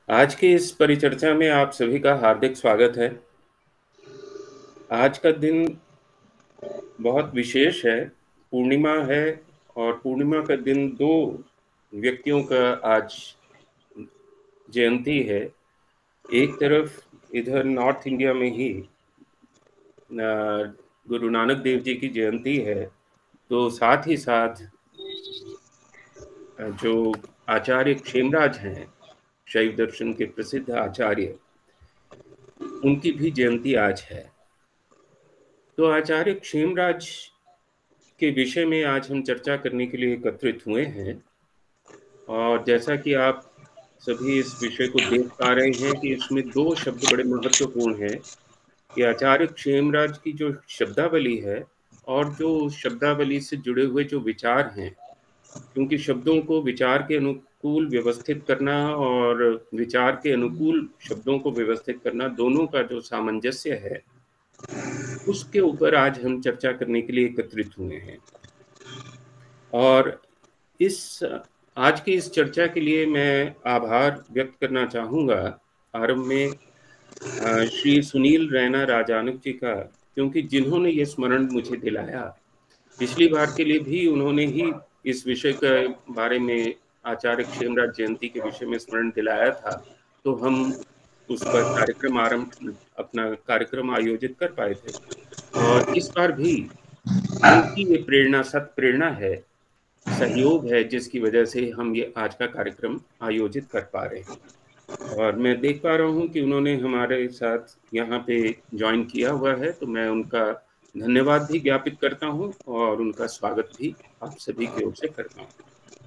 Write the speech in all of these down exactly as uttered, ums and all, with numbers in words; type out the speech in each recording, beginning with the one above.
आज की इस परिचर्चा में आप सभी का हार्दिक स्वागत है। आज का दिन बहुत विशेष है, पूर्णिमा है और पूर्णिमा का दिन दो व्यक्तियों का आज जयंती है। एक तरफ इधर नॉर्थ इंडिया में ही अ, गुरु नानक देव जी की जयंती है, तो साथ ही साथ अ, जो आचार्य क्षेमराज हैं, शैव दर्शन के प्रसिद्ध आचार्य, उनकी भी जयंती आज है। तो आचार्य क्षेमराज के विषय में आज हम चर्चा करने के लिए एकत्रित हुए हैं। और जैसा कि आप सभी इस विषय को देख पा रहे हैं कि इसमें दो शब्द बड़े महत्वपूर्ण हैं कि आचार्य क्षेमराज की जो शब्दावली है और जो शब्दावली से जुड़े हुए जो विचार हैं, क्योंकि शब्दों को विचार के अनुकूल व्यवस्थित करना और विचार के अनुकूल शब्दों को व्यवस्थित करना, दोनों का जो सामंजस्य है, उसके ऊपर आज हम चर्चा करने के लिए एकत्रित हुए हैं। और इस आज की इस चर्चा के लिए मैं आभार व्यक्त करना चाहूँगा आरंभ में अ, श्री सुनील रैना राजानुग जी का, क्योंकि जिन्होंने ये स्मरण मुझे दिलाया। पिछली बार के लिए भी उन्होंने ही इस विषय के बारे में, आचार्य क्षेमराज जयंती के विषय में स्मरण दिलाया था, तो हम उस पर कार्यक्रम आरंभ अपना कार्यक्रम आयोजित कर पाए थे। और इस बार भी उनकी ये प्रेरणा सत प्रेरणा है, सहयोग है, जिसकी वजह से हम ये आज का कार्यक्रम आयोजित कर पा रहे हैं। और मैं देख पा रहा हूँ कि उन्होंने हमारे साथ यहाँ पे ज्वाइन किया हुआ है, तो मैं उनका धन्यवाद भी ज्ञापित करता हूँ और उनका स्वागत भी आप सभी की ओर से करता हूँ।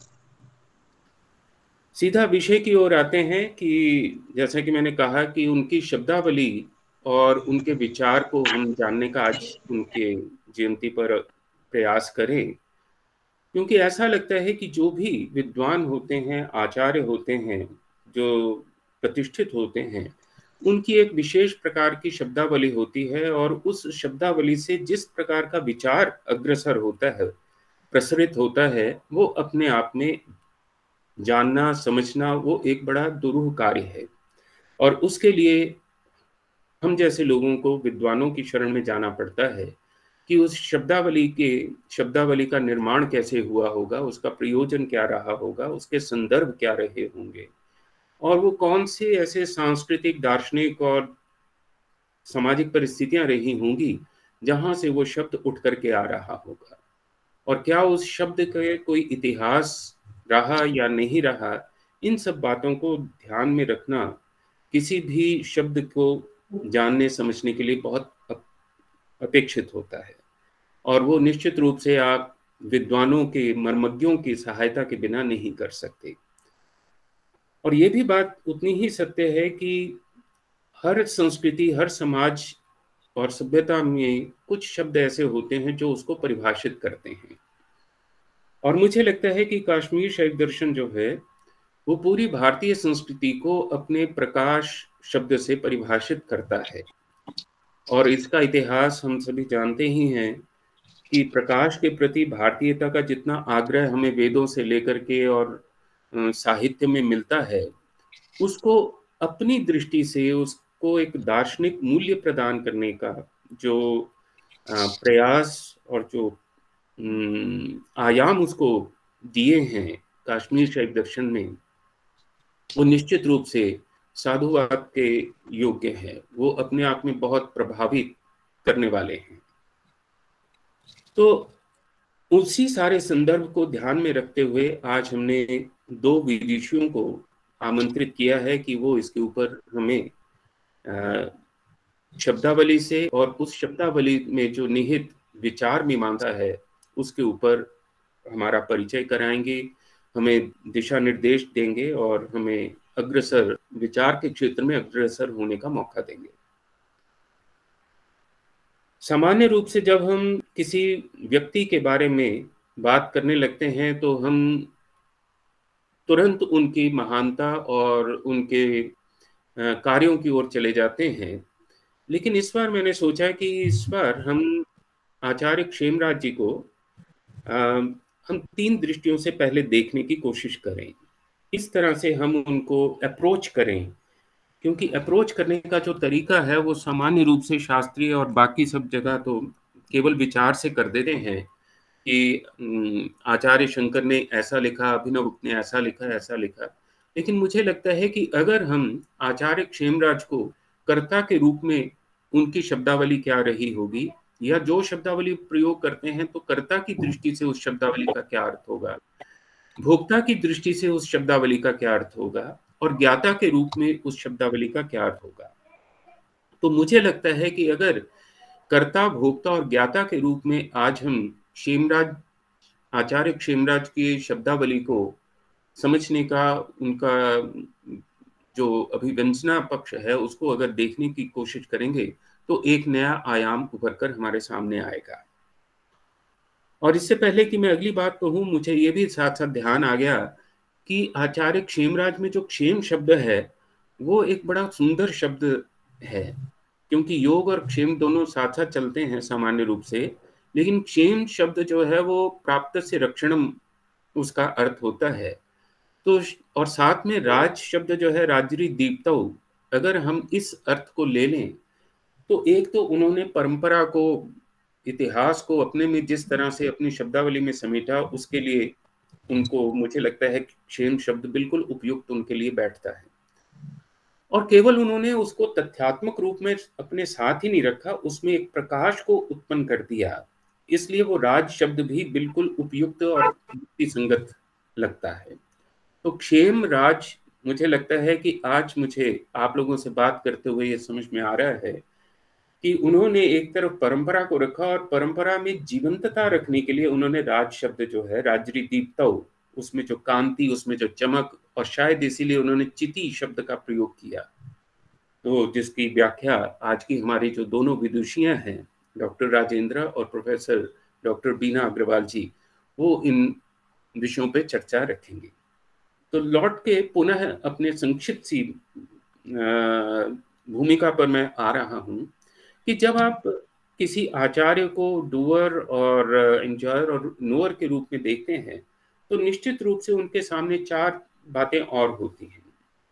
सीधा विषय की ओर आते हैं कि जैसा कि मैंने कहा कि उनकी शब्दावली और उनके विचार को हम जानने का आज उनके जयंती पर प्रयास करें, क्योंकि ऐसा लगता है कि जो भी विद्वान होते हैं, आचार्य होते हैं, जो प्रतिष्ठित होते हैं, उनकी एक विशेष प्रकार की शब्दावली होती है और उस शब्दावली से जिस प्रकार का विचार अग्रसर होता है, प्रसरित होता है, वो अपने आप में जानना, समझना वो एक बड़ा दुरूह कार्य है। और उसके लिए हम जैसे लोगों को, विद्वानों की शरण में जाना पड़ता है कि उस शब्दावली के शब्दावली का निर्माण कैसे हुआ होगा, उसका प्रयोजन क्या रहा होगा, उसके संदर्भ क्या रहे होंगे, और वो कौन से ऐसे सांस्कृतिक, दार्शनिक और सामाजिक परिस्थितियां रही होंगी जहां से वो शब्द उठ करके आ रहा होगा, और क्या उस शब्द का कोई इतिहास रहा या नहीं रहा। इन सब बातों को ध्यान में रखना किसी भी शब्द को जानने समझने के लिए बहुत अपेक्षित होता है, और वो निश्चित रूप से आप विद्वानों के, मर्मज्ञों की सहायता के बिना नहीं कर सकते। और ये भी बात उतनी ही सत्य है कि हर संस्कृति, हर समाज और सभ्यता में कुछ शब्द ऐसे होते हैं जो उसको परिभाषित करते हैं। और मुझे लगता है कि कश्मीर शैव दर्शन जो है, वो पूरी भारतीय संस्कृति को अपने प्रकाश शब्द से परिभाषित करता है। और इसका इतिहास हम सभी जानते ही हैं कि प्रकाश के प्रति भारतीयता का जितना आग्रह हमें वेदों से लेकर के और अ, साहित्य में मिलता है, उसको अपनी दृष्टि से उसको एक दार्शनिक मूल्य प्रदान करने का जो अ, प्रयास और जो अम, आयाम उसको दिए हैं कश्मीर शैव दर्शन में, वो निश्चित रूप से साधुवाद के योग्य है। वो अपने आप में बहुत प्रभावित करने वाले हैं। तो उसी सारे संदर्भ को ध्यान में रखते हुए आज हमने दो विदुषियों को आमंत्रित किया है कि वो इसके ऊपर हमें अ, शब्दावली से और उस शब्दावली में जो निहित विचार मीमांसा है, उसके ऊपर हमारा परिचय कराएंगे, हमें दिशा निर्देश देंगे और हमें अग्रसर, विचार के क्षेत्र में अग्रसर होने का मौका देंगे। सामान्य रूप से जब हम किसी व्यक्ति के बारे में बात करने लगते हैं, तो हम तुरंत उनकी महानता और उनके अ, कार्यों की ओर चले जाते हैं। लेकिन इस बार मैंने सोचा कि इस बार हम आचार्य क्षेमराज जी को अ, हम तीन दृष्टियों से पहले देखने की कोशिश करें। इस तरह से हम उनको अप्रोच करें, क्योंकि अप्रोच करने का जो तरीका है वो सामान्य रूप से शास्त्रीय और बाकी सब जगह तो केवल विचार से कर देते हैं कि उम, आचार्य शंकर ने ऐसा लिखा, अभिनव गुप्त ने ऐसा लिखा, ऐसा लिखा। लेकिन मुझे लगता है कि अगर हम आचार्य क्षेमराज को कर्ता के रूप में उनकी शब्दावली क्या रही होगी, या जो शब्दावली प्रयोग करते हैं तो कर्ता की दृष्टि से उस शब्दावली का क्या अर्थ होगा, भोक्ता की दृष्टि से उस शब्दावली का क्या अर्थ होगा, और ज्ञाता के रूप में उस शब्दावली का क्या अर्थ होगा। तो मुझे लगता है कि अगर कर्ता, भोक्ता और ज्ञाता के रूप में आज हम क्षेमराज आचार्य क्षेमराज की शब्दावली को समझने का, उनका जो अभिव्यंजना पक्ष है उसको अगर देखने की कोशिश करेंगे तो एक नया आयाम उभर कर हमारे सामने आएगा। और इससे पहले कि मैं अगली बात कहूं, मुझे ये भी साथ साथ ध्यान आ गया कि आचार्य क्षेमराज में जो क्षेम शब्द है वो एक बड़ा सुंदर शब्द है, क्योंकि योग और क्षेम दोनों साथ साथ चलते हैं सामान्य रूप से, लेकिन क्षेम शब्द जो है वो प्राप्त से रक्षणम उसका अर्थ होता है। तो और साथ में राज शब्द जो है, राजरी दीप्तौ, अगर हम इस अर्थ को ले लें तो एक तो उन्होंने परंपरा को, इतिहास को अपने में जिस तरह से अपनी शब्दावली में समेटा, उसके लिए उनको मुझे लगता है कि क्षेम शब्द बिल्कुल उपयुक्त उनके लिए बैठता है। और केवल उन्होंने उसको तथ्यात्मक रूप में अपने साथ ही नहीं रखा, उसमें एक प्रकाश को उत्पन्न कर दिया, इसलिए वो राज शब्द भी बिल्कुल उपयुक्त और युक्ति संगत लगता है। तो क्षेम राज, मुझे लगता है कि आज मुझे आप लोगों से बात करते हुए ये समझ में आ रहा है कि उन्होंने एक तरफ परंपरा को रखा और परंपरा में जीवंतता रखने के लिए उन्होंने राज शब्द जो है, राजरी दीप्तौ, उसमें जो कांति, उसमें जो चमक, और शायद इसीलिए उन्होंने चिति शब्द का प्रयोग किया। तो जिसकी व्याख्या आज की हमारी जो दोनों विदुषियां हैं, डॉक्टर राजेंद्र और प्रोफेसर डॉक्टर बीना अग्रवाल जी, वो इन विषयों पे चर्चा रखेंगे। तो लौट के पुनः अपने संक्षिप्त सी भूमिका पर मैं आ रहा हूँ कि जब आप किसी आचार्य को डूअर और एंजॉयर और नोअर के रूप में देखते हैं तो निश्चित रूप से उनके सामने चार बातें और होती हैं।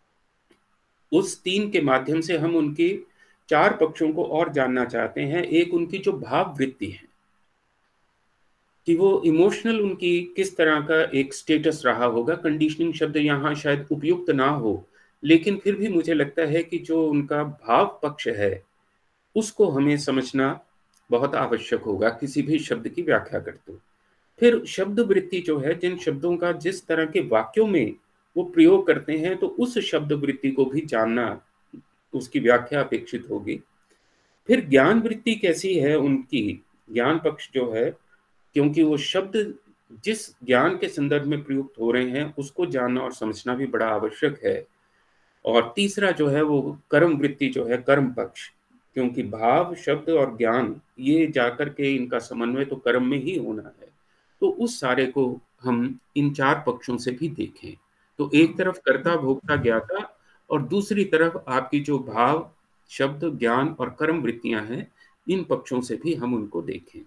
उस तीन के माध्यम से हम उनकी चार पक्षों को और जानना चाहते हैं। एक उनकी जो भाव वृत्ति है कि वो इमोशनल, उनकी किस तरह का एक स्टेटस रहा होगा। कंडीशनिंग शब्द यहाँ शायद उपयुक्त ना हो, लेकिन फिर भी मुझे लगता है कि जो उनका भाव पक्ष है उसको हमें समझना बहुत आवश्यक होगा किसी भी शब्द की व्याख्या करते हुए। फिर शब्द वृत्ति जो है, जिन शब्दों का जिस तरह के वाक्यों में वो प्रयोग करते हैं, तो उस शब्द वृत्ति को भी जानना, उसकी व्याख्या अपेक्षित होगी। फिर ज्ञान वृत्ति कैसी है उनकी, ज्ञान पक्ष जो है, क्योंकि वो शब्द जिस ज्ञान के संदर्भ में प्रयुक्त हो रहे हैं उसको जानना और समझना भी बड़ा आवश्यक है। और तीसरा जो है वो कर्म वृत्ति जो है, कर्म पक्ष, क्योंकि भाव, शब्द और ज्ञान ये जाकर के इनका समन्वय तो कर्म में ही होना है। तो उस सारे को हम इन चार पक्षों से भी देखें। तो एक तरफ कर्ता, भोक्ता, ज्ञाता, और दूसरी तरफ आपकी जो भाव, शब्द, ज्ञान और कर्म वृत्तियां हैं, इन पक्षों से भी हम उनको देखें।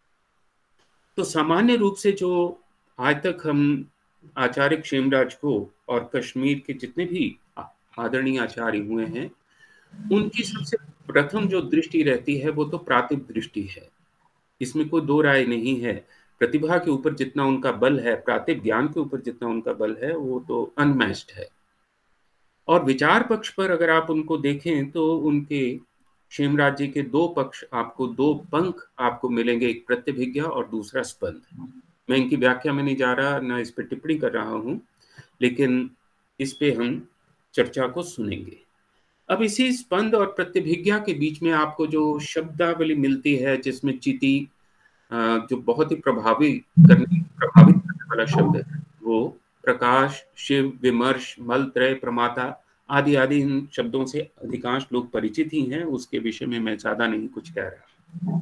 तो सामान्य रूप से जो आज तक हम आचार्य क्षेमराज को और कश्मीर के जितने भी आदरणीय आचार्य हुए हैं, उनकी सबसे प्रथम जो दृष्टि रहती है वो तो प्रातिभ दृष्टि है, इसमें कोई दो राय नहीं है। प्रतिभा के ऊपर जितना उनका बल है, प्रातिभ ज्ञान के ऊपर जितना उनका बल है, वो तो अनमैच्ड है। और विचार पक्ष पर अगर आप उनको देखें तो उनके क्षेमराज जी के दो पक्ष आपको, दो पंख आपको मिलेंगे, एक प्रत्यभिज्ञा और दूसरा स्पंद। मैं इनकी व्याख्या में नहीं जा रहा, ना इस पर टिप्पणी कर रहा हूं, लेकिन इस पे हम चर्चा को सुनेंगे। अब इसी स्पंद और प्रतिभिज्ञा के बीच में आपको जो शब्दावली मिलती है, जिसमें चिति जो बहुत ही प्रभावी करने प्रभावित करने वाला शब्द है, वो प्रकाश, शिव, विमर्श, मल त्रय, प्रमाता आदि आदि इन शब्दों से अधिकांश लोग परिचित ही हैं, उसके विषय में मैं ज्यादा नहीं कुछ कह रहा।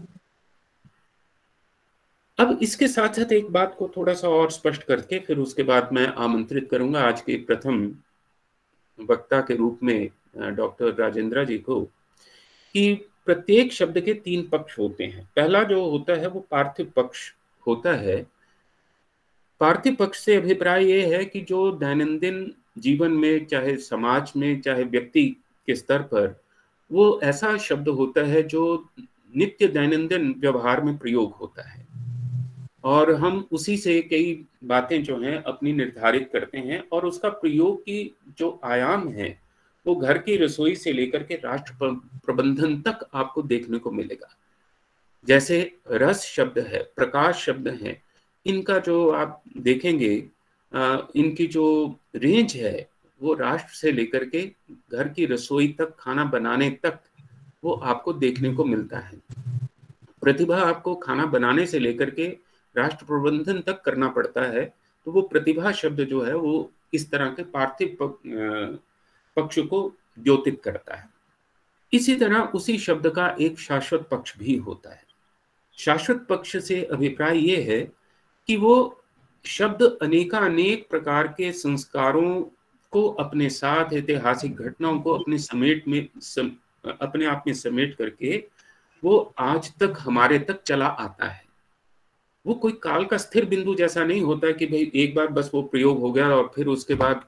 अब इसके साथ साथ एक बात को थोड़ा सा और स्पष्ट करके फिर उसके बाद मैं आमंत्रित करूंगा आज के प्रथम वक्ता के रूप में डॉक्टर राजेंद्र जी को, कि प्रत्येक शब्द के तीन पक्ष होते हैं। पहला जो होता है वो पार्थिव पक्ष होता है। पार्थिव पक्ष से अभिप्राय ये है कि जो दैनंदिन जीवन में, चाहे समाज में, चाहे व्यक्ति के स्तर पर, वो ऐसा शब्द होता है जो नित्य दैनंदिन व्यवहार में प्रयोग होता है, और हम उसी से कई बातें जो हैं अपनी निर्धारित करते हैं, और उसका प्रयोग की जो आयाम है वो घर की रसोई से लेकर के राष्ट्र प्रबंधन तक आपको देखने को मिलेगा। जैसे रस शब्द है, प्रकाश शब्द है, इनका जो आप देखेंगे, इनकी जो रेंज है वो राष्ट्र से लेकर के घर की रसोई तक, खाना बनाने तक वो आपको देखने को मिलता है। प्रतिभा आपको खाना बनाने से लेकर के राष्ट्र प्रबंधन तक करना पड़ता है, तो वो प्रतिभा शब्द जो है वो इस तरह के पार्थिव पक्ष को द्योतित करता है। इसी तरह उसी शब्द का एक शाश्वत पक्ष भी होता है। शाश्वत पक्ष से अभिप्राय ये है कि वो शब्द अनेकानेक प्रकार के संस्कारों को अपने साथ, ऐतिहासिक घटनाओं को अपने समेट में सम, अपने आप में समेट करके वो आज तक हमारे तक चला आता है। वो कोई काल का स्थिर बिंदु जैसा नहीं होता कि भाई एक बार बस वो प्रयोग हो गया और फिर उसके बाद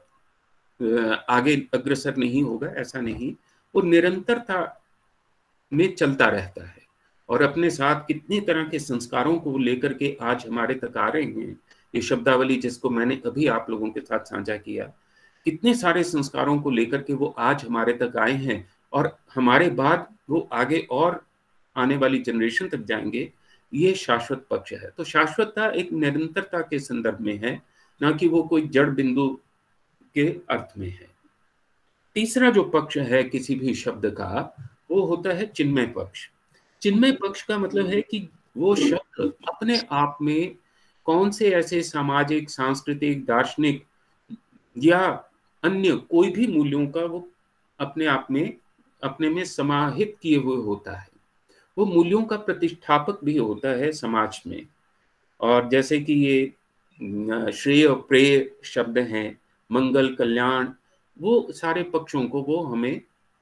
आगे अग्रसर नहीं होगा, ऐसा नहीं। वो निरंतरता में चलता रहता है, और अपने साथ कितनी तरह के संस्कारों को लेकर के आज हमारे तक आ रहे हैं। ये शब्दावली जिसको मैंने अभी आप लोगों के साथ साझा किया, कितने सारे संस्कारों को लेकर के वो आज हमारे तक आए हैं, और हमारे बाद वो आगे और आने वाली जनरेशन तक जाएंगे। ये शाश्वत पक्ष है। तो शाश्वतता एक निरंतरता के संदर्भ में है, ना कि वो कोई जड़ बिंदु के अर्थ में है। तीसरा जो पक्ष है किसी भी शब्द का, वो होता है चिन्मय पक्ष। चिन्मय पक्ष का मतलब है कि वो शब्द अपने आप में कौन से ऐसे सामाजिक, सांस्कृतिक, दार्शनिक या अन्य कोई भी मूल्यों का वो अपने आप में अपने में समाहित किए हुए होता है। वो मूल्यों का प्रतिष्ठापक भी होता है समाज में। और जैसे कि ये श्रेय और प्रेय शब्द हैं, मंगल, कल्याण, वो सारे पक्षों को वो हमें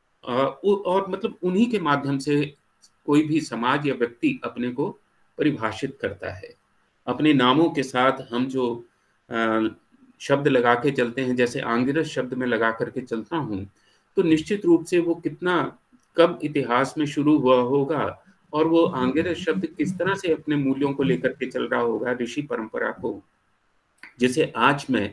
और मतलब उन्हीं के माध्यम से कोई भी समाज या व्यक्ति अपने को परिभाषित करता है। अपने नामों के साथ हम जो शब्द लगा के चलते हैं, जैसे आंगिरस शब्द में लगा करके चलता हूँ, तो निश्चित रूप से वो कितना कब इतिहास में शुरू हुआ होगा, और वो आंगिरस शब्द किस तरह से अपने मूल्यों को लेकर के चल रहा होगा, ऋषि परंपरा को, जिसे आज मैं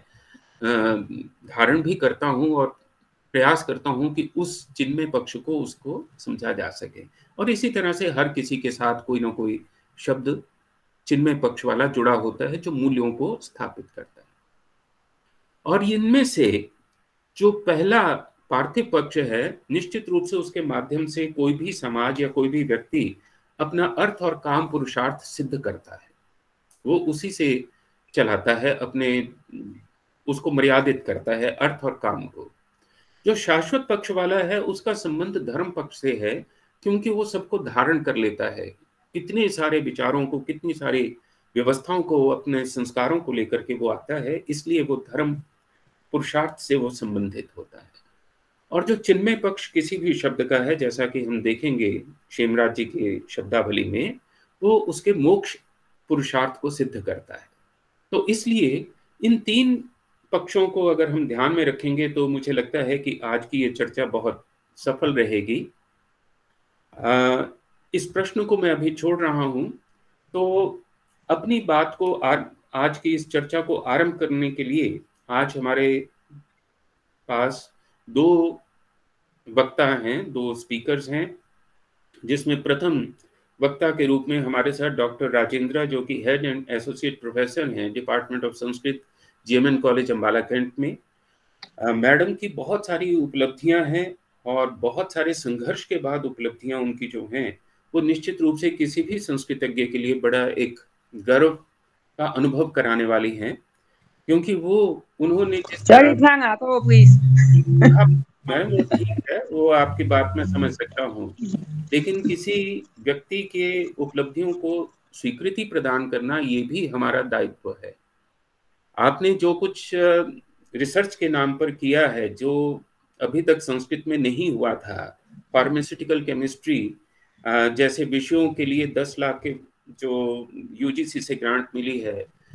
धारण भी करता हूँ और प्रयास करता हूँ कि उस चिन्मय पक्ष को उसको समझा जा सके। और इसी तरह से हर किसी के साथ कोई ना कोई शब्द चिन्मय पक्ष वाला जुड़ा होता है जो मूल्यों को स्थापित करता है। और इनमें से जो पहला पार्थिव पक्ष है, निश्चित रूप से उसके माध्यम से कोई भी समाज या कोई भी व्यक्ति अपना अर्थ और काम पुरुषार्थ सिद्ध करता है। वो उसी से चलाता है, अपने उसको मर्यादित करता है अर्थ और काम को। जो शाश्वत पक्ष वाला है उसका संबंध धर्म पक्ष से है, क्योंकि वो सबको धारण कर लेता है, कितने सारे विचारों को, कितनी सारी व्यवस्थाओं को, अपने संस्कारों को लेकर के वो आता है, इसलिए वो धर्म पुरुषार्थ से वो संबंधित होता है। और जो चिन्मय पक्ष किसी भी शब्द का है, जैसा कि हम देखेंगे क्षेमराज जी के शब्दावली में, वो उसके मोक्ष पुरुषार्थ को सिद्ध करता है। तो इसलिए इन तीन पक्षों को अगर हम ध्यान में रखेंगे तो मुझे लगता है कि आज की ये चर्चा बहुत सफल रहेगी। आ, इस प्रश्न को मैं अभी छोड़ रहा हूं, तो अपनी बात को आज आज की इस चर्चा को आरंभ करने के लिए आज हमारे पास दो वक्ता हैं, दो स्पीकर्स हैं, जिसमें प्रथम वक्ता के रूप में हमारे साथ डॉक्टर राजेंद्र, जो कि हेड एंड एसोसिएट प्रोफेसर हैं department of Sanskrit, GMN college Ambala cantt में। मैडम की बहुत सारी उपलब्धियां हैं, और बहुत सारे संघर्ष के बाद उपलब्धियां उनकी जो हैं वो निश्चित रूप से किसी भी संस्कृतज्ञ के लिए बड़ा एक गर्व का अनुभव कराने वाली हैं, क्योंकि वो उन्होंने जिस तरह तो प्लीज मैम वो ठीक है, वो आपकी बात में समझ सकता हूँ, लेकिन किसी व्यक्ति के उपलब्धियों को स्वीकृति प्रदान करना ये भी हमारा दायित्व है। आपने जो कुछ रिसर्च के नाम पर किया है, जो अभी तक संस्कृत में नहीं हुआ था, फार्मास्यूटिकल केमिस्ट्री जैसे विषयों के लिए दस लाख के जो यूजीसी से ग्रांट मिली है,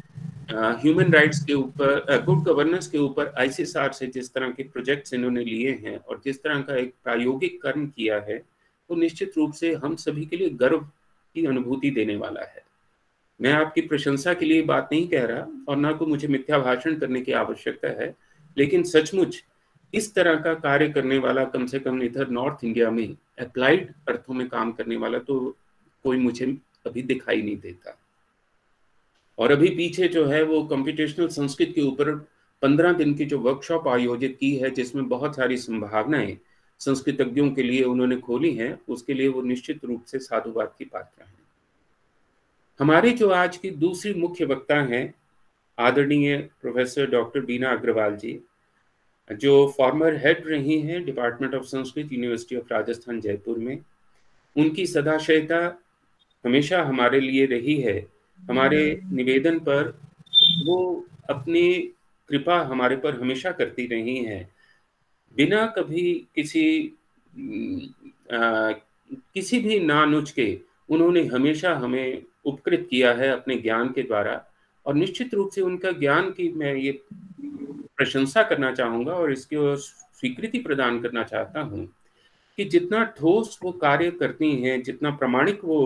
ह्यूमन राइट्स के ऊपर, गुड गवर्नेंस के ऊपर आईसीएसआर से जिस तरह के प्रोजेक्ट्स इन्होंने लिए हैं और जिस तरह का एक प्रायोगिक कर्म किया है, वो निश्चित रूप से हम सभी के लिए गर्व की अनुभूति देने वाला है। मैं आपकी प्रशंसा के लिए बात नहीं कह रहा और ना को मुझे मिथ्या भाषण करने की आवश्यकता है, लेकिन सचमुच इस तरह का कार्य करने वाला कम से कम इधर नॉर्थ इंडिया में अप्लाइड अर्थों में काम करने वाला तो कोई मुझे अभी दिखाई नहीं देता। और अभी पीछे जो है वो कंप्यूटेशनल संस्कृत के ऊपर पंद्रह दिन की जो वर्कशॉप आयोजित की है, जिसमें बहुत सारी संभावनाएं संस्कृतज्ञों के लिए उन्होंने खोली हैं, उसके लिए वो निश्चित रूप से साधुवाद की पात्र हैं। हमारे जो आज की दूसरी मुख्य वक्ता हैं, आदरणीय प्रोफेसर डॉक्टर बीना अग्रवाल जी, जो फॉर्मर हेड रही हैं department of Sanskrit, university of Rajasthan Jaipur में। उनकी सदाशयता हमेशा हमारे लिए रही है। हमारे निवेदन पर वो अपनी कृपा हमारे पर हमेशा करती रही हैं, बिना कभी किसी आ, किसी भी नानुच के उन्होंने हमेशा हमें उपकृत किया है अपने ज्ञान के द्वारा। और निश्चित रूप से उनका ज्ञान की मैं ये प्रशंसा करना चाहूँगा और इसकी ओर स्वीकृति प्रदान करना चाहता हूँ कि जितना ठोस वो कार्य करती हैं, जितना प्रामाणिक वो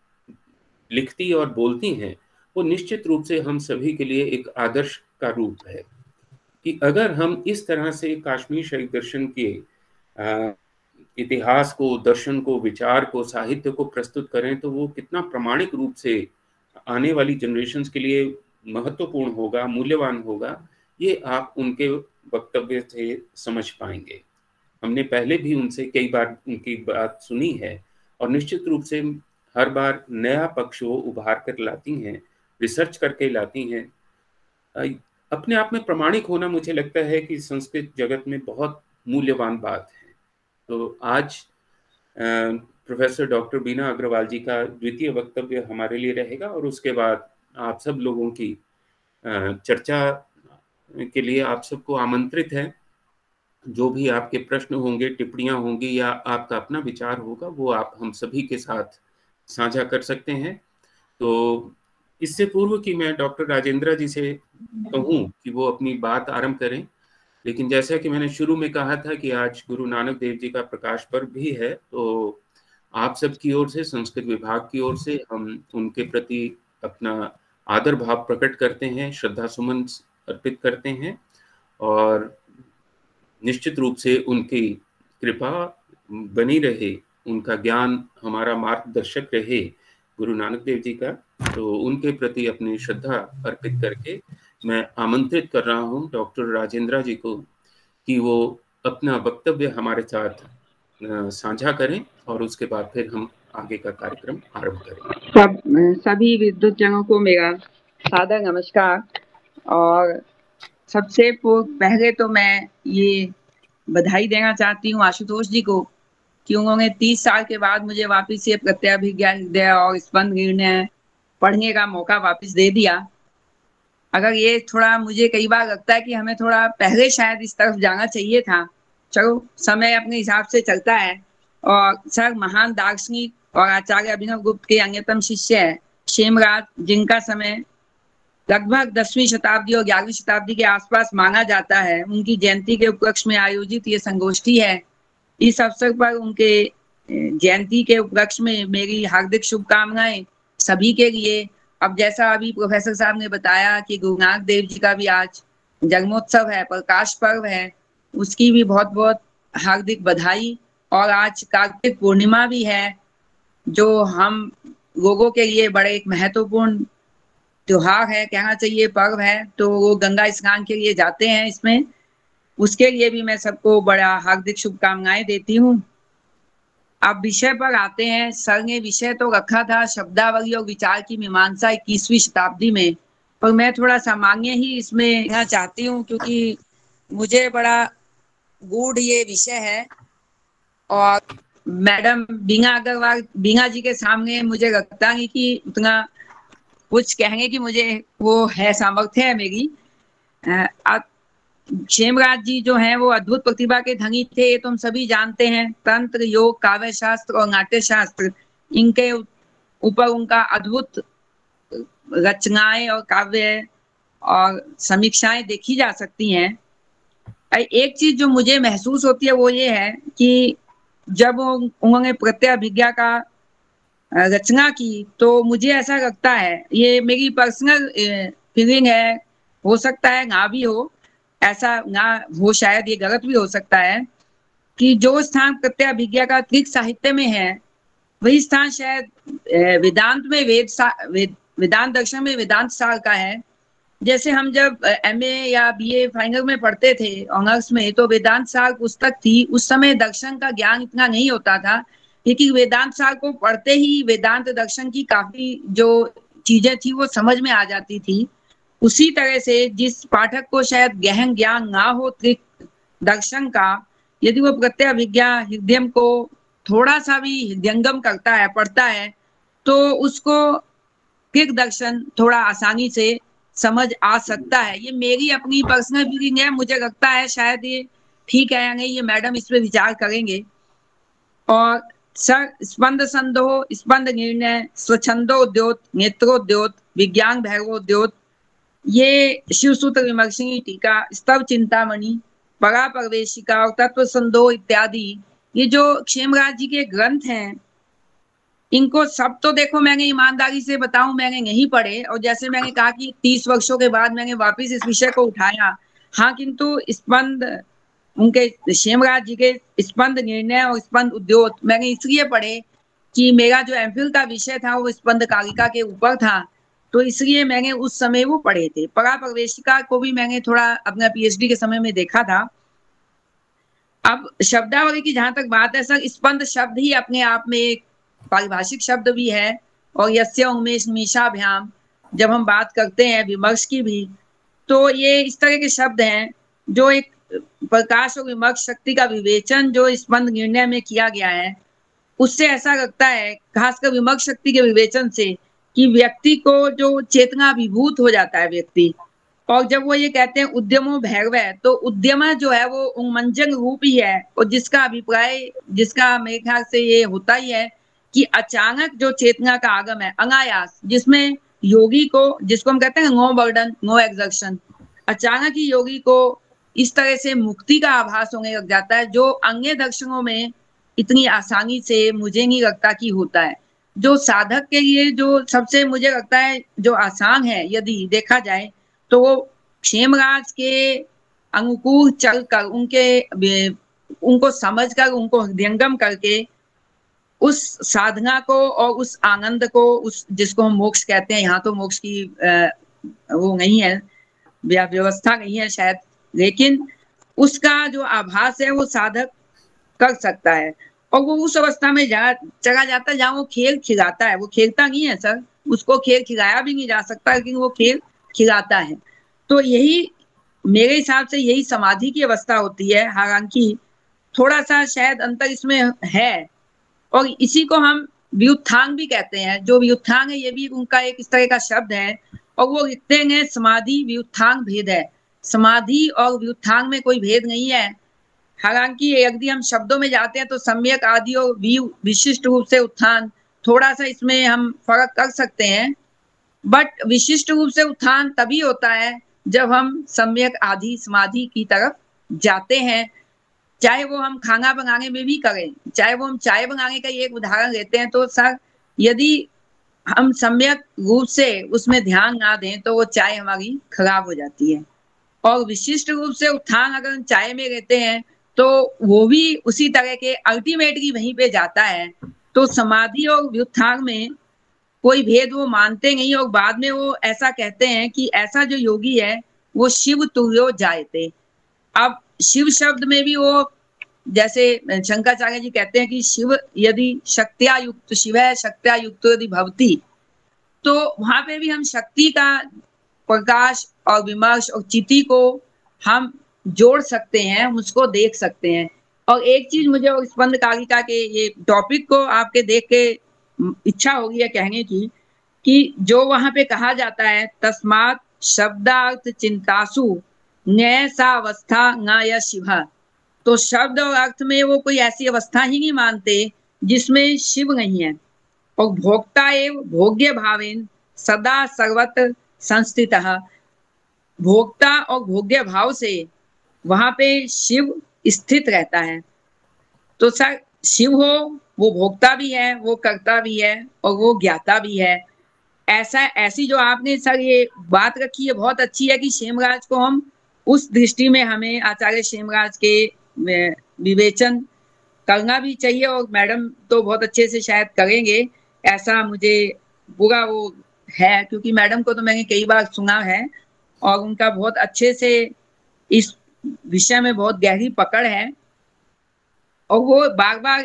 लिखती और बोलती हैं, वो निश्चित रूप से हम सभी के लिए एक आदर्श का रूप है कि अगर हम इस तरह से कश्मीर शैव दर्शन के आ, इतिहास को, दर्शन को, विचार को, साहित्य को प्रस्तुत करें तो वो कितना प्रामाणिक रूप से आने वाली जनरेशन्स के लिए महत्वपूर्ण होगा, मूल्यवान होगा, ये आप उनके वक्तव्य से समझ पाएंगे। हमने पहले भी उनसे कई बार उनकी बात सुनी है और निश्चित रूप से हर बार नया पक्ष वो उभार कर लाती हैं, रिसर्च करके लाती हैं। अपने आप में प्रामाणिक होना मुझे लगता है कि संस्कृत जगत में बहुत मूल्यवान बात है। तो आज प्रोफेसर डॉक्टर बीना अग्रवाल जी का द्वितीय वक्तव्य हमारे लिए रहेगा और उसके बाद आप सब लोगों की चर्चा के लिए आप सबको आमंत्रित है। जो भी आपके प्रश्न होंगे, टिप्पणियां होंगी या आपका अपना विचार होगा, वो आप हम सभी के साथ साझा कर सकते हैं। तो इससे पूर्व कि मैं डॉक्टर राजेंद्र जी से कहूं कि वो अपनी बात आरंभ करें, लेकिन जैसा कि मैंने शुरू में कहा था कि आज गुरु नानक देव जी का प्रकाश पर्व भी है, तो आप सब की ओर से, संस्कृत विभाग की ओर से हम उनके प्रति अपना आदर भाव प्रकट करते हैं, श्रद्धा सुमन अर्पित करते हैं और निश्चित रूप से उनकी कृपा बनी रहे, उनका ज्ञान हमारा मार्गदर्शक रहे, गुरु नानक देव जी का। तो उनके प्रति अपनी श्रद्धा अर्पित करके मैं आमंत्रित कर रहा हूं डॉक्टर राजेंद्र जी को कि वो अपना वक्तव्य हमारे साथ साझा करें और उसके बाद फिर हम आगे का कार्यक्रम आरंभ करें। सब सभी विद्युत जनों को मेरा सादर नमस्कार। और सबसे पहले तो मैं ये बधाई देना चाहती हूँ आशुतोष जी को कि उन्होंने तीस साल के बाद मुझे वापस ये प्रत्यभिज्ञा हृदय और स्पंद निर्णय पढ़ने का मौका वापस दे दिया। अगर ये थोड़ा, मुझे कई बार लगता है कि हमें थोड़ा पहले शायद इस तरफ जाना चाहिए था। चलो, समय अपने हिसाब से चलता है। और सर महान दार्शनिक और आचार्य अभिनव गुप्त के अन्यतम शिष्य है क्षेमराज, जिनका समय लगभग दसवीं शताब्दी और ग्यारहवीं शताब्दी के आसपास माना जाता है। उनकी जयंती के उपलक्ष्य में आयोजित ये संगोष्ठी है। इस अवसर पर उनके जयंती के उपलक्ष्य में मेरी हार्दिक शुभकामनाएं सभी के लिए। अब जैसा अभी प्रोफेसर साहब ने बताया कि गुरु नानक देव जी का भी आज जन्मोत्सव है, प्रकाश पर्व है, उसकी भी बहुत बहुत हार्दिक बधाई। और आज कार्तिक पूर्णिमा भी है, जो हम लोगों के लिए बड़े एक महत्वपूर्ण त्योहार है, कहना चाहिए पर्व है। तो वो गंगा स्नान के लिए जाते हैं इसमें, उसके लिए भी मैं सबको बड़ा हार्दिक शुभकामनाएं देती हूँ। अब विषय पर आते हैं। सर ने विषय तो रखा था शब्दावली और विचार की मीमांसा इक्कीसवीं शताब्दी में, पर मैं थोड़ा सामान्य ही इसमें कहना चाहती हूँ क्योंकि मुझे बड़ा गूढ़ ये विषय है। और मैडम बीना अग्रवाल, बीना जी के सामने मुझे लगता नहीं कि उतना कुछ कहने की मुझे वो है, सामर्थ्य है मेरी। क्षेमराज जी जो हैं वो अद्भुत प्रतिभा के धनी थे, ये तो हम सभी जानते हैं। तंत्र, योग, काव्य शास्त्र और नाट्य शास्त्र, इनके ऊपर उनका अद्भुत रचनाएं और काव्य और समीक्षाएं देखी जा सकती हैं। एक चीज जो मुझे महसूस होती है वो ये है कि जब उन्होंने प्रत्यभिज्ञा का रचना की तो मुझे ऐसा लगता है, ये मेरी पर्सनल फीलिंग है, हो सकता है ना भी हो, ऐसा ना हो, शायद ये गलत भी हो सकता है, कि जो स्थान प्रत्यभिज्ञा का त्रिक साहित्य में है वही स्थान शायद वेदांत में वेद वेद वेदांत दर्शन में वेदांत सार का है। जैसे हम जब एमए या बीए फाइनल में पढ़ते थे ऑनर्स में, तो वेदांत सार पुस्तक थी, उस समय दर्शन का ज्ञान इतना नहीं होता था, लेकिन वेदांत सार को पढ़ते ही वेदांत दर्शन की काफी जो चीजें थी वो समझ में आ जाती थी। उसी तरह से जिस पाठक को शायद गहन ज्ञान ना हो त्रिक दर्शन का, यदि वो प्रत्यभिज्ञा हृदय को थोड़ा सा भी हृदयंगम करता है, पढ़ता है, तो उसको त्रिक दर्शन थोड़ा आसानी से समझ आ सकता है। ये मेरी अपनी पर्सनल फीलिंग है, मुझे लगता है शायद ये ठीक है या नहीं, ये मैडम इस पे विचार करेंगे। और सर स्पंद संदोह, स्पंद निर्णय, स्वच्छंदोद्योत, नेत्रोद्योत, विज्ञान भैरवोद्योत, ये शिवसूत्र विमर्शिनी टीका, स्तव चिंतामणि, परा प्रवेशिका और तत्व संदोह इत्यादि, ये जो क्षेमराज जी के ग्रंथ हैं, इनको सब तो देखो मैंने ईमानदारी से बताऊं मैंने नहीं पढ़े, और जैसे मैंने कहा कि तीस वर्षों के बाद मैंने वापस इस विषय को उठाया। हाँ, किंतु स्पंद उनके क्षेमराज जी के स्पंद निर्णय और स्पंद उद्योत मैंने इसलिए पढ़े कि मेरा जो एमफिल का विषय था वो स्पंद कारिका के ऊपर था, तो इसलिए मैंने उस समय वो पढ़े थे। परा प्रवेशिका को भी मैंने थोड़ा अपना पीएचडी के समय में देखा था। अब शब्दावली की जहां तक बात है सर, स्पंद शब्द ही अपने आप में एक पारिभाषिक शब्द भी है, और यस्य उन्मेष मीशाभ्याम जब हम बात करते हैं विमर्श की भी, तो ये इस तरह के शब्द हैं जो एक प्रकाश और विमर्श शक्ति का विवेचन जो स्पंद निर्णय में किया गया है, उससे ऐसा लगता है खासकर विमर्श शक्ति के विवेचन से कि व्यक्ति को जो चेतना विभूत हो जाता है व्यक्ति। और जब वो ये कहते हैं उद्यमो भैरव, तो उद्यम जो है वो उन्मंजन रूप ही है, और जिसका अभिप्राय जिसका मेरे ख्याल से ये होता ही है कि अचानक जो चेतना का आगम है अनायास, जिसमें योगी को, जिसको हम कहते हैं नो बर्डन नो एक्सर्शन, अचानक ही योगी को इस तरह से मुक्ति का आभास होने लग जाता है, जो अन्य दर्शनों में इतनी आसानी से मुझे नहीं लगता कि होता है। जो साधक के लिए जो सबसे मुझे लगता है जो आसान है यदि देखा जाए, तो वो क्षेमराज के अनुकूल चलकर उनके उनको समझकर उनको हृदयंगम करके उस साधना को और उस आनंद को, उस जिसको हम मोक्ष कहते हैं, यहाँ तो मोक्ष की वो नहीं है, व्यवस्था नहीं है शायद, लेकिन उसका जो आभास है वो साधक कर सकता है, और वो उस अवस्था में जा चला जाता है जहाँ वो खेल खिलाता है। वो खेलता नहीं है सर, उसको खेल खिलाया भी नहीं जा सकता, लेकिन वो खेल खिलाता है। तो यही मेरे हिसाब से यही समाधि की अवस्था होती है, हालांकि थोड़ा सा शायद अंतर इसमें है, और इसी को हम व्युत्थान भी कहते हैं। जो व्युत्थान है ये भी उनका एक इस तरह का शब्द है, और वो लिखते हैं समाधि व्युत्थान भेद है। समाधि और व्युत्थान में कोई भेद नहीं है, हालांकि यदि हम शब्दों में जाते हैं तो सम्यक आदि और विशिष्ट रूप से उत्थान, थोड़ा सा इसमें हम फर्क कर सकते हैं, बट विशिष्ट रूप से उत्थान तभी होता है जब हम सम्यक आदि समाधि की तरफ जाते हैं। चाहे वो हम खाना बनाने में भी करें, चाहे वो हम चाय बनाने का एक उदाहरण लेते हैं, तो सर यदि हम सम्यक रूप से उसमें ध्यान ना दें तो वो चाय हमारी खराब हो जाती है। और विशिष्ट रूप से उत्थान अगर हम चाय में लेते हैं तो वो भी उसी तरह के अल्टीमेटली वहीं पे जाता है। तो समाधि और व्युत्थान में कोई भेद वो मानते नहीं, और बाद में वो ऐसा कहते हैं कि ऐसा जो योगी है वो शिव तुल्यो जायते। अब शिव शब्द में भी वो, जैसे शंकराचार्य जी कहते हैं कि शिव यदि शक्त्या युक्त, शिव है शक्त्या युक्त यदि भवती, तो वहां पे भी हम शक्ति का प्रकाश और विमर्श और चिति को हम जोड़ सकते हैं, उसको देख सकते हैं। और एक चीज मुझे और स्पंद कारिका के ये टॉपिक को आपके देख के इच्छा होगी है कहने की, कि जो वहां पे कहा जाता है तस्मात् शब्दार्थ चिंतासु न्याय सा अवस्था न या शिव, तो शब्द और अर्थ में वो कोई ऐसी अवस्था ही नहीं मानते जिसमें शिव नहीं है। और भोक्ता एव भोग्य भावेन सदा सर्वत्र संस्थितः, भोक्ता और भोग्य भाव से वहां पे शिव स्थित रहता है। तो सर शिव हो, वो भोक्ता भी है, वो कर्ता भी है और वो ज्ञाता भी है। ऐसा ऐसी जो आपने सर ये बात रखी है बहुत अच्छी है कि क्षेमराज को हम उस दृष्टि में हमें आचार्य क्षेमराज के विवेचन करना भी चाहिए, और मैडम तो बहुत अच्छे से शायद करेंगे, ऐसा मुझे पूरा वो है, क्योंकि मैडम को तो मैंने कई बार सुना है और उनका बहुत अच्छे से इस विषय में बहुत गहरी पकड़ है, और वो बार बार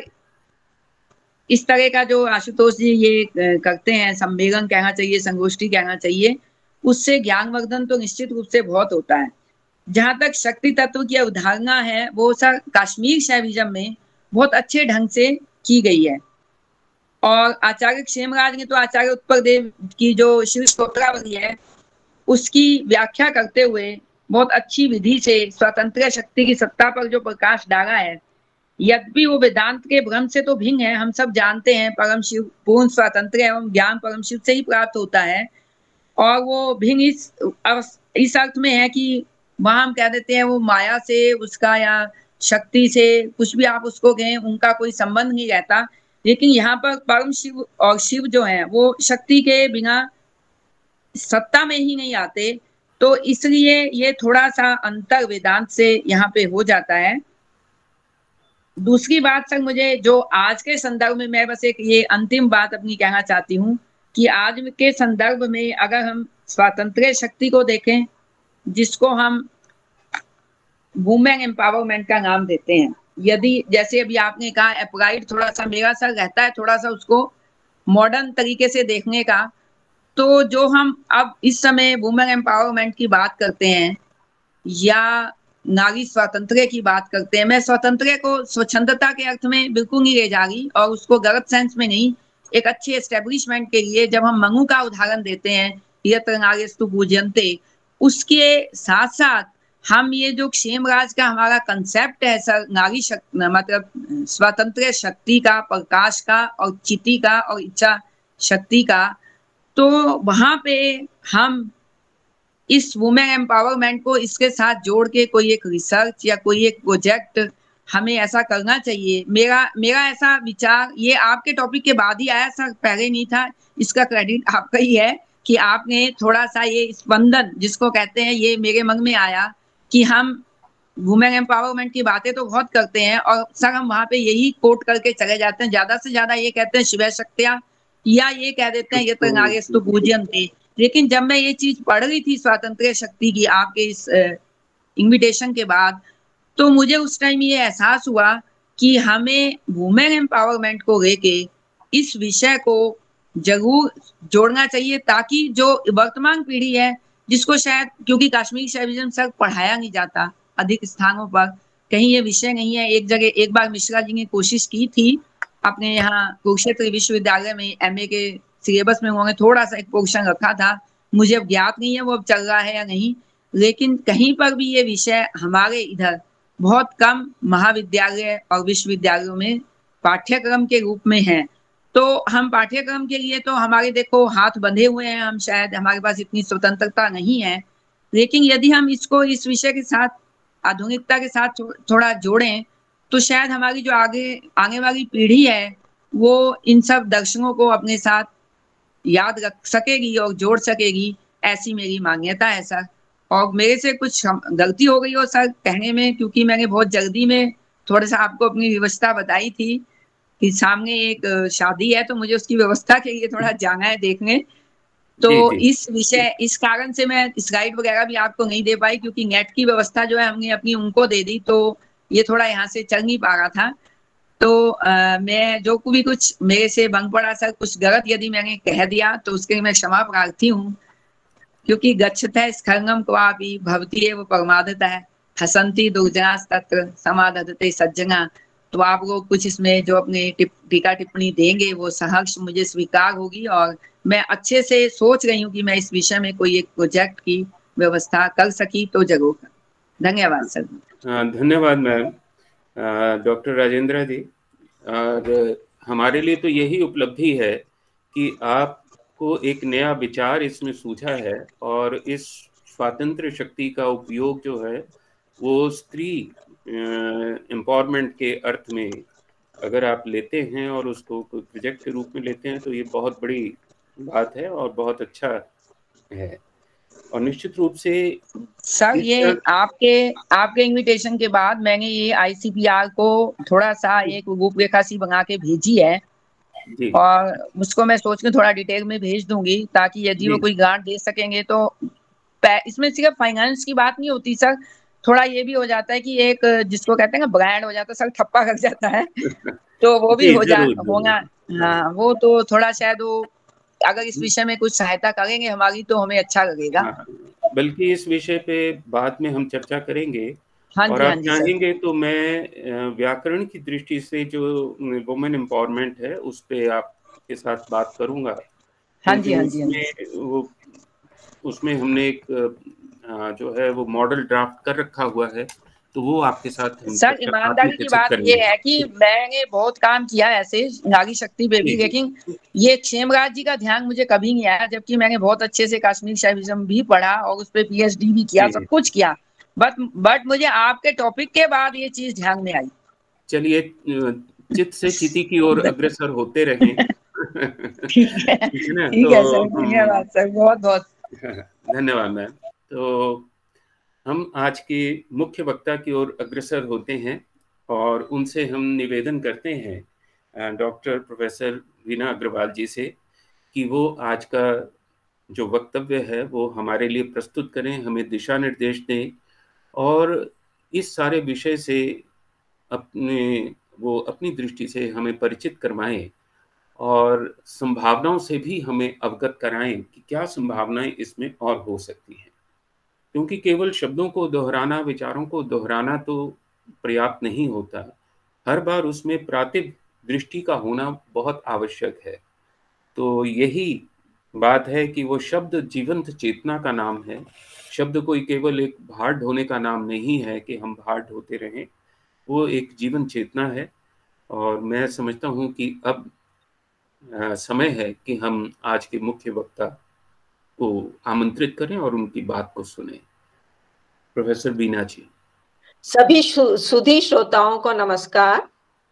इस तरह का जो आशुतोष जी ये करते हैं, सम्मेलन कहना चाहिए, संगोष्ठी कहना चाहिए, उससे ज्ञानवर्धन तो निश्चित रूप से बहुत होता है। जहां तक शक्ति तत्व की अवधारणा है वो सर कश्मीर शैविज्म में बहुत अच्छे ढंग से की गई है, और आचार्य क्षेमराज ने तो आचार्य उत्पलदेव की जो शिव स्तोत्रावली है उसकी व्याख्या करते हुए बहुत अच्छी विधि से स्वतंत्र शक्ति की सत्ता पर जो प्रकाश डाला है। यद्यपि वो वेदांत के भ्रम से तो भिन्न है, हम सब जानते हैं परम शिव पूर्ण स्वतंत्र एवं ज्ञान परम शिव से ही प्राप्त होता है, और वो भिन्न इस इस अर्थ में है कि वहां हम कह देते हैं वो माया से उसका या शक्ति से कुछ भी आप उसको कहें उनका कोई संबंध नहीं रहता, लेकिन यहाँ पर परम शिव और शिव जो है वो शक्ति के बिना सत्ता में ही नहीं आते, तो इसलिए ये थोड़ा सा अंतर वेदांत से यहाँ पे हो जाता है। दूसरी बात सर मुझे जो आज के संदर्भ में मैं बस एक ये अंतिम बात अपनी कहना चाहती हूँ कि आज के संदर्भ में अगर हम स्वातंत्र्य शक्ति को देखें, जिसको हम वुमेन एम्पावरमेंट का नाम देते हैं, यदि जैसे अभी आपने कहा अप्लाइड थोड़ा सा मेरा सर रहता है थोड़ा सा उसको मॉडर्न तरीके से देखने का, तो जो हम अब इस समय वुमेन एम्पावरमेंट की बात करते हैं या नारी स्वातंत्र्य की बात करते हैं, मैं स्वतंत्र को स्वच्छंदता के अर्थ में बिल्कुल नहीं ले जा रही और उसको गलत सेंस में नहीं, एक अच्छे एस्टेब्लिशमेंट के लिए जब हम मंगू का उदाहरण देते हैं यत्र नार्यस्तु पूज्यन्ते, उसके साथ साथ हम ये जो क्षेमराज का हमारा कंसेप्ट है सर, नारी शक्ति मतलब स्वतंत्र शक्ति का, प्रकाश का और चिति का और इच्छा शक्ति का, तो वहां पे हम इस वुमेन एम्पावरमेंट को इसके साथ जोड़ के कोई एक रिसर्च या कोई एक प्रोजेक्ट हमें ऐसा करना चाहिए। मेरा मेरा ऐसा विचार ये आपके टॉपिक के बाद ही आया सर, पहले नहीं था, इसका क्रेडिट आपका ही है कि आपने थोड़ा सा ये स्पंदन जिसको कहते हैं ये मेरे मन में आया कि हम वुमेन एम्पावरमेंट की बातें तो बहुत करते हैं और सर हम वहां पे यही कोट करके चले जाते हैं, ज्यादा से ज्यादा ये कहते हैं शिव शक्तियां या ये कह देते हैं यत्र नार्यस्तु पूज्यन्ते। लेकिन जब मैं ये चीज पढ़ रही थी स्वातंत्र्य शक्ति की आपके इस इनविटेशन के बाद, तो मुझे उस टाइम ये एहसास हुआ कि हमें वुमेन एम्पावरमेंट को लेके इस विषय को जरूर जोड़ना चाहिए, ताकि जो वर्तमान पीढ़ी है जिसको शायद क्योंकि कश्मीर शैविज्म सर पढ़ाया नहीं जाता अधिक स्थानों पर, कहीं ये विषय नहीं है। एक जगह एक बार मिश्रा जी ने कोशिश की थी अपने यहाँ कुरुक्षेत्र विश्वविद्यालय में एमए के सिलेबस में उन्होंने थोड़ा सा एक पोर्शन रखा था, मुझे अब ज्ञात नहीं है वो अब चल रहा है या नहीं, लेकिन कहीं पर भी ये विषय हमारे इधर बहुत कम महाविद्यालय और विश्वविद्यालयों में पाठ्यक्रम के रूप में है। तो हम पाठ्यक्रम के लिए तो हमारे देखो हाथ बंधे हुए हैं, हम शायद हमारे पास इतनी स्वतंत्रता नहीं है, लेकिन यदि हम इसको इस विषय के साथ आधुनिकता के साथ थोड़ा जोड़ें तो शायद हमारी जो आगे आने वाली पीढ़ी है वो इन सब दर्शनों को अपने साथ याद रख सकेगी और जोड़ सकेगी, ऐसी मेरी मान्यता है सर। और मेरे से कुछ गलती हो गई हो सर कहने में, क्योंकि मैंने बहुत जल्दी में थोड़ा सा आपको अपनी व्यवस्था बताई थी कि सामने एक शादी है तो मुझे उसकी व्यवस्था के लिए थोड़ा जाना है देखने, तो जी, जी. इस विषय इस कारण से मैं स्लाइड वगैरह भी आपको नहीं दे पाई, क्योंकि नेट की व्यवस्था जो है हमने अपनी उनको दे दी, तो ये थोड़ा यहाँ से चल नहीं पा रहा था। तो आ, मैं जो भी कुछ मेरे से बंग पड़ा सर, कुछ गलत यदि मैंने कह दिया तो उसके लिए मैं क्षमा प्रार्थी हूँ, क्योंकि गच्छतः स्खलनम क्वापि भवति एव परमादतः हसन्ति दुर्जनास्तत्र समादधते सज्जना। तो आप लोग कुछ इसमें जो अपने टिप, टीका टिप्पणी देंगे वो सहर्ष मुझे स्वीकार होगी, और मैं अच्छे से सोच रही हूँ कि मैं इस विषय में कोई एक प्रोजेक्ट की व्यवस्था कर सकी तो जरूर कर। धन्यवाद सर। धन्यवाद मैम, डॉक्टर राजेंद्र जी। और हमारे लिए तो यही उपलब्धि है कि आपको एक नया विचार इसमें सूझा है और इस स्वातंत्र शक्ति का उपयोग जो है वो स्त्री एम्पावरमेंट के अर्थ में अगर आप लेते हैं और उसको कोई प्रोजेक्ट के रूप में लेते हैं तो ये बहुत बड़ी बात है और बहुत अच्छा है। और निश्चित रूप से सर ये आपके आपके इनविटेशन के बाद मैंने ये आईसीपीआर को थोड़ा सा एक रूपरेखा सी बना के भेजी है जी। और उसको मैं सोच के थोड़ा डिटेल में भेज दूंगी ताकि यदि वो कोई ग्रांट दे सकेंगे तो इसमें सिर्फ फाइनेंस की बात नहीं होती सर, थोड़ा ये भी हो जाता है कि एक जिसको कहते हैं ना ब्रांड हो जाता है सर, ठप्पा लग जाता है तो वो भी हो जा होगा। हाँ वो तो थोड़ा शायद वो अगर इस विषय में कुछ सहायता करेंगे हमारी तो हमें अच्छा लगेगा। हाँ, बल्कि इस विषय पे बाद में हम चर्चा करेंगे। हाँ और जी, आप हाँ जी चाहेंगे तो मैं व्याकरण की दृष्टि से जो वुमेन एम्पावरमेंट है उस पे आपके साथ बात करूंगा। हाँ जी, हाँ जी, हाँ जी। वो उसमें हमने एक जो है वो मॉडल ड्राफ्ट कर रखा हुआ है तो वो आपके साथ हम सर ईमानदारी की बात ये है कि मैंने बहुत काम किया ऐसे नारी शक्ति पे भी, लेकिन ये क्षेमराज जी का ध्यान मुझे कभी नहीं आया, जबकि मैंने बहुत अच्छे से कश्मीर शैविज्म भी पढ़ा और उस पर पीएचडी भी किया, सब कुछ किया, बट बट मुझे आपके टॉपिक के बाद ये चीज ध्यान में आई। चलिए चित से चिति की ओर अग्रसर होते रहें। ठीक है, ठीक है सर, धन्यवाद सर, बहुत बहुत धन्यवाद मैम। तो हम आज के मुख्य वक्ता की ओर अग्रसर होते हैं और उनसे हम निवेदन करते हैं डॉक्टर प्रोफेसर वीना अग्रवाल जी से कि वो आज का जो वक्तव्य है वो हमारे लिए प्रस्तुत करें, हमें दिशा निर्देश दें और इस सारे विषय से अपने वो अपनी दृष्टि से हमें परिचित करवाएं और संभावनाओं से भी हमें अवगत कराएं कि क्या संभावनाएं इसमें और हो सकती हैं। क्योंकि केवल शब्दों को दोहराना, विचारों को दोहराना तो पर्याप्त नहीं होता, हर बार उसमें प्रातिभ दृष्टि का होना बहुत आवश्यक है। तो यही बात है कि वो शब्द जीवंत चेतना का नाम है। शब्द कोई केवल एक भार ढोने का नाम नहीं है कि हम भार ढोते रहें, वो एक जीवन चेतना है। और मैं समझता हूँ कि अब आ, समय है कि हम आज के मुख्य वक्ता को आमंत्रित करें और उनकी बात को सुने। प्रोफेसर वीना जी। सभी सुधी श्रोताओं को नमस्कार।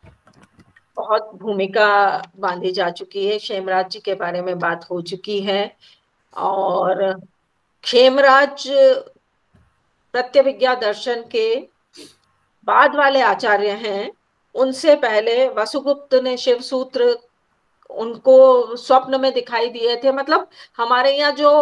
बहुत भूमिका बांधी जा चुकी है, क्षेमराज जी के बारे में बात हो चुकी है और क्षेमराज प्रत्यभिज्ञा दर्शन के बाद वाले आचार्य हैं। उनसे पहले वसुगुप्त ने शिव सूत्र उनको स्वप्न में दिखाई दिए थे। मतलब हमारे यहाँ जो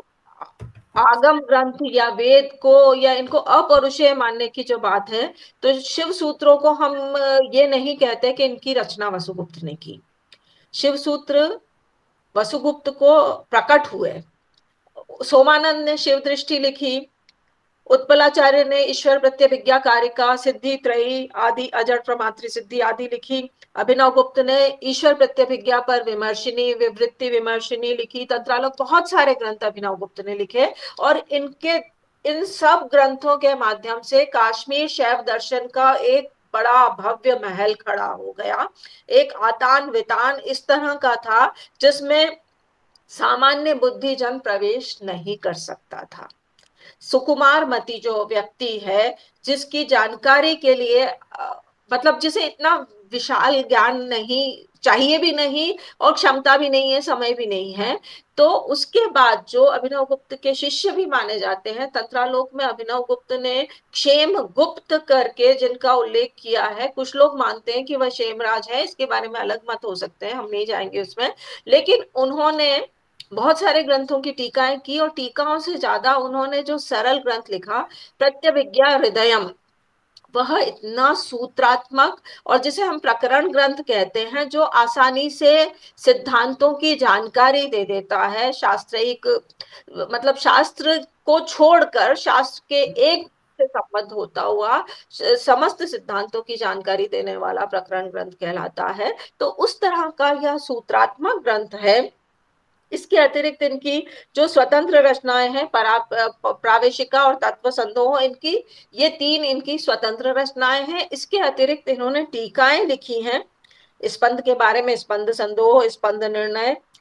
आगम ग्रंथ या वेद को या इनको अपौरुषेय मानने की जो बात है, तो शिव सूत्रों को हम ये नहीं कहते कि इनकी रचना वसुगुप्त ने की। शिव सूत्र वसुगुप्त को प्रकट हुए। सोमानंद ने शिव दृष्टि लिखी, उत्पलाचार्य ने ईश्वर प्रत्यभिज्ञा कारिका, सिद्धि त्रयी आदि, अजड़ प्रमात्र सिद्धि आदि लिखी। अभिनव गुप्त ने ईश्वर प्रत्यभिज्ञा पर विमर्शिनी, विवृत्ति विमर्शिनी लिखी। तंत्रालोक, बहुत सारे ग्रंथ अभिनव गुप्त ने लिखे और इनके इन सब ग्रंथों के माध्यम से काश्मीर शैव दर्शन का एक बड़ा भव्य महल खड़ा हो गया। एक आतान वितान इस तरह का था जिसमें सामान्य बुद्धिजन प्रवेश नहीं कर सकता था। सुकुमार मति जो व्यक्ति है, जिसकी जानकारी के लिए मतलब जिसे इतना विशाल ज्ञान नहीं चाहिए भी नहीं और क्षमता भी नहीं है, समय भी नहीं है, तो उसके बाद जो अभिनव गुप्त के शिष्य भी माने जाते हैं, तंत्रालोक में अभिनव गुप्त ने क्षेम गुप्त करके जिनका उल्लेख किया है, कुछ लोग मानते हैं कि वह क्षेमराज है, इसके बारे में अलग मत हो सकते हैं, हम नहीं जाएंगे उसमें, लेकिन उन्होंने बहुत सारे ग्रंथों की टीकाएं की और टीकाओं से ज्यादा उन्होंने जो सरल ग्रंथ लिखा प्रत्यभिज्ञा हृदयम, वह इतना सूत्रात्मक और जिसे हम प्रकरण ग्रंथ कहते हैं, जो आसानी से सिद्धांतों की जानकारी दे देता है। शास्त्रिक मतलब शास्त्र को छोड़कर शास्त्र के एक से संबद्ध होता हुआ समस्त सिद्धांतों की जानकारी देने वाला प्रकरण ग्रंथ कहलाता है। तो उस तरह का यह सूत्रात्मक ग्रंथ है। इसके अतिरिक्त इनकी जो स्वतंत्र रचनाएं हैं, प्रावेशिका और तत्व संदोह, इनकी ये तीन इनकी स्वतंत्र रचनाएं हैं। इसके अतिरिक्त इन्होंने टीकाएं लिखी हैं स्पंद के बारे में, स्पंद संदोह, स्पंद निर्णय,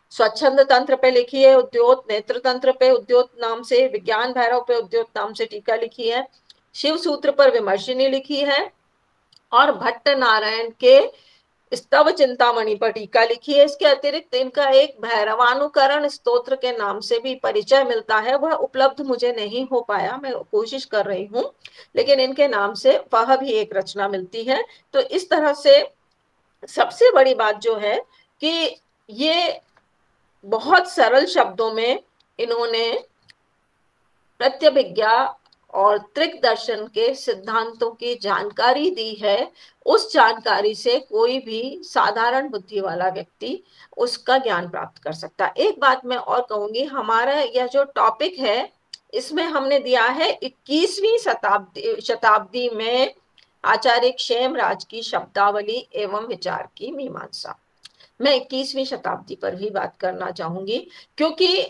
स्वच्छंद तंत्र पे लिखी है, उद्योत नेत्र तंत्र पे उद्योत नाम से, विज्ञान भैरव पे उद्योत नाम से टीका लिखी है, शिव सूत्र पर विमर्शिनी लिखी है, और भट्ट नारायण के स्तव चिंतामणि पर टीका लिखी है। इसके अतिरिक्त इनका एक भैरवानुकरण स्तोत्र के नाम से भी परिचय मिलता है, वह उपलब्ध मुझे नहीं हो पाया, मैं कोशिश कर रही हूँ, लेकिन इनके नाम से वह भी एक रचना मिलती है। तो इस तरह से सबसे बड़ी बात जो है कि ये बहुत सरल शब्दों में इन्होंने प्रत्यभिज्ञा और त्रिक दर्शन के सिद्धांतों की जानकारी दी है। उस जानकारी से कोई भी साधारण बुद्धि वाला व्यक्ति उसका ज्ञान प्राप्त कर सकता है। एक बात मैं और कहूंगी, हमारा यह जो टॉपिक है इसमें हमने दिया है इक्कीसवीं शताब्दी शताब्दी में आचार्य क्षेमराज की शब्दावली एवं विचार की मीमांसा। मैं इक्कीसवीं शताब्दी पर भी बात करना चाहूंगी, क्योंकि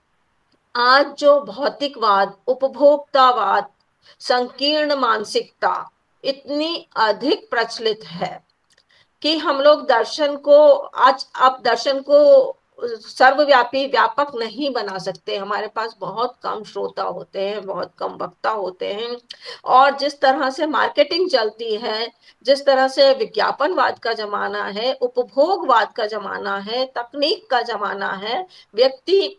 आज जो भौतिकवाद, उपभोक्तावाद, संकीर्ण मानसिकता इतनी अधिक प्रचलित है कि हम लोग दर्शन को आज अब दर्शन को सर्वव्यापी व्यापक नहीं बना सकते। हमारे पास बहुत कम श्रोता होते हैं, बहुत कम वक्ता होते हैं, और जिस तरह से मार्केटिंग चलती है, जिस तरह से विज्ञापनवाद का जमाना है, उपभोगवाद का जमाना है, तकनीक का जमाना है, व्यक्ति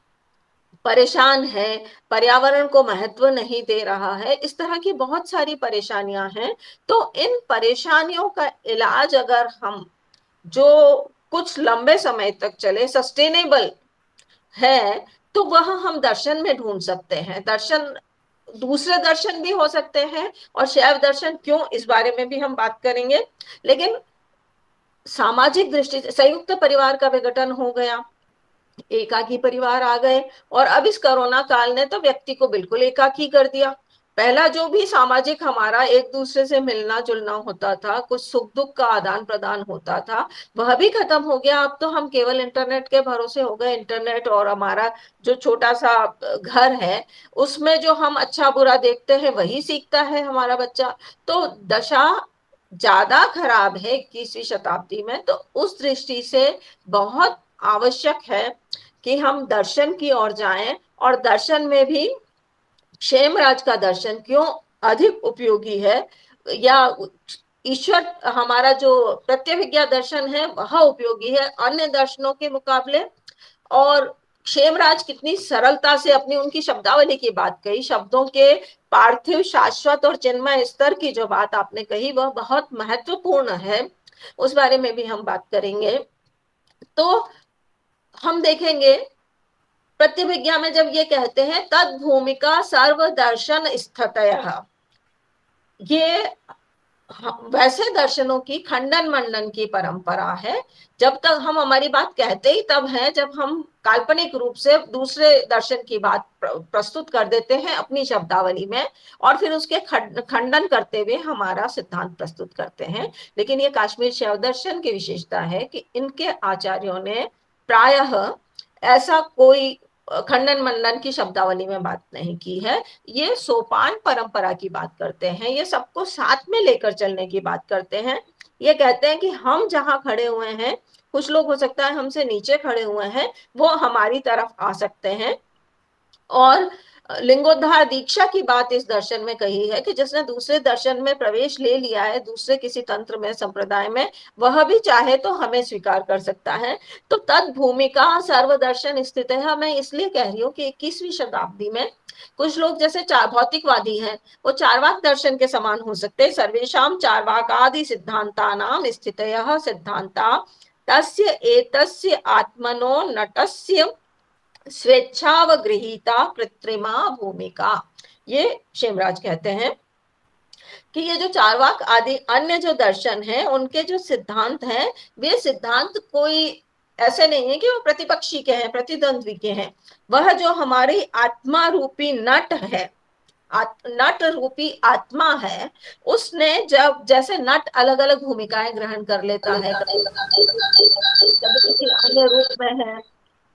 परेशान है, पर्यावरण को महत्व नहीं दे रहा है, इस तरह की बहुत सारी परेशानियां हैं। तो इन परेशानियों का इलाज अगर हम जो कुछ लंबे समय तक चले, सस्टेनेबल है, तो वह हम दर्शन में ढूंढ सकते हैं। दर्शन दूसरे दर्शन भी हो सकते हैं, और शैव दर्शन क्यों, इस बारे में भी हम बात करेंगे। लेकिन सामाजिक दृष्टि से संयुक्त परिवार का विघटन हो गया, एकाकी परिवार आ गए, और अब इस कोरोना काल ने तो व्यक्ति को बिल्कुल एकाकी कर दिया। पहला जो भी सामाजिक हमारा एक दूसरे से मिलना जुलना होता था, कुछ सुख दुख का आदान प्रदान होता था, वह भी खत्म हो गया। अब तो हम केवल इंटरनेट के भरोसे हो गए। इंटरनेट और हमारा जो छोटा सा घर है उसमें जो हम अच्छा बुरा देखते हैं वही सीखता है हमारा बच्चा। तो दशा ज्यादा खराब है इक्कीसवीं शताब्दी में। तो उस दृष्टि से बहुत आवश्यक है कि हम दर्शन की ओर जाएं, और दर्शन में भी क्षेमराज का दर्शन क्यों अधिक उपयोगी है, या ईश्वर हमारा जो प्रत्यभिज्ञा दर्शन है वह उपयोगी है अन्य दर्शनों के मुकाबले। और क्षेमराज कितनी सरलता से अपनी उनकी शब्दावली की बात कही, शब्दों के पार्थिव, शाश्वत और चिन्मय स्तर की जो बात आपने कही वह बहुत महत्वपूर्ण है, उस बारे में भी हम बात करेंगे। तो हम देखेंगे प्रत्यभिज्ञा में जब ये कहते हैं तद भूमिका सर्वदर्शन स्थितयः, ये वैसे दर्शनों की खंडन मंडन की परंपरा है। जब तक हम हमारी बात कहते ही तब है जब हम काल्पनिक रूप से दूसरे दर्शन की बात प्रस्तुत कर देते हैं अपनी शब्दावली में, और फिर उसके खंडन करते हुए हमारा सिद्धांत प्रस्तुत करते हैं। लेकिन ये काश्मीर शैव दर्शन की विशेषता है कि इनके आचार्यों ने प्रायः ऐसा कोई खंडन मंडन की शब्दावली में बात नहीं की है। ये सोपान परंपरा की बात करते हैं, ये सबको साथ में लेकर चलने की बात करते हैं। ये कहते हैं कि हम जहां खड़े हुए हैं, कुछ लोग हो सकता है हमसे नीचे खड़े हुए हैं, वो हमारी तरफ आ सकते हैं। और लिंगोद्धार दीक्षा की बात इस दर्शन में कही है कि जिसने दूसरे दर्शन में प्रवेश ले लिया है, दूसरे किसी तंत्र में, संप्रदाय में, वह भी चाहे तो हमें स्वीकार कर सकता है। तो तद भूमिका सर्वदर्शन स्थित है। मैं इसलिए कह रही हूँ कि इक्कीसवीं शताब्दी में कुछ लोग जैसे चार भौतिकवादी हैं, वो चारवाक दर्शन के समान हो सकते हैं। सर्वेशाम चारवाक आदि सिद्धांतानाम स्थितयः सिद्धांता तस्य एतस्य आत्मनो नटस्य स्वेच्छावगृहीता कृत्रिमा भूमिका। ये क्षेमराज कहते हैं कि ये जो चारवाक आदि अन्य जो दर्शन है, उनके जो सिद्धांत हैं, वे सिद्धांत कोई ऐसे नहीं है कि वो प्रतिपक्षी के हैं, प्रतिद्वंद्वी के हैं। वह जो हमारी आत्मा रूपी नट है, नट रूपी आत्मा है, उसने जब जैसे नट अलग अलग भूमिकाएं ग्रहण कर लेता है, कभी किसी अन्य रूप में है,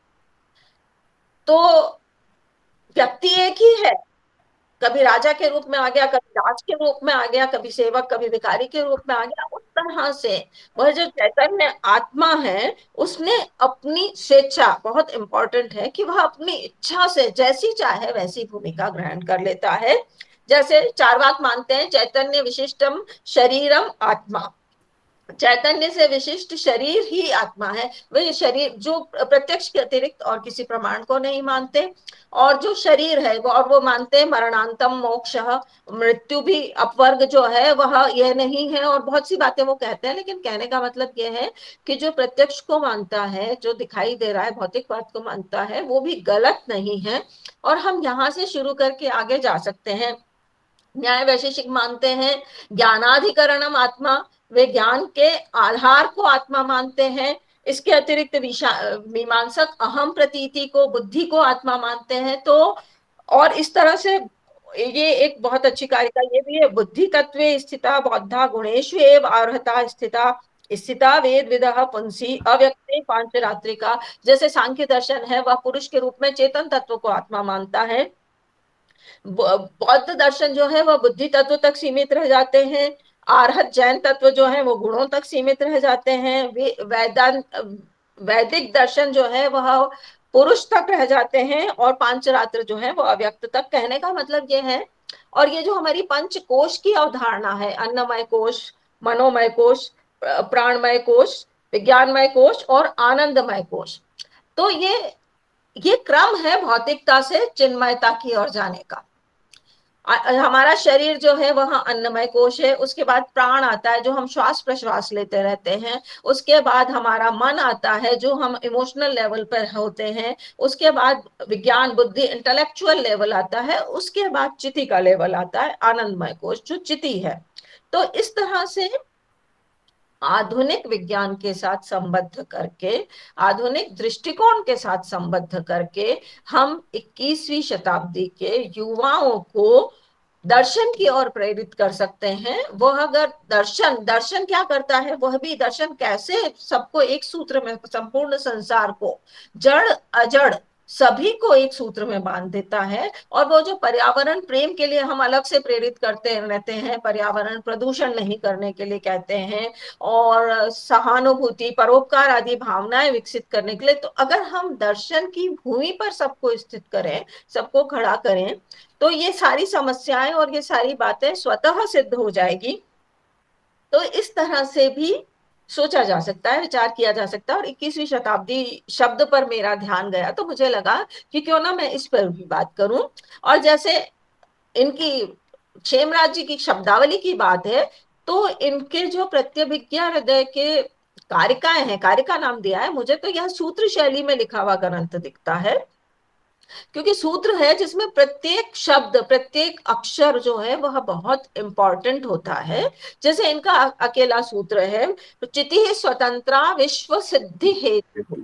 तो व्यक्ति एक ही है, कभी राजा के रूप में आ गया, कभी राज के रूप में आ गया, कभी सेवक, कभी भिखारी के रूप में आ गया। उस तरह से वह जो चैतन्य आत्मा है उसने अपनी स्वेच्छा, बहुत इंपॉर्टेंट है कि वह अपनी इच्छा से जैसी चाहे वैसी भूमिका ग्रहण कर लेता है। जैसे चार्वाक मानते हैं चैतन्य विशिष्टम शरीरम आत्मा, चैतन्य से विशिष्ट शरीर ही आत्मा है। वे शरीर जो प्रत्यक्ष के अतिरिक्त और किसी प्रमाण को नहीं मानते, और जो शरीर है वो और वो मानते हैं मरणांतम मोक्ष, मृत्यु भी अपवर्ग जो है वह यह नहीं है, और बहुत सी बातें वो कहते हैं। लेकिन कहने का मतलब यह है कि जो प्रत्यक्ष को मानता है, जो दिखाई दे रहा है भौतिकवाद को मानता है, वो भी गलत नहीं है। और हम यहाँ से शुरू करके आगे जा सकते हैं। न्याय वैशेषिक मानते हैं ज्ञानाधिकरणम आत्मा, वे ज्ञान के आधार को आत्मा मानते हैं। इसके अतिरिक्त मीमांसक अहम प्रतीति को, बुद्धि को आत्मा मानते हैं। तो और इस तरह से ये एक बहुत अच्छी कारिका ये भी है, बुद्धि तत्वे स्थिता बौद्धा गुणेषु एव अर्हता स्थिता स्थिता वेद विदः पुंसी अव्यक्ते पांचरात्रिका। जैसे सांख्य दर्शन है वह पुरुष के रूप में चेतन तत्व को आत्मा मानता है, बौद्ध दर्शन जो है वह बुद्धि तत्व तक सीमित रह जाते हैं, आर्हत जैन तत्व जो है वो गुणों तक सीमित रह जाते हैं, वेदांत वैदिक दर्शन जो है वह पुरुष तक रह जाते हैं, और पांचरात्र जो है वो अव्यक्त तक। कहने का मतलब ये है, और ये जो हमारी पंच कोश की अवधारणा है, अन्नमय कोश, मनोमय कोश, प्राणमय कोश, विज्ञानमय कोश और आनंदमय कोश, तो ये ये क्रम है भौतिकता से चिन्मयता की ओर जाने का। हमारा शरीर जो है वह अन्नमय कोश है, उसके बाद प्राण आता है जो हम श्वास प्रश्वास लेते रहते हैं, उसके बाद हमारा मन आता है जो हम इमोशनल लेवल पर होते हैं, उसके बाद विज्ञान बुद्धि इंटेलेक्चुअल लेवल आता है, उसके बाद चिति का लेवल आता है आनंदमय कोश जो चिति है। तो इस तरह से आधुनिक विज्ञान के साथ संबद्ध करके, आधुनिक दृष्टिकोण के साथ संबद्ध करके हम इक्कीसवीं शताब्दी के युवाओं को दर्शन की ओर प्रेरित कर सकते हैं। वह अगर दर्शन दर्शन क्या करता है, वह भी दर्शन कैसे सबको एक सूत्र में, संपूर्ण संसार को, जड़ अजड़ सभी को एक सूत्र में बांध देता है। और वो जो पर्यावरण प्रेम के लिए हम अलग से प्रेरित करते रहते हैं, पर्यावरण प्रदूषण नहीं करने के लिए कहते हैं, और सहानुभूति परोपकार आदि भावनाएं विकसित करने के लिए, तो अगर हम दर्शन की भूमि पर सबको स्थित करें, सबको खड़ा करें, तो ये सारी समस्याएं और ये सारी बातें स्वतः सिद्ध हो जाएगी। तो इस तरह से भी सोचा जा सकता है, विचार किया जा सकता है। और इक्कीसवीं शताब्दी शब्द पर मेरा ध्यान गया तो मुझे लगा कि क्यों ना मैं इस पर भी बात करूं। और जैसे इनकी क्षेमराज जी की शब्दावली की बात है, तो इनके जो प्रत्यभिज्ञा हृदय के कारिकाएं हैं, कारिका नाम दिया है मुझे, तो यह सूत्र शैली में लिखा हुआ ग्रंथ दिखता है, क्योंकि सूत्र है जिसमें प्रत्येक शब्द, प्रत्येक अक्षर जो है वह बहुत इंपॉर्टेंट होता है। जैसे इनका अकेला सूत्र है, चिति स्वतंत्रा विश्व सिद्धि हेतु,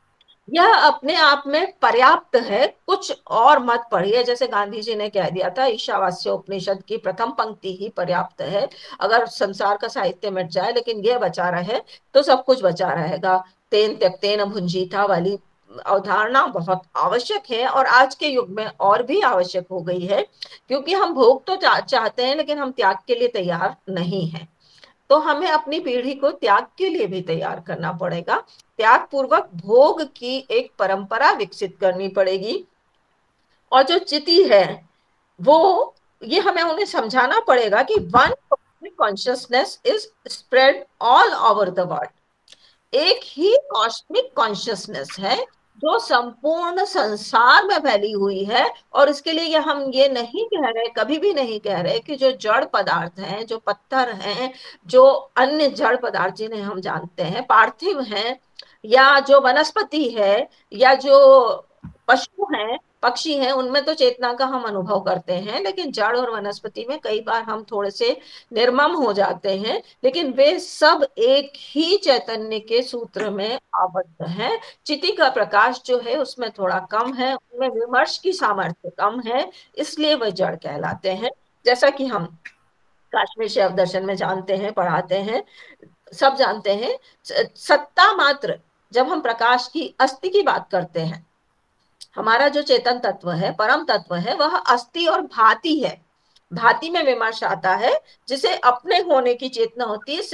यह अपने आप में पर्याप्त है, कुछ और मत पढ़िए। जैसे गांधी जी ने कह दिया था ईशावास्य उपनिषद की प्रथम पंक्ति ही पर्याप्त है, अगर संसार का साहित्य मिट जाए लेकिन यह बचा रहे तो सब कुछ बचा रहेगा। तेन त्यक्तेन भुंजीथा वाली अवधारणा बहुत आवश्यक है, और आज के युग में और भी आवश्यक हो गई है, क्योंकि हम भोग तो चा, चाहते हैं लेकिन हम त्याग के लिए तैयार नहीं हैं। तो हमें अपनी पीढ़ी को त्याग के लिए भी तैयार करना पड़ेगा, त्याग पूर्वक भोग की एक परंपरा विकसित करनी पड़ेगी। और जो चिति है वो, ये हमें उन्हें समझाना पड़ेगा कि one consciousness is spread all over the world, एक ही कॉस्मिक कॉन्शियसनेस है जो संपूर्ण संसार में फैली हुई है। और इसके लिए ये हम ये नहीं कह रहे, कभी भी नहीं कह रहे कि जो जड़ पदार्थ हैं, जो पत्थर हैं, जो अन्य जड़ पदार्थ जिन्हें हम जानते हैं पार्थिव हैं, या जो वनस्पति है, या जो पशु हैं, पक्षी हैं, उनमें तो चेतना का हम अनुभव करते हैं, लेकिन जड़ और वनस्पति में कई बार हम थोड़े से निर्मम हो जाते हैं, लेकिन वे सब एक ही चैतन्य के सूत्र में आबद्ध हैं। चिति का प्रकाश जो है उसमें थोड़ा कम है, उनमें विमर्श की सामर्थ्य कम है, इसलिए वह जड़ कहलाते हैं। जैसा कि हम काश्मीर शैव दर्शन में जानते हैं, पढ़ाते हैं, सब जानते हैं, सत्ता मात्र, जब हम प्रकाश की अस्थि की बात करते हैं, हमारा जो चेतन तत्व है, परम तत्व है, वह अस्थि और भाति है। भाति में विमर्श आता है, जिसे अपने होने की चेतना होती है, सेल्फ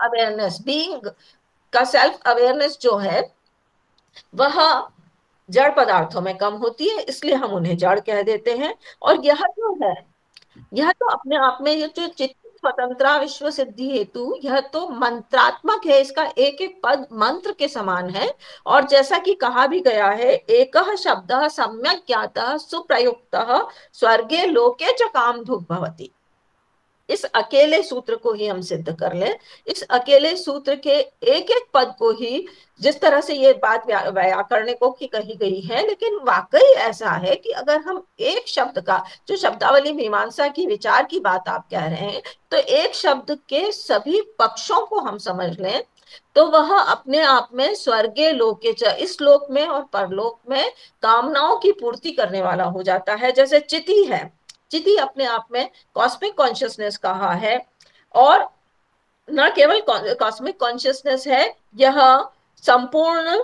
अवेयरनेस, बीइंग का सेल्फ अवेयरनेस जो है वह जड़ पदार्थों में कम होती है, इसलिए हम उन्हें जड़ कह देते हैं। और यह जो है, यह तो अपने आप में ये जो चित्त स्वतंत्रा विश्व सिद्धि हेतु, यह तो मंत्रात्मक है, इसका एक एक पद मंत्र के समान है। और जैसा कि कहा भी गया है, एकः शब्दः सम्यक् ज्ञातः सुप्रयुक्तः स्वर्गे लोके च कामधुक् भवति। इस अकेले सूत्र को ही हम सिद्ध कर लें, इस अकेले सूत्र के एक एक पद को ही, जिस तरह से ये बात व्याकरणिकों की कही गई है, लेकिन वाकई ऐसा है कि अगर हम एक शब्द का, जो शब्दावली मीमांसा की विचार की बात आप कह रहे हैं, तो एक शब्द के सभी पक्षों को हम समझ लें तो वह अपने आप में स्वर्गे लोके च, इस लोक में और परलोक में कामनाओं की पूर्ति करने वाला हो जाता है। जैसे चिति है, चिति अपने आप में कॉस्मिक कॉन्शियसनेस कहा है, और न केवल कॉस्मिक कॉन्शियसनेस है, यह संपूर्ण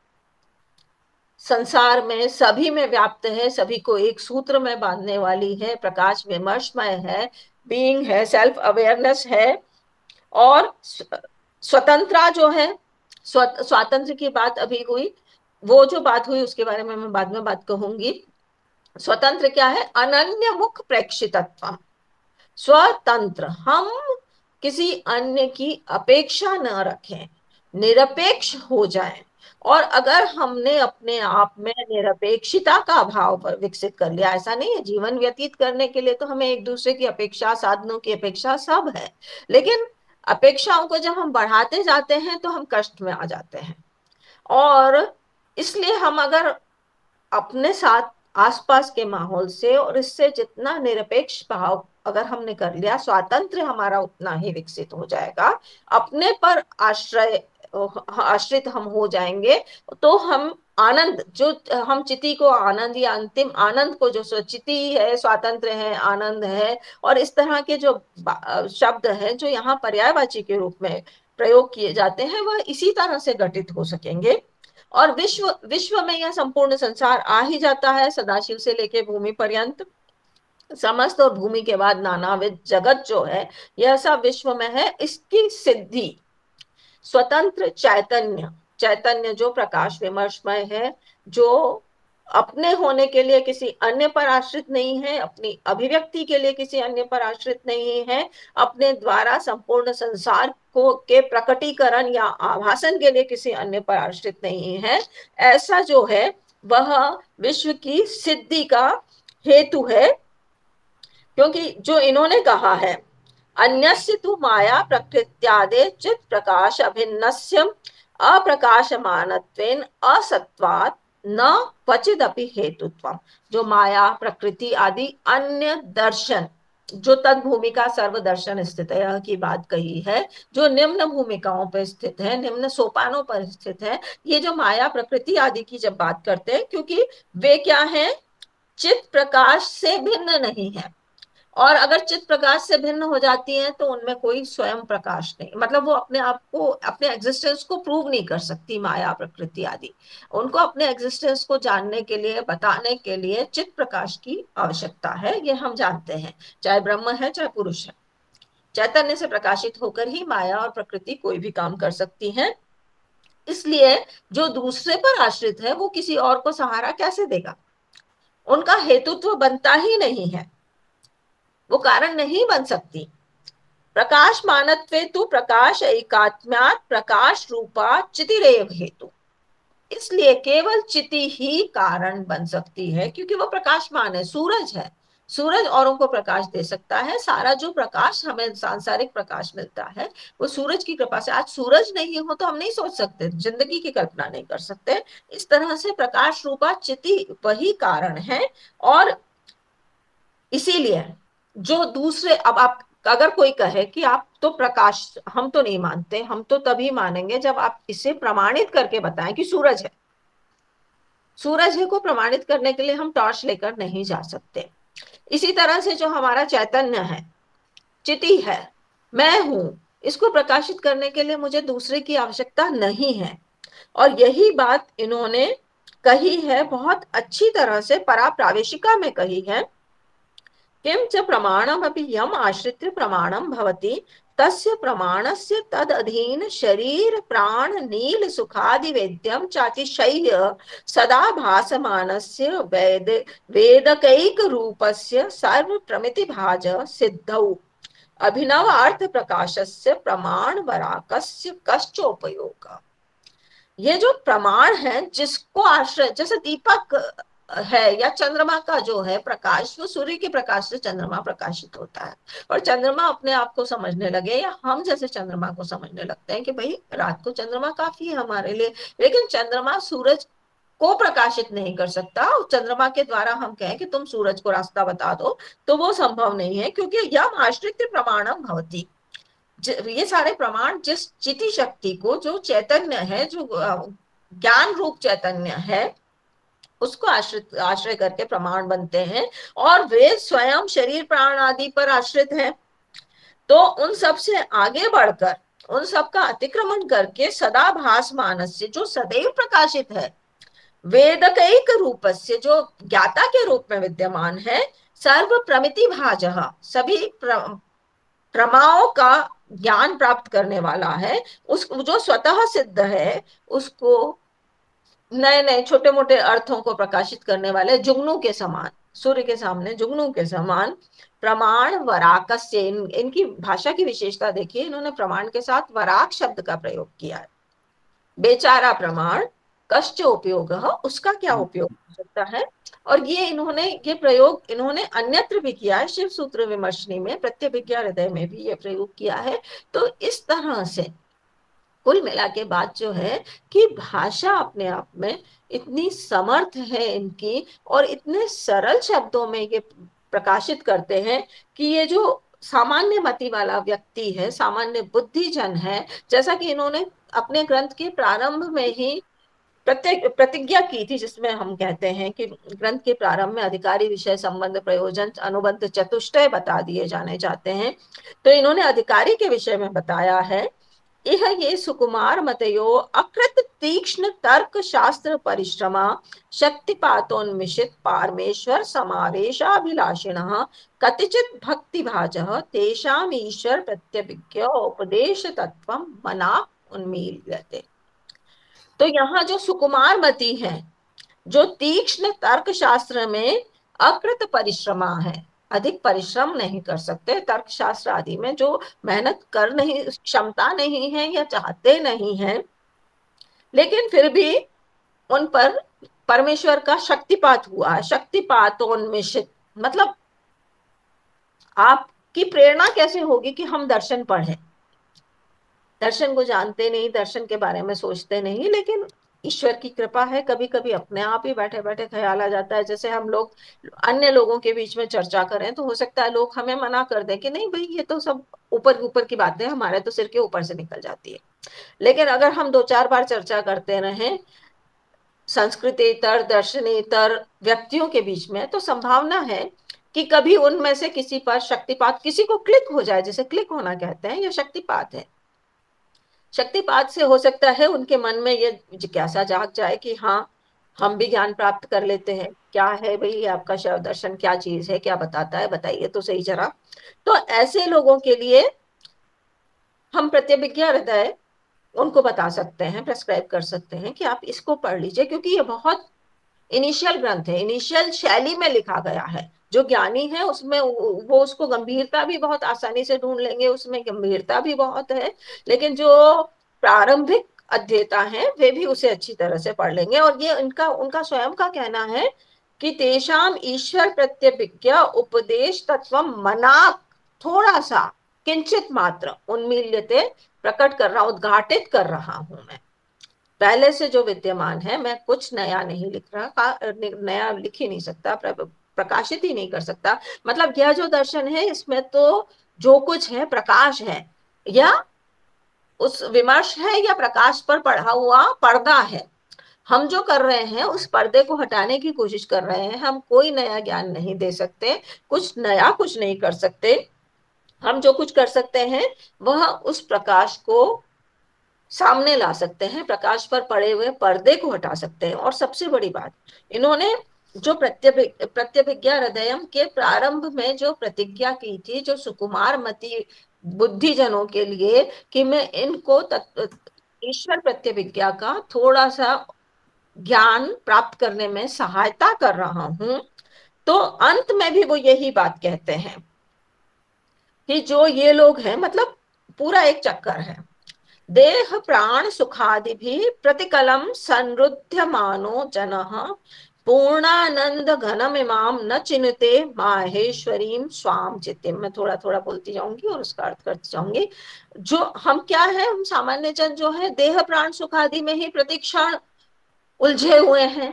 संसार में सभी में व्याप्त है, सभी को एक सूत्र में बांधने वाली है, प्रकाश विमर्शमय है, बीइंग है, सेल्फ अवेयरनेस है। और स्वतंत्रा जो है, स्वातंत्र की बात अभी हुई, वो जो बात हुई उसके बारे में मैं बाद में बात कहूंगी। स्वतंत्र क्या है? अनन्य मुख प्रेक्षितत्व, स्वतंत्र, हम किसी अन्य की अपेक्षा न रखें, निरपेक्ष हो जाएं। और अगर हमने अपने आप में निरपेक्षता का भाव विकसित कर लिया, ऐसा नहीं है, जीवन व्यतीत करने के लिए तो हमें एक दूसरे की अपेक्षा, साधनों की अपेक्षा सब है, लेकिन अपेक्षाओं को जब हम बढ़ाते जाते हैं तो हम कष्ट में आ जाते हैं। और इसलिए हम अगर अपने साथ आसपास के माहौल से और इससे जितना निरपेक्ष भाव अगर हमने कर लिया, स्वातंत्र्य हमारा उतना ही विकसित हो जाएगा, अपने पर आश्रय आश्रित हम हो जाएंगे, तो हम आनंद, जो हम चिति को आनंद या अंतिम आनंद को, जो चिति है, स्वातंत्र्य है, आनंद है, और इस तरह के जो शब्द हैं जो यहाँ पर्यायवाची के रूप में प्रयोग किए जाते हैं, वह इसी तरह से घटित हो सकेंगे। और विश्व विश्व में यह संपूर्ण संसार आ ही जाता है, सदाशिव से लेके भूमि पर्यंत समस्त, और भूमि के बाद नानाविध जगत जो है यह सब विश्व में है। इसकी सिद्धि स्वतंत्र चैतन्य, चैतन्य जो प्रकाश विमर्शमय है, जो अपने होने के लिए किसी अन्य पर आश्रित नहीं है, अपनी अभिव्यक्ति के लिए किसी अन्य पर आश्रित नहीं है, अपने द्वारा संपूर्ण संसार को के प्रकटीकरण या आभासन के लिए किसी अन्य पर आश्रित नहीं है, ऐसा जो है वह विश्व की सिद्धि का हेतु है। क्योंकि जो इन्होंने कहा है, अन्यस्य तु माया प्रकृत्यादे चित प्रकाश अभिन्नस्य अप्रकाशमानत्वेन असत्वात् न क्वचिदपि हेतुत्वम्, जो माया प्रकृति आदि अन्य दर्शन, जो तद भूमिका सर्व दर्शन स्थित है की बात कही है, जो निम्न भूमिकाओं पर स्थित है, निम्न सोपानों पर स्थित है, ये जो माया प्रकृति आदि की जब बात करते हैं, क्योंकि वे क्या है, चित्त प्रकाश से भिन्न नहीं है, और अगर चित्त प्रकाश से भिन्न हो जाती हैं तो उनमें कोई स्वयं प्रकाश नहीं, मतलब वो अपने आप को, अपने एग्जिस्टेंस को प्रूव नहीं कर सकती माया प्रकृति आदि। उनको अपने एग्जिस्टेंस को जानने के लिए, बताने के लिए चित्त प्रकाश की आवश्यकता है, ये हम जानते हैं, चाहे ब्रह्म है चाहे पुरुष है। चैतन्य से प्रकाशित होकर ही माया और प्रकृति कोई भी काम कर सकती है। इसलिए जो दूसरे पर आश्रित है वो किसी और को सहारा कैसे देगा, उनका हेतुत्व बनता ही नहीं है, वो कारण नहीं बन सकती। प्रकाश मानत्वे तु प्रकाश एकात्म्यात् प्रकाश रूपा चितिरेव हेतु, इसलिए केवल चिति ही कारण बन सकती है, क्योंकि वो प्रकाशमान है, सूरज है, सूरज औरों को प्रकाश दे सकता है। सारा जो प्रकाश हमें सांसारिक प्रकाश मिलता है वो सूरज की कृपा से। आज सूरज नहीं हो तो हम नहीं सोच सकते, जिंदगी की कल्पना नहीं कर सकते। इस तरह से प्रकाश रूपा चिति वही कारण है, और इसीलिए जो दूसरे, अब आप अगर कोई कहे कि आप तो प्रकाश, हम तो नहीं मानते, हम तो तभी मानेंगे जब आप इसे प्रमाणित करके बताएं कि सूरज है। सूरज है को प्रमाणित करने के लिए हम टॉर्च लेकर नहीं जा सकते। इसी तरह से जो हमारा चैतन्य है, चिति है, मैं हूं, इसको प्रकाशित करने के लिए मुझे दूसरे की आवश्यकता नहीं है। और यही बात इन्होंने कही है, बहुत अच्छी तरह से पराप्रावेशिका में कही है। किम च प्रमाणम अपि यम आश्रित्य प्रमाणम भवति तस्य प्रमाणस्य तद अधीन शरीर प्राण नील सुखादि वेद्यम चातिशय्य सदा भासमानस्य वेद वेदकैक रूपस्य सर्व प्रमिति भाज सिद्धौ अभिनव अर्थ प्रकाशस्य प्रमाण वराकस्य कश्चोपयोग। ये जो प्रमाण है जिसको आश्रय, जैसे दीपक है या चंद्रमा का जो है प्रकाश, वो सूर्य के प्रकाश से चंद्रमा प्रकाशित होता है और चंद्रमा अपने आप को समझने लगे या हम जैसे चंद्रमा को समझने लगते हैं कि भाई रात को चंद्रमा काफी है हमारे लिए, लेकिन चंद्रमा सूरज को प्रकाशित नहीं कर सकता। चंद्रमा के द्वारा हम कहें कि तुम सूरज को रास्ता बता दो तो वो संभव नहीं है, क्योंकि यम आश्रित प्रमाणम भवति। ये सारे प्रमाण जिस चिति शक्ति को, जो चैतन्य है, जो ज्ञान रूप चैतन्य है, उसको आश्रित आश्रय करके प्रमाण बनते हैं और वे स्वयं शरीर प्राण आदि पर आश्रित हैं। तो उन सब से आगे बढ़कर, उन सब का अतिक्रमण करके सदा भासमानस्य, जो सदैव प्रकाशित है, वेदकैक रूपस्य, जो ज्ञाता के रूप में विद्यमान है, सर्व प्रमिति भाजः, सभी प्र, प्रमाओं का ज्ञान प्राप्त करने वाला है, उस जो स्वतः सिद्ध है, उसको नए नए छोटे मोटे अर्थों को प्रकाशित करने वाले जुगनू के समान, सूर्य के सामने जुगनू के समान प्रमाण वराकस्य। इन, इनकी भाषा की विशेषता देखिए, इन्होंने प्रमाण के साथ वराक शब्द का प्रयोग किया है। बेचारा प्रमाण, कश्च उपयोग, उसका क्या उपयोग हो सकता है। और ये इन्होंने ये प्रयोग इन्होंने अन्यत्र भी किया है, शिव सूत्र विमर्शनी में, प्रत्यभिज्ञा हृदय में भी ये प्रयोग किया है। तो इस तरह से कुल मिला के बात जो है कि भाषा अपने आप में इतनी समर्थ है इनकी, और इतने सरल शब्दों में ये प्रकाशित करते हैं कि ये जो सामान्य मति वाला व्यक्ति है, सामान्य बुद्धिजन है, जैसा कि इन्होंने अपने ग्रंथ के प्रारंभ में ही प्रतिज्ञा की थी, जिसमें हम कहते हैं कि ग्रंथ के प्रारंभ में अधिकारी विषय संबंध प्रयोजन अनुबंध चतुष्टय बता दिए जाने चाहते हैं। तो इन्होंने अधिकारी के विषय में बताया है, यह ये सुकुमार मतयो अकृत तीक्ष्ण तर्क शास्त्र परिश्रमा शक्तिपातोन्मिषित पारमेश्वर समावेशाभिलाषिणः कतिचित भक्ति भाजः तेषाम ईश्वर प्रत्यभिज्ञ उपदेश तत्वं मना उन्मील्यते। तो यहाँ जो सुकुमार मति है, जो तीक्ष्ण तर्क शास्त्र में अकृत परिश्रमा है, अधिक परिश्रम नहीं कर सकते, तर्क शास्त्र आदि में जो मेहनत कर नहीं, क्षमता नहीं है या चाहते नहीं है, लेकिन फिर भी उन पर परमेश्वर का शक्तिपात हुआ है। शक्तिपातोन्मिषित मतलब आपकी प्रेरणा कैसे होगी कि हम दर्शन पढ़ें, दर्शन को जानते नहीं, दर्शन के बारे में सोचते नहीं, लेकिन ईश्वर की कृपा है, कभी कभी अपने आप ही बैठे बैठे ख्याल आ जाता है। जैसे हम लोग अन्य लोगों के बीच में चर्चा करें तो हो सकता है लोग हमें मना कर दें कि नहीं भाई ये तो सब ऊपर ऊपर की बातें, हमारे तो सिर के ऊपर से निकल जाती है। लेकिन अगर हम दो चार बार चर्चा करते रहें संस्कृतेतर दर्शनेतर व्यक्तियों के बीच में, तो संभावना है कि कभी उनमें से किसी पर शक्तिपात, किसी को क्लिक हो जाए, जैसे क्लिक होना कहते हैं, यह शक्तिपात है। शक्तिपात से हो सकता है उनके मन में ये जिज्ञासा जाग जाए कि हाँ हम भी ज्ञान प्राप्त कर लेते हैं, क्या है भाई आपका शव दर्शन, क्या चीज है, क्या बताता है, बताइए तो सही जरा। तो ऐसे लोगों के लिए हम प्रत्यभिज्ञा हृदय उनको बता सकते हैं, प्रेस्क्राइब कर सकते हैं कि आप इसको पढ़ लीजिए, क्योंकि ये बहुत इनिशियल ग्रंथ है, इनिशियल शैली में लिखा गया है। जो ज्ञानी है उसमें वो उसको गंभीरता भी बहुत आसानी से ढूंढ लेंगे, उसमें गंभीरता भी बहुत है, लेकिन जो प्रारंभिक अध्येता हैं वे भी उसे अच्छी तरह से पढ़ लेंगे। और ये उनका उनका स्वयं का कहना है कि तेषाम ईश्वर प्रत्यभिज्ञा उपदेश तत्व मना, थोड़ा सा किंचित मात्र उन्मील्यते, प्रकट कर रहा, उद्घाटित कर रहा हूं मैं, पहले से जो विद्यमान है, मैं कुछ नया नहीं लिख रहा, नया लिख ही नहीं सकता, प्रकाशित ही नहीं कर सकता। मतलब यह जो दर्शन है इसमें तो जो कुछ है प्रकाश है, या उस विमर्श है, या प्रकाश पर पढ़ा हुआ पर्दा है। हम जो कर रहे हैं उस पर्दे को हटाने की कोशिश कर रहे हैं। हम कोई नया ज्ञान नहीं दे सकते, कुछ नया कुछ नहीं कर सकते। हम जो कुछ कर सकते हैं वह उस प्रकाश को सामने ला सकते हैं, प्रकाश पर पड़े हुए पर्दे को हटा सकते हैं। और सबसे बड़ी बात, इन्होंने जो प्रत्यभिज्ञा हृदयम के प्रारंभ में जो प्रतिज्ञा की थी, जो सुकुमार मति बुद्धिजनों के लिए कि मैं इनको ईश्वर प्रत्यभिज्ञा का थोड़ा सा ज्ञान प्राप्त करने में सहायता कर रहा हूं, तो अंत में भी वो यही बात कहते हैं कि जो ये लोग हैं, मतलब पूरा एक चक्कर है, देह प्राण सुखादि भी प्रतिकलम संरुध्यमानो जनः पूर्णानंद घनमिमाम न चिन्हते माहेश्वरीम स्वाम चितिम। मैं थोड़ा थोड़ा बोलती जाऊंगी और उसका अर्थ करती जाऊंगी। जो हम क्या है, हम सामान्य जन जो है देह प्राण सुख आदि में ही प्रतिक्षण उलझे हुए हैं।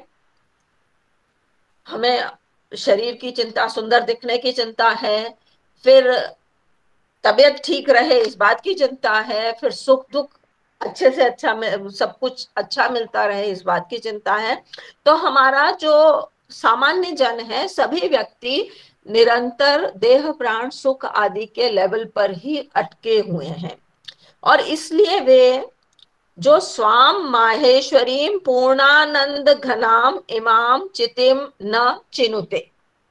हमें शरीर की चिंता, सुंदर दिखने की चिंता है, फिर तबीयत ठीक रहे इस बात की चिंता है, फिर सुख दुख अच्छे से अच्छा में सब कुछ अच्छा मिलता रहे इस बात की चिंता है। तो हमारा जो सामान्य जन है, सभी व्यक्ति निरंतर देह प्राण सुख आदि के लेवल पर ही अटके हुए हैं, और इसलिए वे जो स्वाम माहेश्वरीम पूर्णानंद घनाम इमाम चितिम न चिनुते,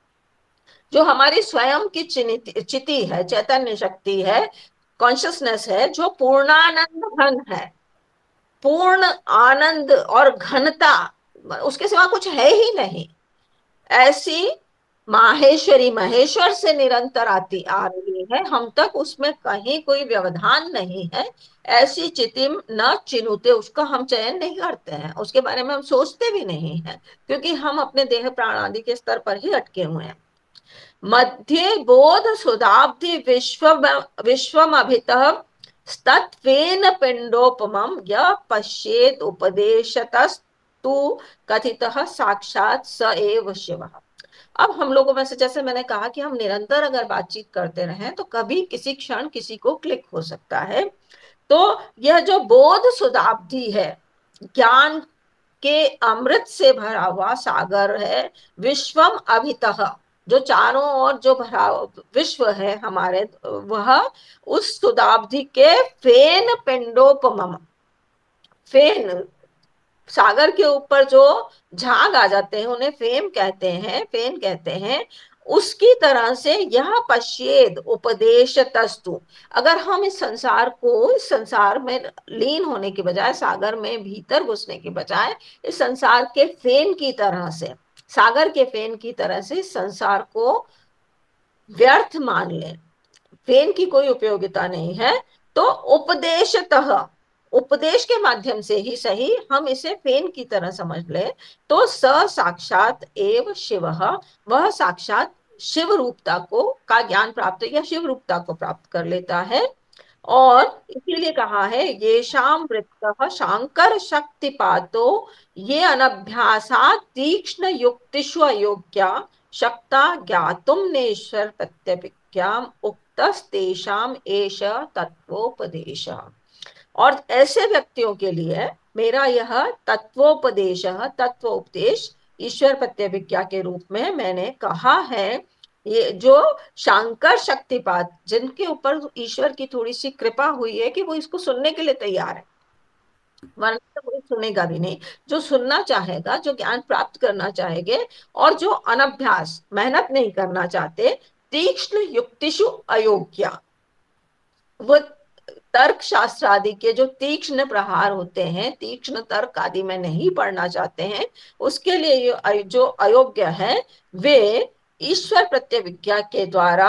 जो हमारी स्वयं की चिति है, चैतन्य शक्ति है, कॉन्शियसनेस है, जो पूर्णानंद घन है, पूर्ण आनंद और घनता, उसके सिवा कुछ है ही नहीं, ऐसी माहेश्वरी महेश्वर से निरंतर आती आ रही है, हम तक उसमें कहीं कोई व्यवधान नहीं है, ऐसी चितिम न चिनुते, उसका हम चयन नहीं करते हैं, उसके बारे में हम सोचते भी नहीं है, क्योंकि हम अपने देह प्राण आदि के स्तर पर ही अटके हुए हैं। मध्ये बोध सुधाब्धि विश्व विश्वमभितः तत्वेन पिंडोपमं य पश्येत उपदेशतस्तु कथितः साक्षात स एव शिवः। अब हम लोगों में से, जैसे मैंने कहा कि हम निरंतर अगर बातचीत करते रहें तो कभी किसी क्षण किसी को क्लिक हो सकता है। तो यह जो बोध सुधाब्धि है, ज्ञान के अमृत से भरा हुआ सागर है, विश्वम अभितः, जो चारों ओर जो भरा विश्व है हमारे, वह उस सुधाब्धि के फेन पिंडोपमम, फेन सागर के ऊपर जो झाग आ जाते हैं उन्हें फेम कहते हैं, फेन कहते हैं, उसकी तरह से यह पश्येद उपदेश तस्तु, अगर हम इस संसार को, इस संसार में लीन होने के बजाय, सागर में भीतर घुसने के बजाय, इस संसार के फेन की तरह से, सागर के फेन की तरह से संसार को व्यर्थ मान ले, फेन की कोई उपयोगिता नहीं है, तो उपदेशतः, उपदेश के माध्यम से ही सही हम इसे फेन की तरह समझ ले, तो स साक्षात एव शिवः, वह साक्षात शिव रूपता को का ज्ञान प्राप्त या शिव रूपता को प्राप्त कर लेता है। और इसीलिए कहा है येषाम वृत्तः शांकर शक्तिपातो ये अनभ्यासात् तीक्ष्ण युक्तिषु अयोग्या शक्ता ज्ञातुम नेश्वर प्रत्यभिज्ञाम उक्तस्तेषाम एष तत्वोपदेश। और ऐसे व्यक्तियों के लिए मेरा यह तत्वोपदेश, तत्वोपदेश ईश्वर प्रत्यभिज्ञा के रूप में मैंने कहा है, ये जो शांकर शक्तिपात, जिनके ऊपर ईश्वर की थोड़ी सी कृपा हुई है कि वो इसको सुनने के लिए तैयार है, वरना तो कोई सुनेगा भी नहीं, जो सुनना चाहेगा, जो ज्ञान प्राप्त करना चाहेंगे, और जो अनभ्यास मेहनत नहीं करना चाहते, तीक्ष्ण युक्तिषु अयोग्या, वो तर्क शास्त्र आदि के जो तीक्ष्ण प्रहार होते हैं, तीक्ष्ण तर्क आदि में नहीं पढ़ना चाहते हैं, उसके लिए जो अयोग्य है, वे ईश्वर प्रत्यभिज्ञा के द्वारा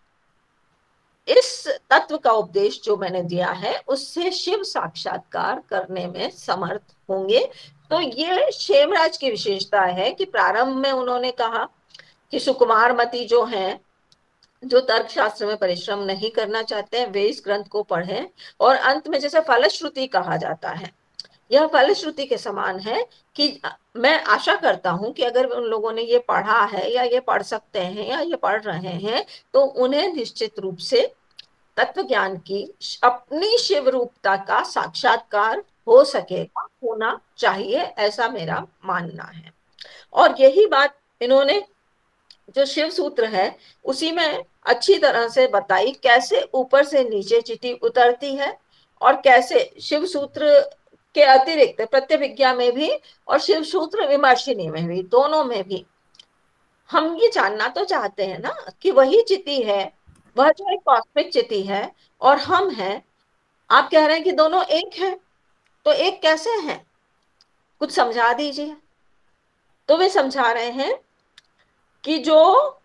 इस तत्व का उपदेश जो मैंने दिया है उससे शिव साक्षात्कार करने में समर्थ होंगे। तो ये क्षेमराज की विशेषता है कि प्रारंभ में उन्होंने कहा कि सुकुमारमती जो हैं, जो तर्क शास्त्र में परिश्रम नहीं करना चाहते हैं, वे इस ग्रंथ को पढ़ें, और अंत में जैसे फलश्रुति कहा जाता है, यह फलश्रुति के समान है कि मैं आशा करता हूं कि अगर उन लोगों ने ये पढ़ा है या ये पढ़ सकते हैं या ये पढ़ रहे हैं, तो उन्हें निश्चित रूप से तत्व ज्ञान की अपनी शिव रूपता का साक्षात्कार हो सकेगा, होना चाहिए, ऐसा मेरा मानना है। और यही बात इन्होंने जो शिव सूत्र है उसी में अच्छी तरह से बताई, कैसे ऊपर से नीचे चिति उतरती है, और कैसे शिव सूत्र के अतिरिक्त प्रत्यभिज्ञा में भी और शिव सूत्र विमर्शिनी में भी, दोनों में भी हम ये जानना तो चाहते हैं ना कि वही चिति है, वह जो एक कॉस्मिक चिति है और हम हैं, आप कह रहे हैं कि दोनों एक है, तो एक कैसे हैं, कुछ समझा दीजिए। तो वे समझा रहे हैं कि जो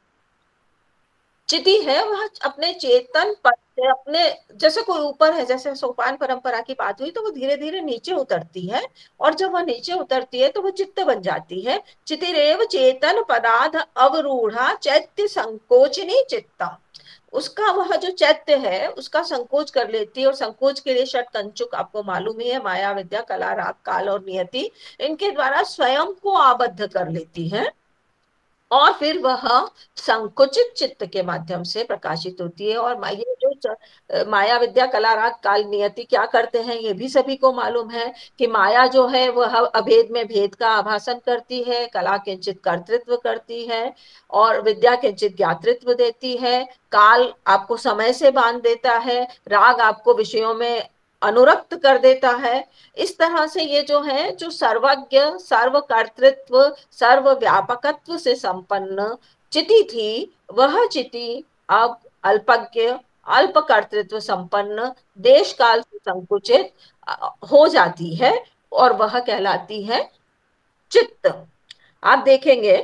चिति है वह अपने चेतन पद से, अपने जैसे कोई ऊपर है, जैसे सोपान परंपरा की बात हुई, तो वो धीरे धीरे नीचे उतरती है, और जब वह नीचे उतरती है तो वो चित्त बन जाती है। चितिरेव चेतन पदार्थ अवरूढ़ा चैत्य संकोचनी चित्तम, उसका वह जो चैत्य है उसका संकोच कर लेती है। और संकोच के लिए षट कंचुक आपको मालूम ही है, माया, विद्या, कला, राग, काल और नियति, इनके द्वारा स्वयं को आबद्ध कर लेती है, और फिर वह संकुचित चित्त के माध्यम से प्रकाशित होती है। और ये जो माया, विद्या, कला, राग, काल, नियति क्या करते हैं ये भी सभी को मालूम है कि माया जो है वह अभेद में भेद का आभासन करती है, कला किंचित कर्तृत्व करती है, और विद्या किंचित ज्ञातृत्व देती है, काल आपको समय से बांध देता है, राग आपको विषयों में अनुरक्त कर देता है। इस तरह से ये जो है, जो सर्वज्ञ, सर्वकर्तृत्व, सर्वव्यापकत्व से संपन्न चिति थी, वह चिति अब अल्पज्ञ, अल्प कर्तृत्व संपन्न, देश काल से संकुचित हो जाती है, और वह कहलाती है चित्त। आप देखेंगे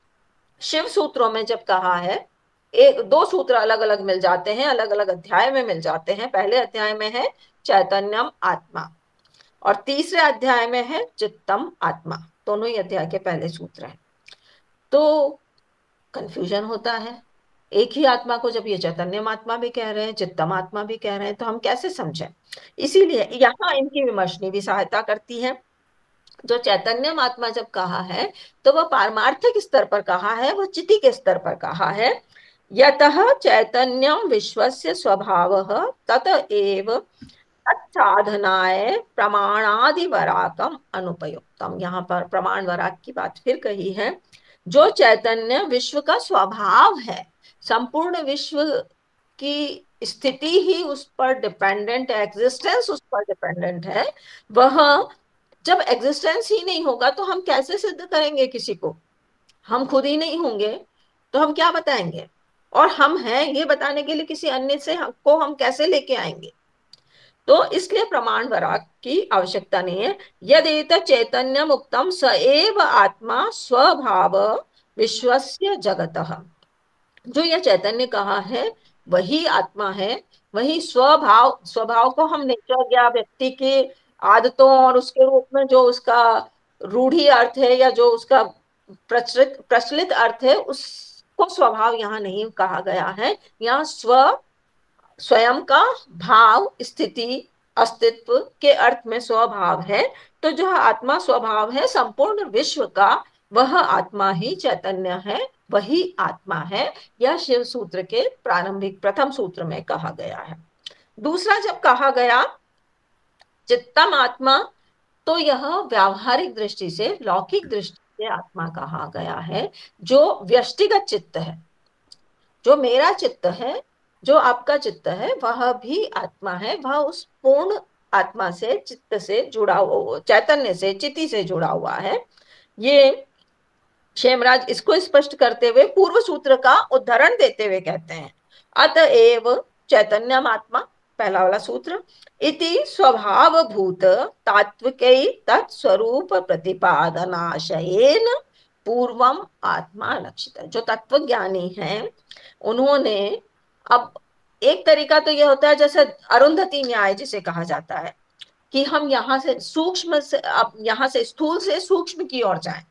शिव सूत्रों में जब कहा है, एक दो सूत्र अलग अलग मिल जाते हैं, अलग अलग अध्याय में मिल जाते हैं। पहले अध्याय में है चैतन्यम आत्मा, और तीसरे अध्याय में है चित्तम आत्मा, दोनों ही अध्याय के पहले सूत्र हैं। तो कंफ्यूजन होता है, एक ही आत्मा को जब ये चैतन्यम आत्मा भी कह रहे हैं, चित्तम आत्मा भी कह रहे हैं, तो हम कैसे समझें। इसीलिए यहाँ इनकी विमर्शनी भी सहायता करती है। जो चैतन्यम आत्मा जब कहा है तो वह पारमार्थिक स्तर पर कहा है, वह चिति के स्तर पर कहा है। यतः चैतन्यम विश्वस्य स्वभावः तत एव तत्साधनाय प्रमाणादिवराकम अनुपयुक्तम। यहाँ पर प्रमाण वराक की बात फिर कही है। जो चैतन्य विश्व का स्वभाव है, संपूर्ण विश्व की स्थिति ही उस पर डिपेंडेंट है, एग्जिस्टेंस उस पर डिपेंडेंट है, वह जब एग्जिस्टेंस ही नहीं होगा तो हम कैसे सिद्ध करेंगे किसी को। हम खुद ही नहीं होंगे तो हम क्या बताएंगे, और हम हैं ये बताने के लिए किसी अन्य से को हम कैसे लेके आएंगे। तो इसलिए प्रमाण वराक की आवश्यकता नहीं है। यदेत चैतन्य मुक्तम स एव आत्मा स्वभाव विश्वस्य जगतः, जो यह चैतन्य कहा है वही आत्मा है, वही स्वभाव। स्वभाव को हम नेचर या व्यक्ति के आदतों और उसके रूप में जो उसका रूढ़ी अर्थ है या जो उसका प्रचलित प्रचलित अर्थ है, उसको स्वभाव यहाँ नहीं कहा गया है। यहाँ स्व स्वयं का भाव, स्थिति, अस्तित्व के अर्थ में स्वभाव है। तो जो आत्मा स्वभाव है संपूर्ण विश्व का, वह आत्मा ही चैतन्य है, वही आत्मा है। यह शिव सूत्र के प्रारंभिक प्रथम सूत्र में कहा गया है। दूसरा जब कहा गया चित्तम आत्मा, तो यह व्यावहारिक दृष्टि से, लौकिक दृष्टि से आत्मा कहा गया है, जो व्यष्टिगत चित्त है। जो मेरा चित्त है, जो आपका चित्त है, वह भी आत्मा है। वह उस पूर्ण आत्मा से, चित्त से जुड़ा हुआ, चैतन्य से, चिति से जुड़ा हुआ है। ये क्षेमराज इसको स्पष्ट करते हुए पूर्व सूत्र का उदाहरण देते हुए कहते हैं, अतएव चैतन्यम आत्मा, पहला वाला सूत्र, इति स्वभाव भूत तात्विकै तत्स्वरूप प्रतिपादनाशयेन पूर्वम आत्मा लक्षित। जो तत्व ज्ञानी हैं उन्होंने, अब एक तरीका तो यह होता है जैसे अरुंधति न्याय जिसे कहा जाता है, कि हम यहाँ से सूक्ष्म से, अब यहाँ से स्थूल से सूक्ष्म की ओर जाएं।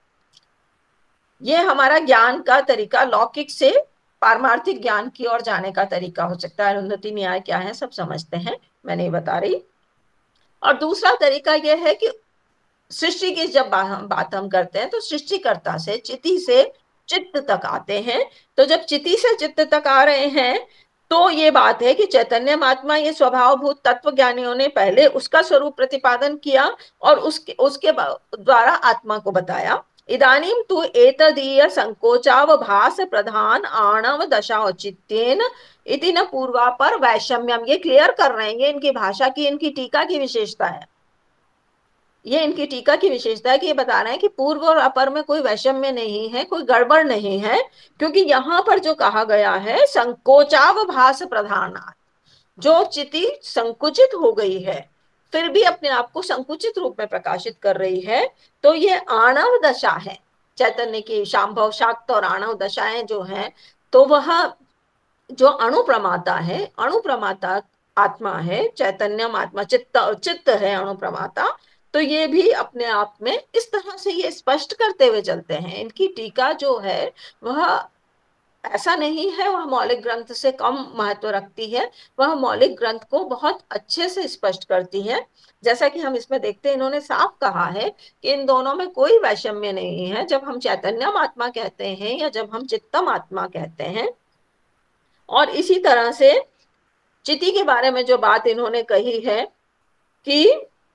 ये हमारा ज्ञान का तरीका, लौकिक से पारमार्थिक ज्ञान की ओर जाने का तरीका हो सकता है। अरुंधति न्याय क्या है सब समझते हैं, मैं नहीं बता रही। और दूसरा तरीका यह है कि सृष्टि की जब बात हम करते हैं तो सृष्टिकर्ता से, चिति से चित्त तक आते हैं। तो जब चिति से चित्त तक आ रहे हैं तो ये बात है कि चैतन्य आत्मा, ये स्वभावभूत तत्व ज्ञानियों ने पहले उसका स्वरूप प्रतिपादन किया और उसके उसके द्वारा आत्मा को बताया। इदानीं तु एतदीय संकोचावभास प्रधान आणव दशाऔचित्येन इति न पूर्वापर वैषम्यम। ये क्लियर कर रहे हैं, इनकी भाषा की, इनकी टीका की विशेषता है। ये इनकी टीका की विशेषता है कि ये बता रहे हैं कि पूर्व और अपर में कोई वैषम्य नहीं है, कोई गड़बड़ नहीं है, क्योंकि यहाँ पर जो कहा गया है संकोचावभास प्रधानात्, जो चिति संकुचित हो गई है फिर भी अपने आप को संकुचित रूप में प्रकाशित कर रही है, तो ये आणव दशा है। चैतन्य की शांभव शाक्त और आणव दशाएं जो हैं, तो वह जो अणु प्रमाता है, अणु प्रमाता आत्मा है, चैतन्यम आत्मा, चित्त चित्त है अणु प्रमाता, तो ये भी अपने आप में इस तरह से ये स्पष्ट करते हुए चलते हैं। इनकी टीका जो है वह ऐसा नहीं है वह मौलिक ग्रंथ से कम महत्व रखती है, वह मौलिक ग्रंथ को बहुत अच्छे से स्पष्ट करती है। जैसा कि हम इसमें देखते हैं, इन्होंने साफ कहा है कि इन दोनों में कोई वैषम्य नहीं है। जब हम चैतन्यम आत्मा कहते हैं या जब हम चित्तम आत्मा कहते हैं, और इसी तरह से चिति के बारे में जो बात इन्होंने कही है कि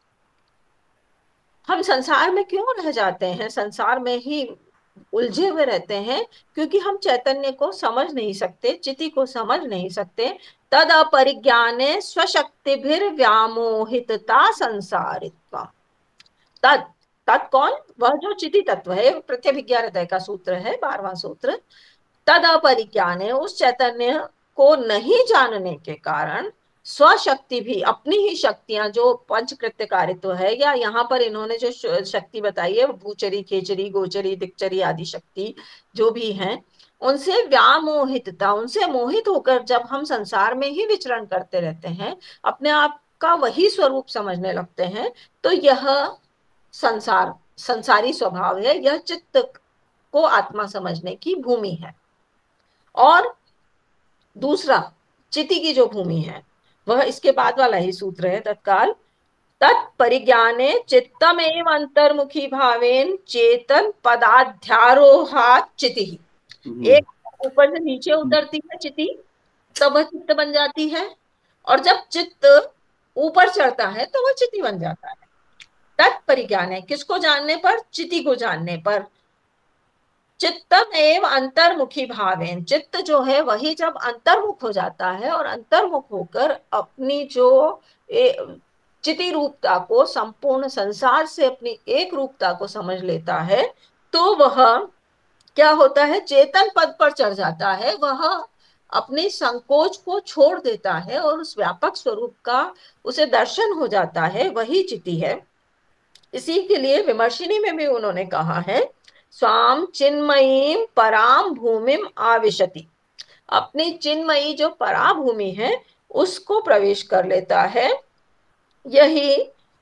हम संसार में क्यों रह जाते हैं, संसार में ही उलझे हुए रहते हैं, क्योंकि हम चैतन्य को समझ नहीं सकते, चिति को समझ नहीं सकते। तद अपरिज्ञाने स्वशक्तिभिर व्यामोहितता संसारित्वा। तद तद कौन? वह जो चिति तत्व है, प्रत्यभिज्ञा हृदय का सूत्र है, बारहवां सूत्र। तद अपरिज्ञाने, उस चैतन्य को नहीं जानने के कारण, स्वशक्ति भी, अपनी ही शक्तियां जो पंचकृत्य कारित्व है, या यहाँ पर इन्होंने जो शक्ति बताई है भूचरी, खेचरी, गोचरी, दिक्चरी आदि शक्ति जो भी हैं, उनसे व्यामोहितता, उनसे मोहित होकर जब हम संसार में ही विचरण करते रहते हैं, अपने आप का वही स्वरूप समझने लगते हैं, तो यह संसार संसारी स्वभाव है, यह चित्त को आत्मा समझने की भूमि है। और दूसरा चिति की जो भूमि है वह इसके बाद वाला ही सूत्र है, तत्काल तत्परिज्ञाने चित्तमेव अंतर्मुखी भावेन चेतन पदाध्यारोहात् चिति। एक ऊपर से नीचे उतरती है चिति, तब वह चित्त बन जाती है, और जब चित्त ऊपर चढ़ता है तो वह चिति बन जाता है। तत्परिज्ञान है, किसको जानने पर? चिति को जानने पर। चित्तम एव अंतर्मुखी भावेन, चित्त जो है वही जब अंतर्मुख हो जाता है और अंतर्मुख होकर अपनी जो चिति रूपता को, संपूर्ण संसार से अपनी एक रूपता को समझ लेता है, तो वह क्या होता है? चेतन पद पर चढ़ जाता है, वह अपने संकोच को छोड़ देता है और उस व्यापक स्वरूप का उसे दर्शन हो जाता है, वही चिति है। इसी के लिए विमर्शिनी में भी उन्होंने कहा है, स्वाम चिन्मयीम पराम भूमिम आविशति, अपनी चिन्मयी जो पराभूमि है उसको प्रवेश कर लेता है। यही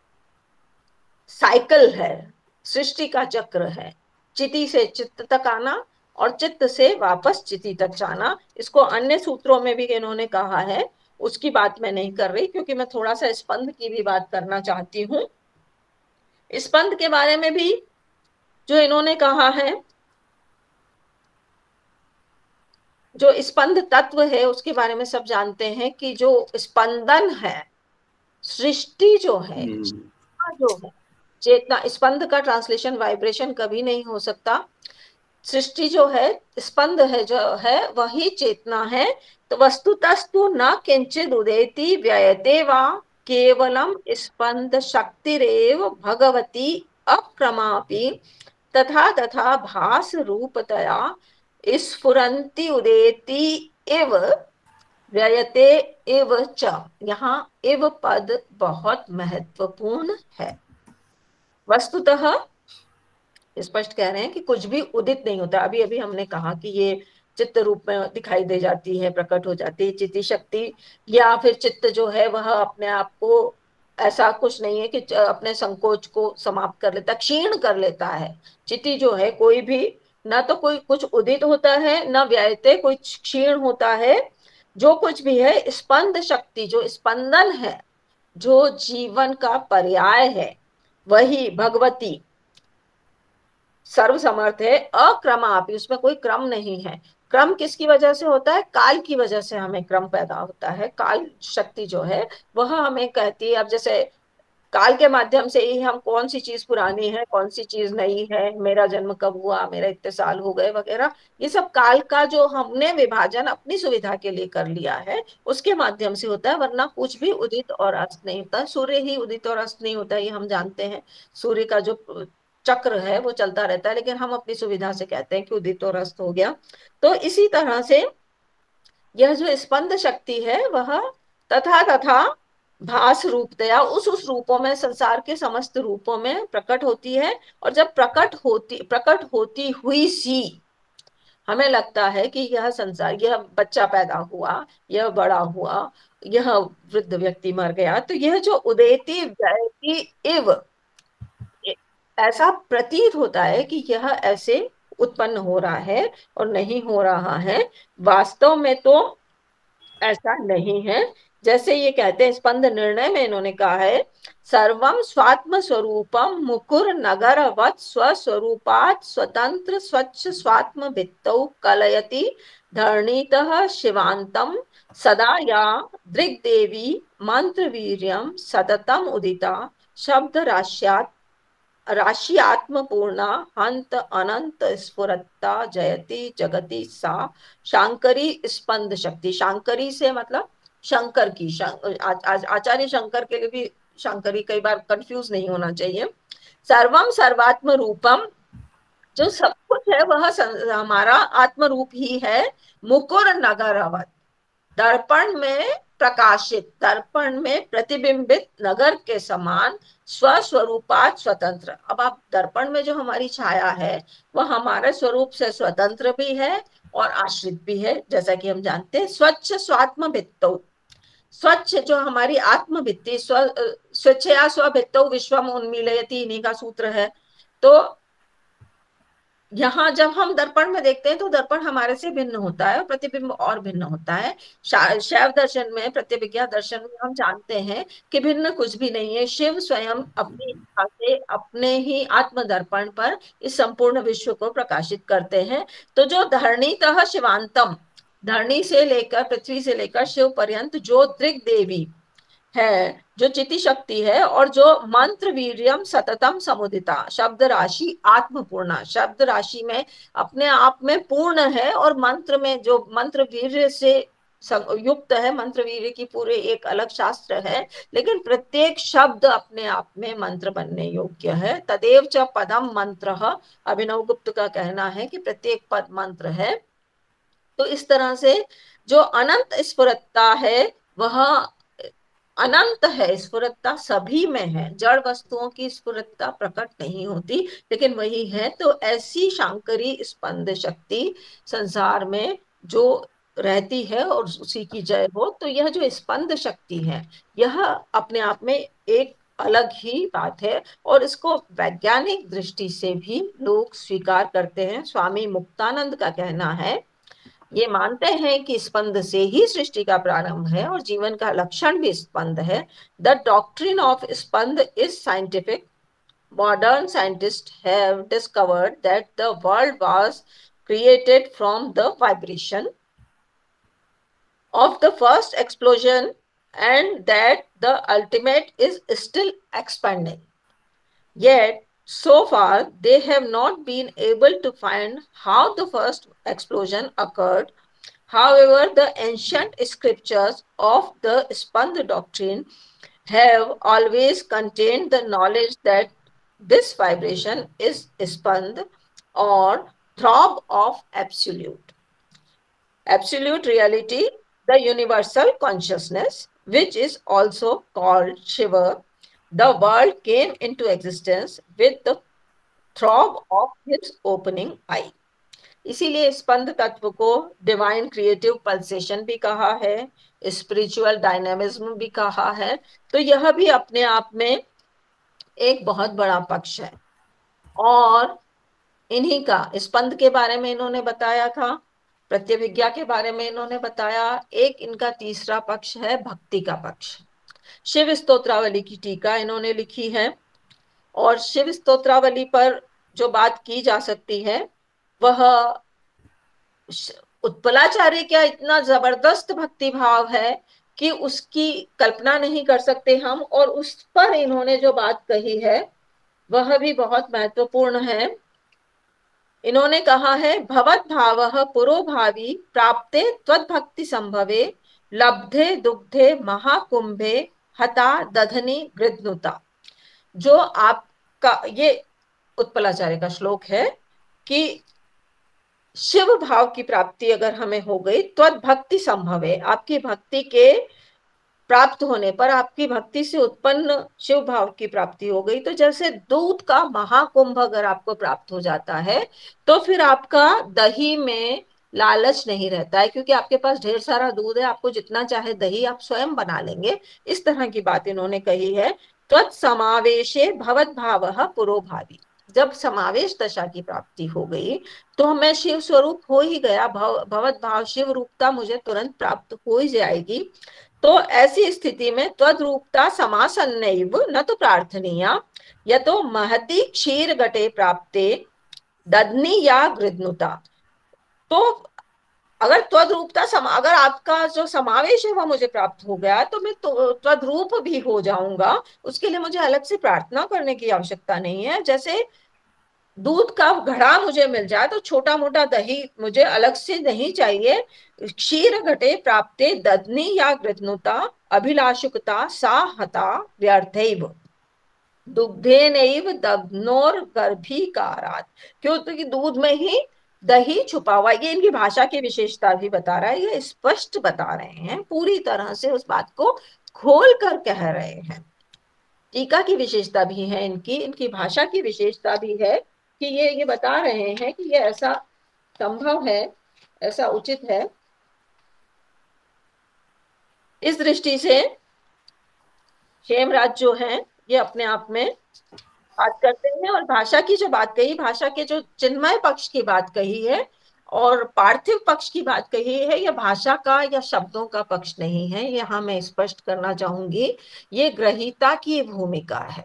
साइकिल है, सृष्टि का चक्र है, चिति से चित्त तक आना और चित्त से वापस चिति तक जाना। इसको अन्य सूत्रों में भी इन्होंने कहा है, उसकी बात मैं नहीं कर रही, क्योंकि मैं थोड़ा सा स्पंद की भी बात करना चाहती हूँ। स्पंद के बारे में भी जो इन्होंने कहा है, जो स्पंद तत्व है उसके बारे में सब जानते हैं कि जो स्पंदन है, सृष्टि जो है, जो है चेतना, स्पंद का ट्रांसलेशन वाइब्रेशन कभी नहीं हो सकता। सृष्टि जो है, स्पंद है जो है, वही चेतना है। तो वस्तुतस्तु न किंचित उदेति व्ययते वा केवलम स्पंद शक्तिरेव भगवती अक्रमापि तथा तथा भास रूपतया स्फुरन्ति उदेति इव व्ययते इव च। यहाँ इव पद बहुत महत्वपूर्ण है। वस्तुतः स्पष्ट कह रहे हैं कि कुछ भी उदित नहीं होता। अभी अभी हमने कहा कि ये चित्त रूप में दिखाई दे जाती है, प्रकट हो जाती है चिति शक्ति, या फिर चित्त जो है वह अपने आप को, ऐसा कुछ नहीं है कि अपने संकोच को समाप्त कर लेता, क्षीण कर लेता है। चिति जो है कोई भी, न तो कोई कुछ उदित होता है, न व्ययते कोई क्षीण होता है। जो कुछ भी है स्पंद शक्ति, जो स्पंदन है, जो जीवन का पर्याय है, वही भगवती सर्वसमर्थ है। अक्रमापि, उसमें कोई क्रम नहीं है। क्रम किसकी वजह से होता है? काल की वजह से हमें क्रम पैदा होता है। काल शक्ति जो है वह हमें कहती है, अब जैसे काल के माध्यम से ही हम कौन सी चीज पुरानी है, कौन सी चीज नई है, मेरा जन्म कब हुआ, मेरा इतने साल हो गए वगैरह, ये सब काल का जो हमने विभाजन अपनी सुविधा के लिए कर लिया है उसके माध्यम से होता है, वरना कुछ भी उदित और अस्त नहीं होता। सूर्य ही उदित और अस्त नहीं होता, ये हम जानते हैं। सूर्य का जो चक्र है वो चलता रहता है, लेकिन हम अपनी सुविधा से कहते हैं कि उदित और अस्त हो गया। तो इसी तरह से यह जो स्पंद शक्ति है वह तथा तथा भास रूपतया उस उस रूपों में, संसार के समस्त रूपों में प्रकट होती है। और जब प्रकट होती प्रकट होती हुई सी हमें लगता है कि यह संसार, यह बच्चा पैदा हुआ, यह बड़ा हुआ, यह वृद्ध व्यक्ति मर गया, तो यह जो उदेति व्ययति इव, ऐसा प्रतीत होता है कि यह ऐसे उत्पन्न हो रहा है और नहीं हो रहा है। वास्तव में तो ऐसा नहीं है। जैसे ये कहते हैं स्पंद निर्णय में, इन्होंने कहा है सर्वम स्वात्म स्वरूपम मुकुर नगरवत् स्वस्वरूपात् स्वतंत्र स्वच्छ स्वात्म भित्तौ कलयति धरणीतः शिवांतम सदा या दृग्देवी मंत्र वीर्यम सततम उदिता शब्द राश्यात् राशि आत्मपूर्णा हंत अनंत स्फुरत्ता जयति जगति सा शांकरी स्पंद शक्ति। शांकरी से मतलब शंकर की, आचार्य शंकर के लिए भी शांकरी, कई बार कंफ्यूज नहीं होना चाहिए। सर्वम सर्वात्म रूपम, जो सब कुछ है वह हमारा आत्म रूप ही है। मुकुर नगरवत्, दर्पण में प्रकाशित, दर्पण में प्रतिबिंबित नगर के समान, स्वस्वरूपात स्वतंत्र। अब आप दर्पण में जो हमारी छाया है वह हमारे स्वरूप से स्वतंत्र भी है और आश्रित भी है, जैसा कि हम जानते हैं। स्वच्छ स्वात्म भित्तौ, स्वच्छ जो हमारी आत्म भित्ति, स्व स्वच्छया स्वभित्तौ विश्वम उन्मीलयति, इन्हीं का सूत्र है। तो यहाँ जब हम दर्पण में देखते हैं तो दर्पण हमारे से भिन्न होता है और प्रतिबिंब और भिन्न होता है। शैव दर्शन में, प्रत्यभिज्ञा दर्शन में हम जानते हैं कि भिन्न कुछ भी नहीं है। शिव स्वयं अपनी इच्छा से अपने ही आत्म दर्पण पर इस संपूर्ण विश्व को प्रकाशित करते हैं। तो जो धरणीतः शिवांतम, धरणी से लेकर, पृथ्वी से लेकर शिव पर्यंत जो दृग देवी है, जो चिति शक्ति है, और जो मंत्र वीर्यम सततम समुदिता, शब्द राशि आत्मपूर्णा, शब्द राशि में अपने आप में पूर्ण है और मंत्र में जो मंत्र वीर्य से युक्त है, मंत्र वीर्य की पूरे एक अलग शास्त्र है, लेकिन प्रत्येक शब्द अपने आप में मंत्र बनने योग्य है। तदेव च पदम मंत्र, अभिनव गुप्त का कहना है कि प्रत्येक पद मंत्र है। तो इस तरह से जो अनंत स्फुरत्ता है वह अनंत है, स्फुरत्ता सभी में है। जड़ वस्तुओं की स्फुरत्ता प्रकट नहीं होती, लेकिन वही है। तो ऐसी शांकरी स्पंद शक्ति संसार में जो रहती है और उसी की जय हो। तो यह जो स्पंद शक्ति है यह अपने आप में एक अलग ही बात है और इसको वैज्ञानिक दृष्टि से भी लोग स्वीकार करते हैं। स्वामी मुक्तानंद का कहना है, ये मानते हैं कि स्पंद से ही सृष्टि का प्रारंभ है और जीवन का लक्षण भी स्पंद है। The doctrine of spanda is scientific. Modern scientist have discovered that the world was created from the vibration of the first explosion and that the ultimate is still expanding. Yet so far they have not been able to find how the first explosion occurred. However, the ancient scriptures of the Spand doctrine have always contained the knowledge that this vibration is Spand or throb of absolute. Absolute reality, the universal consciousness, which is also called Shiva. The world came into existence with the throb of his opening eye. इसीलिए स्पंद तत्व को divine creative pulsation भी कहा है, spiritual dynamism भी कहा है। तो यह भी अपने आप में एक बहुत बड़ा पक्ष है। और इन्हीं का, स्पंद के बारे में इन्होंने बताया था, प्रत्यभिज्ञा के बारे में इन्होंने बताया। एक इनका तीसरा पक्ष है भक्ति का पक्ष। शिव स्तोत्रावली की टीका इन्होंने लिखी है और शिव स्तोत्रावली पर जो बात की जा सकती है वह उत्पलाचार्य का इतना जबरदस्त भक्ति भाव है कि उसकी कल्पना नहीं कर सकते हम। और उस पर इन्होंने जो बात कही है वह भी बहुत महत्वपूर्ण है। इन्होंने कहा है, भवत भावः पुरो भावी प्राप्ते त्वद्भक्ति संभवे लब्धे दुग्धे महाकुंभे हता दधनी गृध्नुता। जो आपका, ये उत्पलाचार्य का श्लोक है कि शिव भाव की प्राप्ति अगर हमें हो गई, त्वद्भक्ति संभवे, आपकी भक्ति के प्राप्त होने पर, आपकी भक्ति से उत्पन्न शिव भाव की प्राप्ति हो गई, तो जैसे दूध का महाकुंभ अगर आपको प्राप्त हो जाता है तो फिर आपका दही में लालच नहीं रहता है, क्योंकि आपके पास ढेर सारा दूध है, आपको जितना चाहे दही आप स्वयं बना लेंगे। इस तरह की बात इन्होंने कही है। त्वत् समावेशे भवत भावः पुरो भावी, जब समावेश दशा की प्राप्ति हो गई तो मैं शिव स्वरूप हो ही गया, भव, भवत भाव शिव रूपता मुझे तुरंत प्राप्त हो ही जाएगी। तो ऐसी स्थिति में त्वद्रूपता समासन्नैव न तो प्रार्थनीया यतो महती क्षीर घटे प्राप्ते दधनी या गृध्नुता। तो अगर त्वद्रूपता सम अगर आपका जो समावेश है वह मुझे प्राप्त हो गया तो मैं तो त्वद्रूप भी हो जाऊंगा, उसके लिए मुझे अलग से प्रार्थना करने की आवश्यकता नहीं है। जैसे दूध का घड़ा मुझे मिल जाए तो छोटा मोटा दही मुझे अलग से नहीं चाहिए। क्षीर घटे प्राप्ते दधनी या गृध्नुता अभिलाषुकता सा हता व्यर्थैव दुग्धेनैव दध्नोर गर्भीकारात्। क्योंकि दूध में ही दही छुपा हुआ। ये इनकी भाषा की विशेषता भी बता रहा है, ये स्पष्ट बता रहे हैं, पूरी तरह से उस बात को खोल कर कह रहे हैं। टीका की विशेषता भी है इनकी, इनकी भाषा की विशेषता भी है कि ये ये बता रहे हैं कि ये ऐसा संभव है, ऐसा उचित है। इस दृष्टि से क्षेमराज जो है ये अपने आप में बात करते हैं। और भाषा की जो बात कही, भाषा के जो चिन्मय पक्ष की बात कही है और पार्थिव पक्ष की बात कही है, यह भाषा का या शब्दों का पक्ष नहीं है, यहाँ मैं स्पष्ट करना चाहूंगी। ये ग्रहीता की भूमिका है।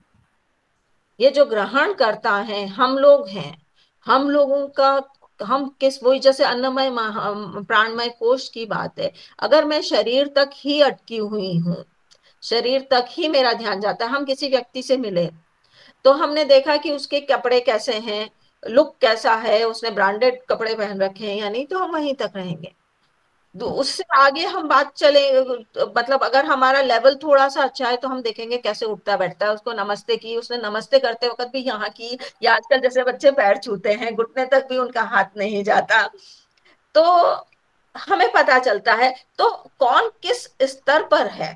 ये जो ग्रहण करता है हम लोग हैं, हम लोगों का, हम किस, वही जैसे अन्नमय प्राणमय कोश की बात है। अगर मैं शरीर तक ही अटकी हुई हूँ, शरीर तक ही मेरा ध्यान जाता है, हम किसी व्यक्ति से मिले तो हमने देखा कि उसके कपड़े कैसे हैं, लुक कैसा है, उसने ब्रांडेड कपड़े पहन रखे हैं या नहीं, तो हम वहीं तक रहेंगे। उससे आगे हम बात चले, मतलब अगर हमारा लेवल थोड़ा सा अच्छा है तो हम देखेंगे कैसे उठता बैठता है, उसको नमस्ते की, उसने नमस्ते करते वक्त भी यहाँ की, या आजकल जैसे बच्चे पैर छूते हैं, घुटने तक भी उनका हाथ नहीं जाता, तो हमें पता चलता है। तो कौन किस स्तर पर है,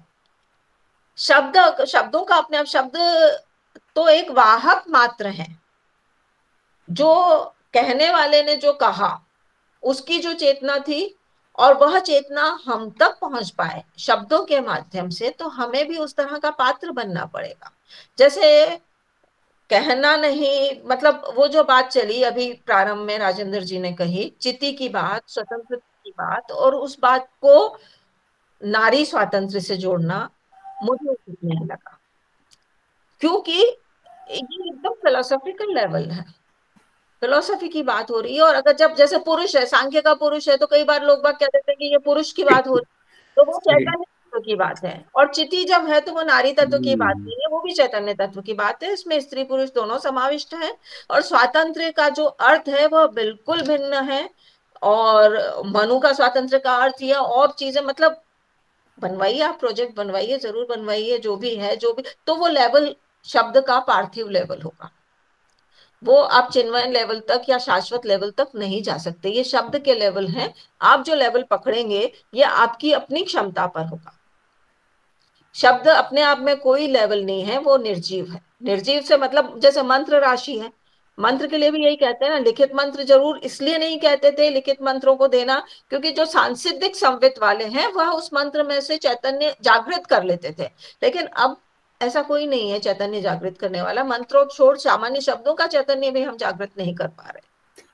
शब्द, शब्दों का अपने आप, शब्द तो एक वाहक मात्र है। जो कहने वाले ने जो कहा उसकी जो चेतना थी और वह चेतना हम तक पहुंच पाए शब्दों के माध्यम से, तो हमें भी उस तरह का पात्र बनना पड़ेगा। जैसे कहना नहीं, मतलब वो जो बात चली अभी प्रारंभ में राजेंद्र जी ने कही, चिति की बात, स्वतंत्र की बात, और उस बात को नारी स्वातंत्र से जोड़ना मुझे उचित नहीं लगा, क्योंकि ये एकदम फिलोसॉफिकल लेवल है, फिलोसफी की बात हो रही है। और अगर जब जैसे पुरुष है, सांख्य का पुरुष है, तो कई बार लोग बात कह देते हैं कि ये पुरुष की बात हो रही है, तो वो चैतन्य तत्व की बात है। और चिति जब है तो वो नारी तत्व की बात नहीं है, वो भी चैतन्य तत्व की बात है। इसमें स्त्री पुरुष दोनों समाविष्ट है। और स्वातंत्र्य का जो अर्थ है वह बिल्कुल भिन्न है, और मनु का स्वातंत्र्य का अर्थ यह, और चीजें, मतलब बनवाइए, आप प्रोजेक्ट बनवाइए, जरूर बनवाइए, जो भी है, जो भी, तो वो लेवल शब्द का पार्थिव लेवल होगा, वो आप चिन्मय लेवल तक या शाश्वत लेवल तक नहीं जा सकते। ये शब्द के लेवल हैं। आप जो लेवल पकड़ेंगे ये आपकी अपनी क्षमता पर होगा। शब्द अपने आप में कोई लेवल नहीं है, वो निर्जीव है। निर्जीव से मतलब जैसे मंत्र राशि है, मंत्र के लिए भी यही कहते हैं ना, लिखित मंत्र जरूर इसलिए नहीं कहते थे लिखित मंत्रों को देना, क्योंकि जो सांसिद्धिक संवित वाले हैं वह उस मंत्र में से चैतन्य जागृत कर लेते थे। लेकिन अब ऐसा कोई नहीं है चैतन्य जागृत करने वाला। मंत्रों छोड़ सामान्य शब्दों का चैतन्य भी हम जागृत नहीं कर पा रहे।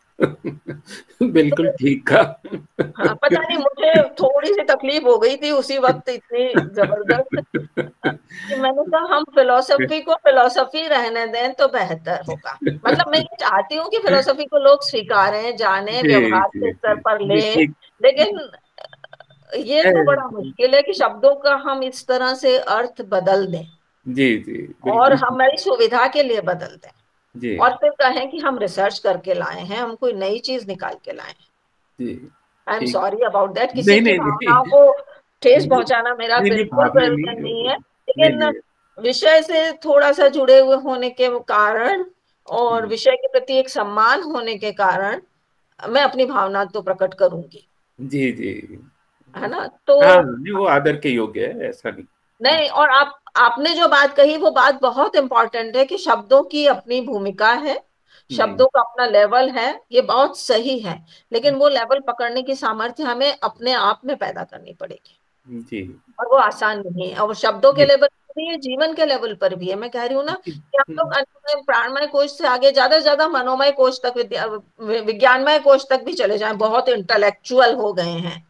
बिल्कुल ठीक कहा। हाँ, पता नहीं, मुझे थोड़ी सी तकलीफ हो गई थी उसी वक्त, इतनी जबरदस्त कि मैंने कहा हम फिलोसफी को फिलोसफी रहने दें तो बेहतर होगा। मतलब मैं ये चाहती हूँ कि फिलोसफी को लोग स्वीकारें, जाने, व्यवहार के स्तर पर ले, लेकिन ये तो बड़ा मुश्किल है कि शब्दों का हम इस तरह से अर्थ बदल दें, जी जी और बिल्कुल। हमारी सुविधा के लिए बदल दें, जी और फिर कहें कि हम रिसर्च करके लाए हैं, हम कोई नई चीज निकाल के लाए हैं। जी आई एम ठीक। सॉरी अबाउट दैट, किसी नहीं की नहीं भावनाओं नहीं को ठेस नहीं पहुंचाना मेरा नहीं नहीं, बिल्कुल भावना प्रयोजन नहीं, नहीं है, नहीं लेकिन नहीं। विषय से थोड़ा सा जुड़े हुए होने के कारण और हम्म, विषय के प्रति एक सम्मान होने के कारण मैं अपनी भावना तो प्रकट करूंगी, जी जी। है ना। तो हाँ नहीं, वो आदर के योग्य है, ऐसा नहीं। नहीं, और आप आपने जो बात कही वो बात बहुत इंपॉर्टेंट है कि शब्दों की अपनी भूमिका है, हम्म, शब्दों का अपना लेवल है, ये बहुत सही है, लेकिन वो लेवल पकड़ने की सामर्थ्य हमें अपने आप में पैदा करनी पड़ेगी, जी और वो आसान नहीं है, और वो शब्दों के जी लेवल पर भी है, जीवन के लेवल पर भी है। मैं कह रही हूँ ना जी, कि हम लोग हम्म, अन्नमय प्राणमय कोश से आगे ज्यादा से ज्यादा मनोमय कोश तक, विद्या विज्ञानमय कोश तक भी चले जाएं, बहुत इंटेलेक्चुअल हो गए हैं।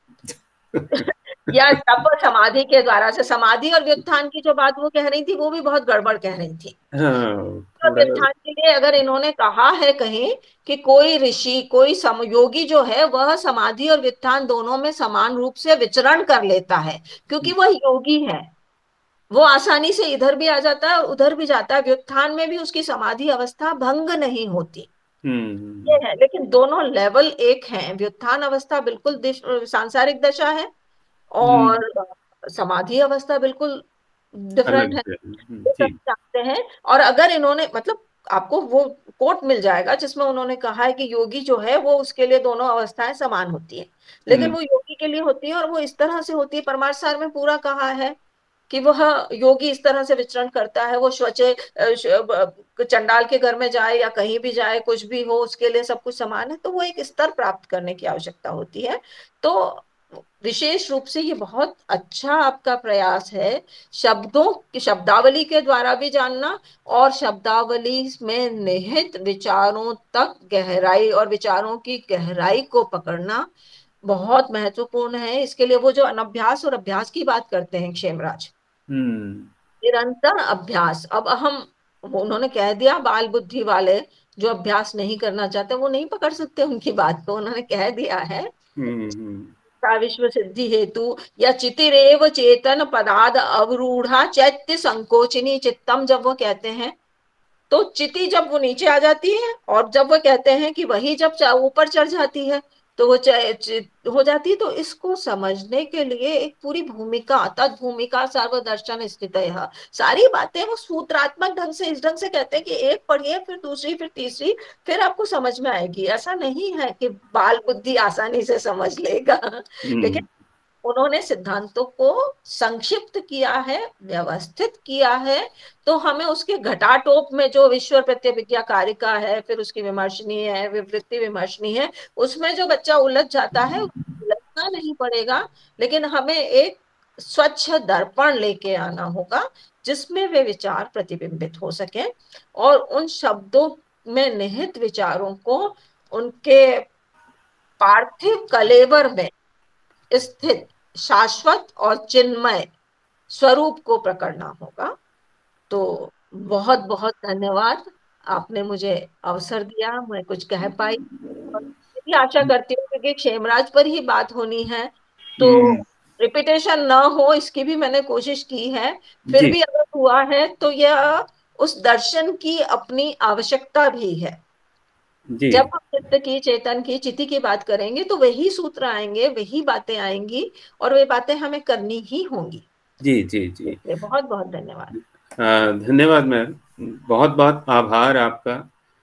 या तप समाधि के द्वारा से, समाधि और व्युत्थान की जो बात वो कह रही थी वो भी बहुत गड़बड़ कह रही थी। हाँ और थोड़ा। व्युत्थान के लिए अगर इन्होंने कहा है कहीं कि कोई ऋषि, कोई समयोगी जो है वह समाधि और व्युत्थान दोनों में समान रूप से विचरण कर लेता है, क्योंकि वह योगी है, वो आसानी से इधर भी आ जाता है और उधर भी जाता है, व्युत्थान में भी उसकी समाधि अवस्था भंग नहीं होती, ये हम्म है। लेकिन दोनों लेवल एक हैं, व्युत्थान अवस्था बिल्कुल दिश- सांसारिक दशा है, हम्म, और समाधि अवस्था बिल्कुल डिफरेंट अलग है, है, हम्म, ये सब जी। जानते हैं। और अगर इन्होंने मतलब आपको वो कोट मिल जाएगा जिसमें उन्होंने कहा है कि योगी जो है वो, उसके लिए दोनों अवस्थाएं समान होती है, लेकिन हम्म वो योगी के लिए होती है, और वो इस तरह से होती है, परमार्थ सार में पूरा कहा है कि वह योगी इस तरह से विचरण करता है, वो स्वचे अ, श- अ, चंडाल के घर में जाए या कहीं भी जाए, कुछ भी हो उसके लिए सब कुछ समान है, तो वो एक स्तर प्राप्त करने की आवश्यकता होती है। तो विशेष रूप से ये बहुत अच्छा आपका प्रयास है, शब्दों की शब्दावली के द्वारा भी जानना, और शब्दावली में निहित विचारों तक गहराई, और विचारों की गहराई को पकड़ना बहुत महत्वपूर्ण है। इसके लिए वो जो अनभ्यास और अभ्यास की बात करते हैं क्षेमराज, हम्म निरंतर अभ्यास। अब हम, वो उन्होंने कह दिया, बाल बुद्धि वाले जो अभ्यास नहीं करना चाहते वो नहीं पकड़ सकते उनकी बात को, उन्होंने कह दिया है। हम्म हम्म, सा विश्व सिद्धि हेतु या चितिरेव चेतन पदाद अवरूढ़ा चैत्य संकोचिनी चित्तम, जब वो कहते हैं तो चिति जब वो नीचे आ जाती है, और जब वो कहते हैं कि वही जब चा- ऊपर चढ़ जाती है तो वो च- च- हो जाती है। तो इसको समझने के लिए एक पूरी भूमिका, तद भूमिका सर्वदर्शन स्थित है, सारी बातें वो सूत्रात्मक ढंग से इस ढंग से कहते हैं कि एक पढ़िए फिर दूसरी फिर तीसरी, फिर आपको समझ में आएगी। ऐसा नहीं है कि बाल बुद्धि आसानी से समझ लेगा, लेकिन हम्म, उन्होंने सिद्धांतों को संक्षिप्त किया है, व्यवस्थित किया है। तो हमें उसके घटाटोप में जो विश्व प्रत्यभिज्ञा कारिका है, फिर उसकी विमर्शनी है, विवृत्ति विमर्शनी है, उसमें जो बच्चा उलझ जाता है उलझना नहीं पड़ेगा, लेकिन हमें एक स्वच्छ दर्पण लेके आना होगा जिसमें वे विचार प्रतिबिंबित हो सके, और उन शब्दों में निहित विचारों को उनके पार्थिव कलेवर में स्थित शाश्वत और चिन्मय स्वरूप को पकड़ना होगा। तो बहुत बहुत धन्यवाद, आपने मुझे अवसर दिया, मैं कुछ कह पाई, और भी आशा करती हूँ क्योंकि क्षेमराज पर ही बात होनी है तो हम्म, रिपीटेशन ना हो, इसकी भी मैंने कोशिश की है। फिर जी भी अगर हुआ है तो यह उस दर्शन की अपनी आवश्यकता भी है। जी जब हम चित्त की, चेतन की, चिति की बात करेंगे तो वही सूत्र आएंगे, वही बातें आएंगी, और वे बातें हमें करनी ही होंगी। जी जी जी। इसलिए बहुत बहुत धन्यवाद। अ, धन्यवाद मैम, बहुत बहुत आभार आपका।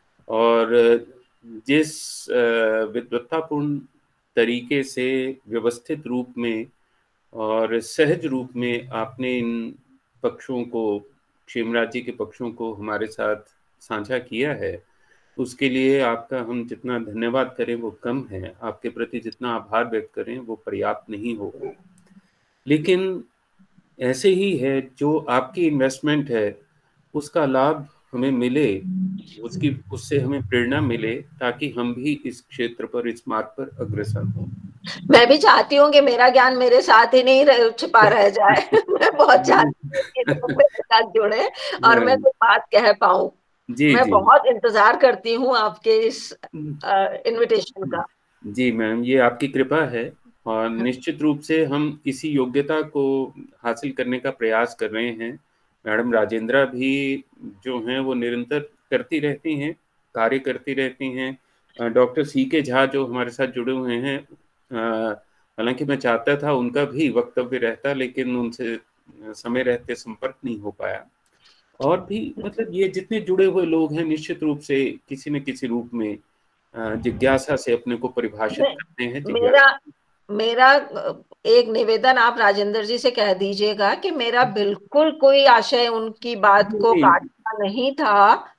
और जिस अ, विद्वत्तापूर्ण तरीके से, व्यवस्थित रूप में और सहज रूप में आपने इन पक्षों को, क्षेमराज जी के पक्षों को हमारे साथ साझा किया है, उसके लिए आपका हम जितना धन्यवाद करें वो कम है, आपके प्रति जितना आभार व्यक्त करें वो पर्याप्त नहीं होगा। लेकिन ऐसे ही है, जो आपकी इन्वेस्टमेंट है उसका लाभ हमें मिले, उसकी उससे हमें प्रेरणा मिले, ताकि हम भी इस क्षेत्र पर, इस मार्ग पर अग्रसर हों। मैं भी चाहती हूँ कि मेरा ज्ञान मेरे साथ ही नहीं रह, छिपा रह जाए मैं बहुत चाहती हूँ कि लोग मेरे साथ जुड़े और मैं कोई बात कह पाऊँ। जी मैं जी बहुत इंतजार करती हूँ आपके इस इनविटेशन का। जी मैम, ये आपकी कृपा है। और निश्चित रूप से हम इसी योग्यता को हासिल करने का प्रयास कर रहे हैं। मैडम राजेंद्रा भी जो हैं वो निरंतर करती रहती हैं, कार्य करती रहती हैं। डॉक्टर सी के झा जो हमारे साथ जुड़े हुए हैं, हालांकि मैं चाहता था उनका भी वक्तव्य रहता, लेकिन उनसे समय रहते संपर्क नहीं हो पाया। और भी मतलब ये जितने जुड़े हुए लोग हैं निश्चित रूप से किसी न किसी रूप में जिज्ञासा से अपने को परिभाषित करते हैं। मेरा मेरा एक निवेदन आप राजेंद्र जी से कह दीजिएगा कि मेरा बिल्कुल कोई आशय उनकी बात को काटना नहीं था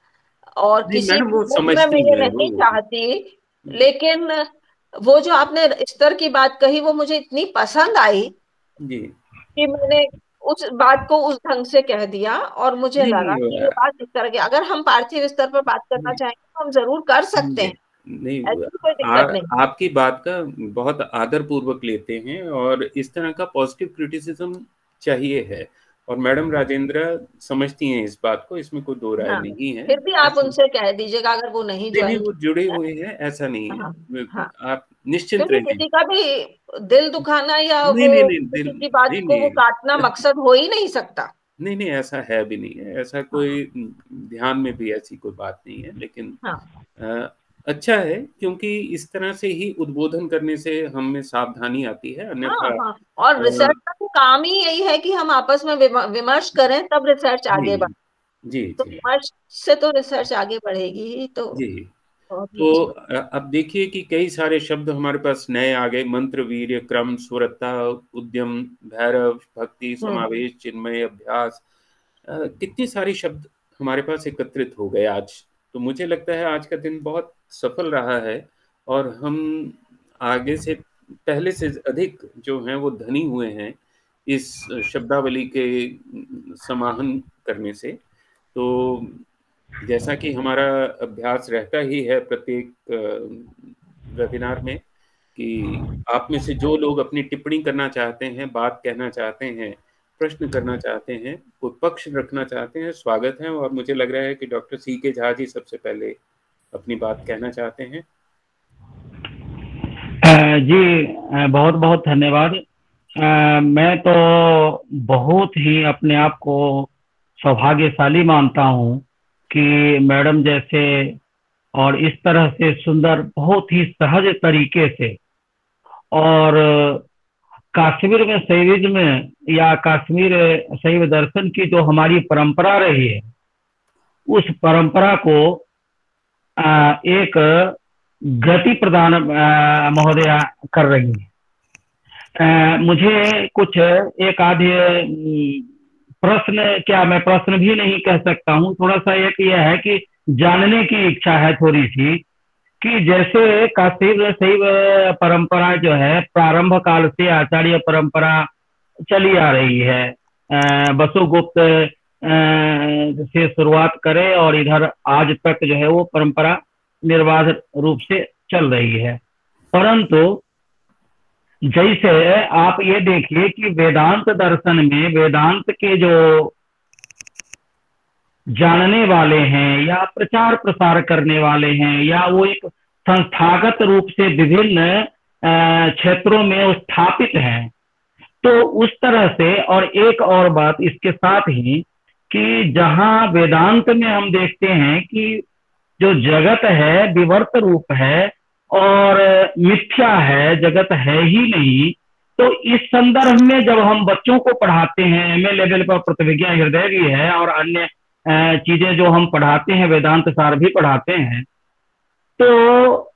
और किसी रूप में मैं नहीं चाहती, लेकिन वो जो आपने स्तर की बात कही वो मुझे इतनी पसंद आई जी कि मैंने उस बात को उस ढंग से कह दिया और मुझे लगा कि ये बात इस तरह की, अगर हम पार्थिव स्तर पर बात करना चाहेंगे तो हम जरूर कर सकते हैं। नहीं, कोई दिक्कत आ, नहीं। आपकी बात का बहुत आदर पूर्वक लेते हैं और इस तरह का पॉजिटिव क्रिटिसिज्म चाहिए है, और मैडम राजेंद्र समझती हैं इस बात को, इसमें कोई दो राय हाँ, नहीं है। फिर भी आप उनसे कह दीजिएगा अगर वो नहीं नहीं, ज्वाइन वो जुड़े हुए हैं, ऐसा नहीं है। हाँ, हाँ। आप निश्चिंत रहिए। किसी का भी दिल दुखाना या नहीं, वो नहीं, नहीं, किसी दिल, की बात नहीं, को वो नहीं, काटना मकसद हो ही नहीं सकता। नहीं नहीं ऐसा है भी नहीं है, ऐसा कोई ध्यान में भी ऐसी कोई बात नहीं है, लेकिन हाँ। आ, अच्छा है क्योंकि इस तरह से ही उद्बोधन करने से हमें सावधानी आती है, अन्यथा हाँ, हाँ। और रिसर्च का तो काम ही यही है कि हम आपस में विमर्श करें तब रिसर्च आगे बढ़े। जी तो जी विमर्श से तो रिसर्च आगे बढ़ेगी ही। तो जी तो अब देखिए कि कई सारे शब्द हमारे पास नए आ गए, मंत्र, वीर्य, क्रम, स्वरता, उद्यम, भैरव, भक्ति, समावेश, चिन्मय, अभ्यास, कितने सारे शब्द हमारे पास एकत्रित हो गए आज। तो मुझे लगता है आज का दिन बहुत सफल रहा है और हम आगे से पहले से अधिक जो हैं वो धनी हुए हैं इस शब्दावली के समाहन करने से। तो जैसा कि हमारा अभ्यास रहता ही है प्रत्येक वेबिनार में कि आप में से जो लोग अपनी टिप्पणी करना चाहते हैं, बात कहना चाहते हैं, प्रश्न करना चाहते हैं, कोई पक्ष रखना चाहते हैं, स्वागत है। और मुझे लग रहा है कि डॉक्टर सी के झा जी सबसे पहले अपनी बात कहना चाहते हैं। जी बहुत बहुत धन्यवाद। मैं तो बहुत ही अपने आप को सौभाग्यशाली मानता हूँ कि मैडम जैसे और इस तरह से सुंदर बहुत ही सहज तरीके से और कश्मीर में शैविज्म में या कश्मीर शैव दर्शन की जो हमारी परंपरा रही है उस परंपरा को एक गति प्रदान महोदया कर रही है। मुझे कुछ एक आधे प्रश्न, क्या मैं प्रश्न भी नहीं कह सकता हूँ, थोड़ा सा एक यह है कि जानने की इच्छा है थोड़ी सी कि जैसे कश्मीर शैव परंपरा जो है प्रारंभ काल से आचार्य परंपरा चली आ रही है, वसुगुप्त से शुरुआत करें और इधर आज तक जो है वो परंपरा निर्बाध रूप से चल रही है। परंतु जैसे आप ये देखिए कि वेदांत दर्शन में वेदांत के जो जानने वाले हैं या प्रचार प्रसार करने वाले हैं या वो एक संस्थागत रूप से विभिन्न क्षेत्रों में स्थापित हैं, तो उस तरह से। और एक और बात इसके साथ ही कि जहां वेदांत में हम देखते हैं कि जो जगत है विवर्त रूप है और मिथ्या है, जगत है ही नहीं, तो इस संदर्भ में जब हम बच्चों को पढ़ाते हैं, एमए लेवल पर प्रतिविज्ञा हृदय भी है और अन्य चीजें जो हम पढ़ाते हैं, वेदांत सार भी पढ़ाते हैं, तो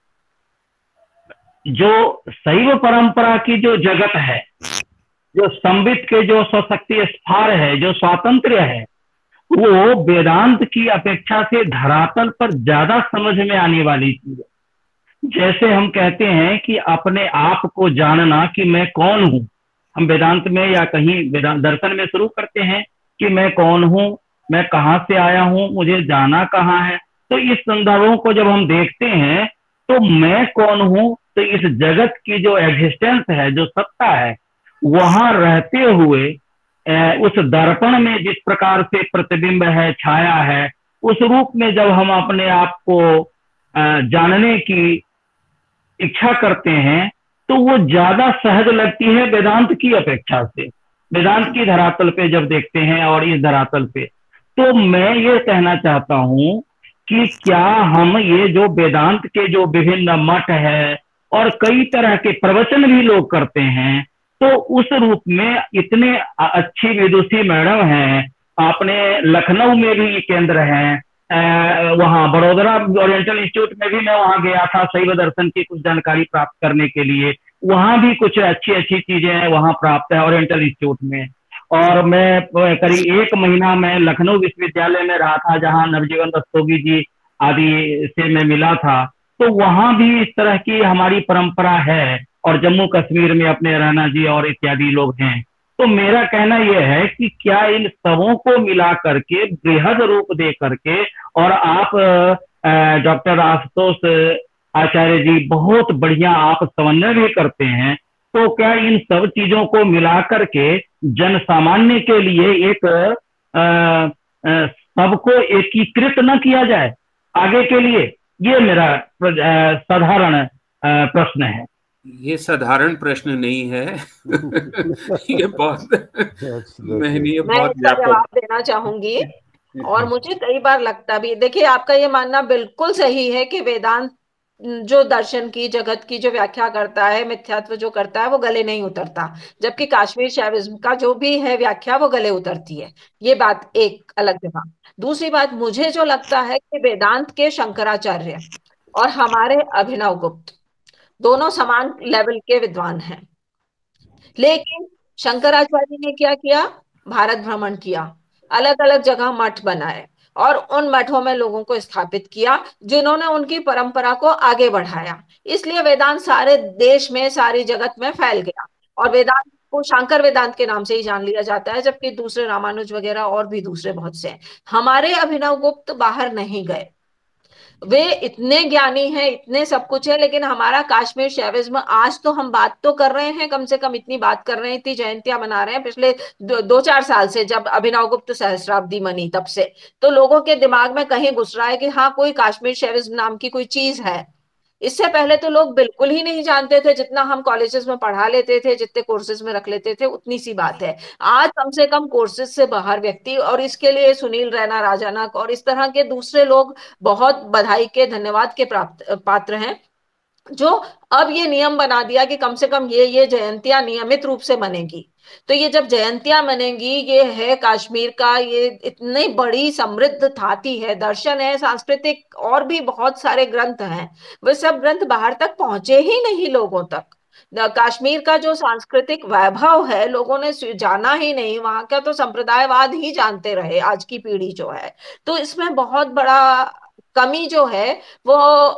जो शैव परंपरा की जो जगत है, जो संबित के जो स्वशक्ति स्फार है, जो स्वातंत्र्य है, वो वेदांत की अपेक्षा से धरातल पर ज्यादा समझ में आने वाली चीज है। जैसे हम कहते हैं कि अपने आप को जानना कि मैं कौन हूँ, हम वेदांत में या कहीं वेदांत दर्शन में शुरू करते हैं कि मैं कौन हूँ, मैं कहाँ से आया हूँ, मुझे जाना कहाँ है। तो इस संदर्भों को जब हम देखते हैं तो मैं कौन हूँ, तो इस जगत की जो एग्जिस्टेंस है, जो सत्ता है, वहां रहते हुए उस दर्पण में जिस प्रकार से प्रतिबिंब है, छाया है, उस रूप में जब हम अपने आप को जानने की इच्छा करते हैं तो वो ज्यादा सहज लगती है वेदांत की अपेक्षा से, वेदांत की धरातल पे जब देखते हैं और इस धरातल पे। तो मैं ये कहना चाहता हूं कि क्या हम ये जो वेदांत के जो विभिन्न मठ है और कई तरह के प्रवचन भी लोग करते हैं, तो उस रूप में इतने अच्छी विदुषी मैडम हैं, आपने लखनऊ में भी केंद्र हैं, वहाँ बड़ोदरा ओरिएंटल इंस्टीट्यूट में भी मैं वहाँ गया था शैव दर्शन की कुछ जानकारी प्राप्त करने के लिए, वहाँ भी कुछ अच्छी अच्छी चीजें हैं वहाँ प्राप्त है ओरिएंटल इंस्टीट्यूट में। और मैं करीब एक महीना मैं लखनऊ विश्वविद्यालय में रहा था, जहाँ नवजीवन रस्तोगी जी आदि से मैं मिला था, तो वहाँ भी इस तरह की हमारी परंपरा है, और जम्मू कश्मीर में अपने राणा जी और इत्यादि लोग हैं। तो मेरा कहना यह है कि क्या इन सबों को मिला करके बृहद रूप दे करके, और आप डॉक्टर आशुतोष आचार्य जी बहुत बढ़िया आप समन्वय भी करते हैं, तो क्या इन सब चीजों को मिला करके जन सामान्य के लिए एक सबको एकीकृत न किया जाए आगे के लिए? ये मेरा साधारण प्रश्न है। ये साधारण प्रश्न नहीं है ये बहुत महनीय, बहुत जवाब देना चाहूंगी। और मुझे कई बार लगता भी, देखिए आपका ये मानना बिल्कुल सही है कि वेदांत जो दर्शन की जगत की जो व्याख्या करता है, मिथ्यात्व जो करता है, वो गले नहीं उतरता, जबकि काश्मीर शैविज्म का जो भी है व्याख्या वो गले उतरती है। ये बात एक अलग जगह। दूसरी बात, मुझे जो लगता है कि वेदांत के शंकराचार्य और हमारे अभिनव गुप्त दोनों समान लेवल के विद्वान हैं, लेकिन शंकराचार्य ने क्या किया, भारत भ्रमण किया, अलग अलग जगह मठ बनाए और उन मठों में लोगों को स्थापित किया जिन्होंने उनकी परंपरा को आगे बढ़ाया। इसलिए वेदांत सारे देश में, सारी जगत में फैल गया, और वेदांत को शंकर वेदांत के नाम से ही जान लिया जाता है, जबकि दूसरे रामानुज वगैरह और भी दूसरे बहुत से हैं। हमारे अभिनव गुप्त बाहर नहीं गए, वे इतने ज्ञानी हैं, इतने सब कुछ है, लेकिन हमारा काश्मीर शैविज्म, आज तो हम बात तो कर रहे हैं, कम से कम इतनी बात कर रहे हैं, इतनी जयंतियां मना रहे हैं पिछले दो, दो चार साल से, जब अभिनव गुप्त सहस्राब्दी मनी तब से, तो लोगों के दिमाग में कहीं घुस रहा है कि हाँ कोई काश्मीर शैविज्म नाम की कोई चीज है। इससे पहले तो लोग बिल्कुल ही नहीं जानते थे, जितना हम कॉलेजेस में पढ़ा लेते थे, जितने कोर्सेज में रख लेते थे, उतनी सी बात है। आज कम से कम कोर्सेज से बाहर व्यक्ति, और इसके लिए सुनील रैना, राजानक और इस तरह के दूसरे लोग बहुत बधाई के, धन्यवाद के प्राप्त पात्र हैं, जो अब ये नियम बना दिया कि कम से कम ये ये जयंतियां नियमित रूप से मनेगी। तो ये जब जयंतियां मनेंगी, ये है काश्मीर का, ये इतनी बड़ी समृद्ध थाती है, दर्शन है, सांस्कृतिक और भी बहुत सारे ग्रंथ हैं, वे सब ग्रंथ बाहर तक पहुंचे ही नहीं लोगों तक। कश्मीर का जो सांस्कृतिक वैभव है लोगों ने जाना ही नहीं, वहां का तो संप्रदायवाद ही जानते रहे आज की पीढ़ी जो है। तो इसमें बहुत बड़ा कमी जो है वो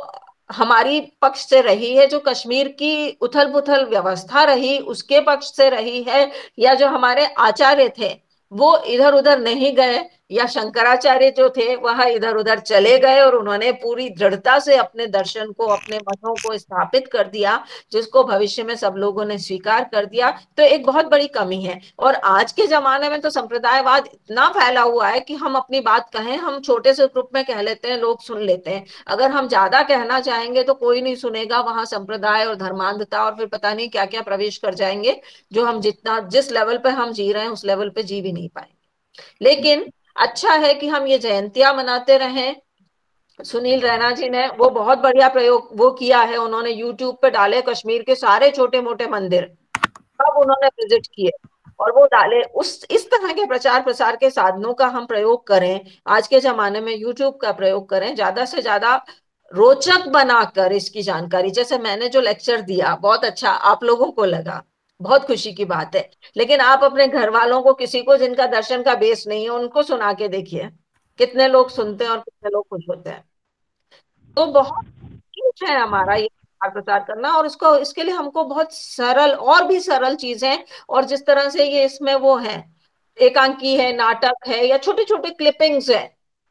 हमारी पक्ष से रही है, जो कश्मीर की उथल पुथल व्यवस्था रही उसके पक्ष से रही है, या जो हमारे आचार्य थे वो इधर उधर नहीं गए, या शंकराचार्य जो थे वह इधर उधर चले गए और उन्होंने पूरी दृढ़ता से अपने दर्शन को, अपने मठों को स्थापित कर दिया, जिसको भविष्य में सब लोगों ने स्वीकार कर दिया। तो एक बहुत बड़ी कमी है। और आज के जमाने में तो संप्रदायवाद इतना फैला हुआ है कि हम अपनी बात कहें, हम छोटे से ग्रुप में कह लेते हैं, लोग सुन लेते हैं, अगर हम ज्यादा कहना चाहेंगे तो कोई नहीं सुनेगा, वहां संप्रदाय और धर्मांधता और फिर पता नहीं क्या क्या प्रवेश कर जाएंगे, जो हम जितना जिस लेवल पे हम जी रहे हैं उस लेवल पे जी भी नहीं पाएंगे। लेकिन अच्छा है कि हम ये जयंतियां मनाते रहें। सुनील रैना जी ने वो बहुत बढ़िया प्रयोग वो किया है, उन्होंने यूट्यूब पे डाले कश्मीर के सारे छोटे मोटे मंदिर, सब उन्होंने विजिट किए और वो डाले। उस इस तरह के प्रचार प्रसार के साधनों का हम प्रयोग करें, आज के जमाने में यूट्यूब का प्रयोग करें, ज्यादा से ज्यादा रोचक बनाकर इसकी जानकारी, जैसे मैंने जो लेक्चर दिया बहुत अच्छा आप लोगों को लगा, बहुत खुशी की बात है, लेकिन आप अपने घर वालों को, किसी को जिनका दर्शन का बेस नहीं है, उनको सुना के देखिए कितने लोग सुनते हैं और कितने लोग खुश होते हैं। तो बहुत ठीक है हमारा ये प्रचार प्रसार करना, और इसको इसके लिए हमको बहुत सरल और भी सरल चीजें, और जिस तरह से ये इसमें वो है एकांकी है, नाटक है, या छोटे छोटे क्लिपिंग्स है,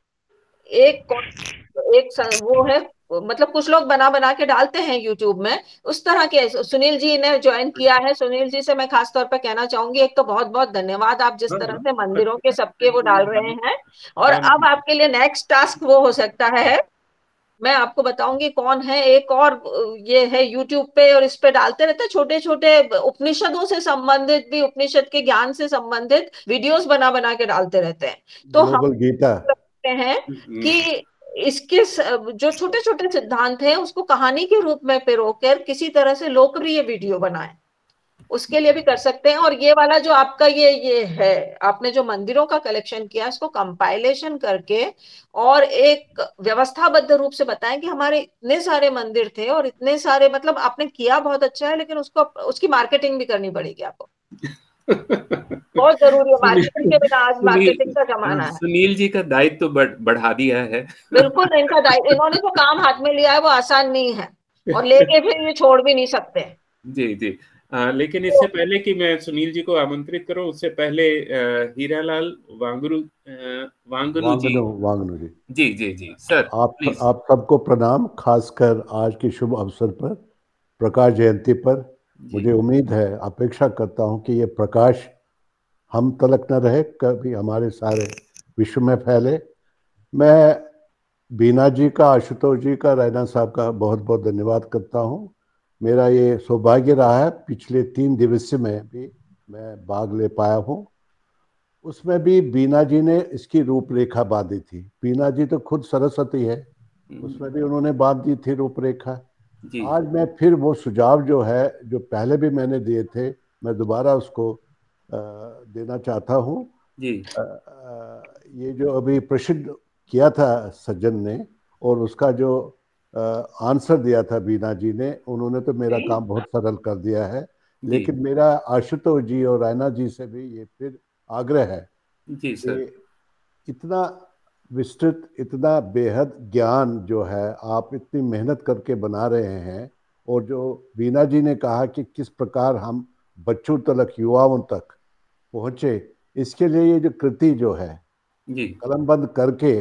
एक एक वो है, मतलब कुछ लोग बना बना के डालते हैं यूट्यूब में, उस तरह के। सुनील जी ने ज्वाइन किया है, सुनील जी से मैं खास तौर पर कहना चाहूंगी, एक तो बहुत बहुत धन्यवाद, आप जिस तरह से मंदिरों के सबके वो डाल रहे हैं। और अब आपके लिए नेक्स्ट टास्क वो हो सकता है मैं आपको बताऊंगी कौन है। एक और ये है यूट्यूब पे, और इस पे डालते रहते हैं छोटे छोटे उपनिषदों से संबंधित भी, उपनिषद के ज्ञान से संबंधित वीडियोस बना बना के डालते रहते हैं। तो हम ग्लोबल गीता करते हैं कि इसके जो छोटे छोटे सिद्धांत हैं उसको कहानी के रूप में पिरोकर किसी तरह से लोकप्रिय वीडियो बनाएं, उसके लिए भी कर सकते हैं। और ये वाला जो आपका ये ये है, आपने जो मंदिरों का कलेक्शन किया, इसको कंपाइलेशन करके और एक व्यवस्थाबद्ध रूप से बताएं कि हमारे इतने सारे मंदिर थे और इतने सारे, मतलब आपने किया बहुत अच्छा है, लेकिन उसको उसकी मार्केटिंग भी करनी पड़ेगी आपको। बहुत जरूरी है, मार्केटिंग के बिना आज मार्केटिंग का जमाना है। सुनील जी का दायित्व तो बढ़, बढ़ा दिया है। बिल्कुल, इनका दायित्व, इन्होंने जो काम हाथ में लिया है वो आसान नहीं है, और लेके फिर ये छोड़ भी नहीं सकते। जी जी। आ, लेकिन इससे पहले कि मैं सुनील जी को आमंत्रित करूं, उससे पहले हीरालाल वांगरू वांगनु जी वांगनु जी जी जी जी सर, आप प्लीज। आप सबको प्रणाम, खासकर आज के शुभ अवसर पर, प्रकाश जयंती पर। मुझे उम्मीद है, अपेक्षा करता हूं कि ये प्रकाश हम तलक न रहे, कभी हमारे सारे विश्व में फैले। मैं बीना जी का, आशुतोष जी का, रैना साहब का बहुत बहुत धन्यवाद करता हूं। मेरा ये सौभाग्य रहा है, पिछले तीन दिवसीय में भी मैं भाग ले पाया हूं। उसमें भी बीना जी ने इसकी रूपरेखा बांधी थी। बीना जी तो खुद सरस्वती है, उसमें भी उन्होंने बांध दी थी रूपरेखा। आज मैं फिर वो सुझाव जो है, जो पहले भी मैंने दिए थे, मैं दोबारा उसको आ, देना चाहता हूँ। ये जो अभी प्रसिद्ध किया था सज्जन ने, और उसका जो आ, आंसर दिया था बीना जी ने, उन्होंने तो मेरा काम बहुत सरल कर दिया है। लेकिन मेरा आशुतोष जी और रैना जी से भी ये फिर आग्रह है जी सर, कि इतना विस्तृत, इतना बेहद ज्ञान जो है आप इतनी मेहनत करके बना रहे हैं, और जो बीना जी ने कहा कि किस प्रकार हम बच्चों तक, युवाओं तक पहुंचे, इसके लिए ये जो कृति जो है कलमबंद करके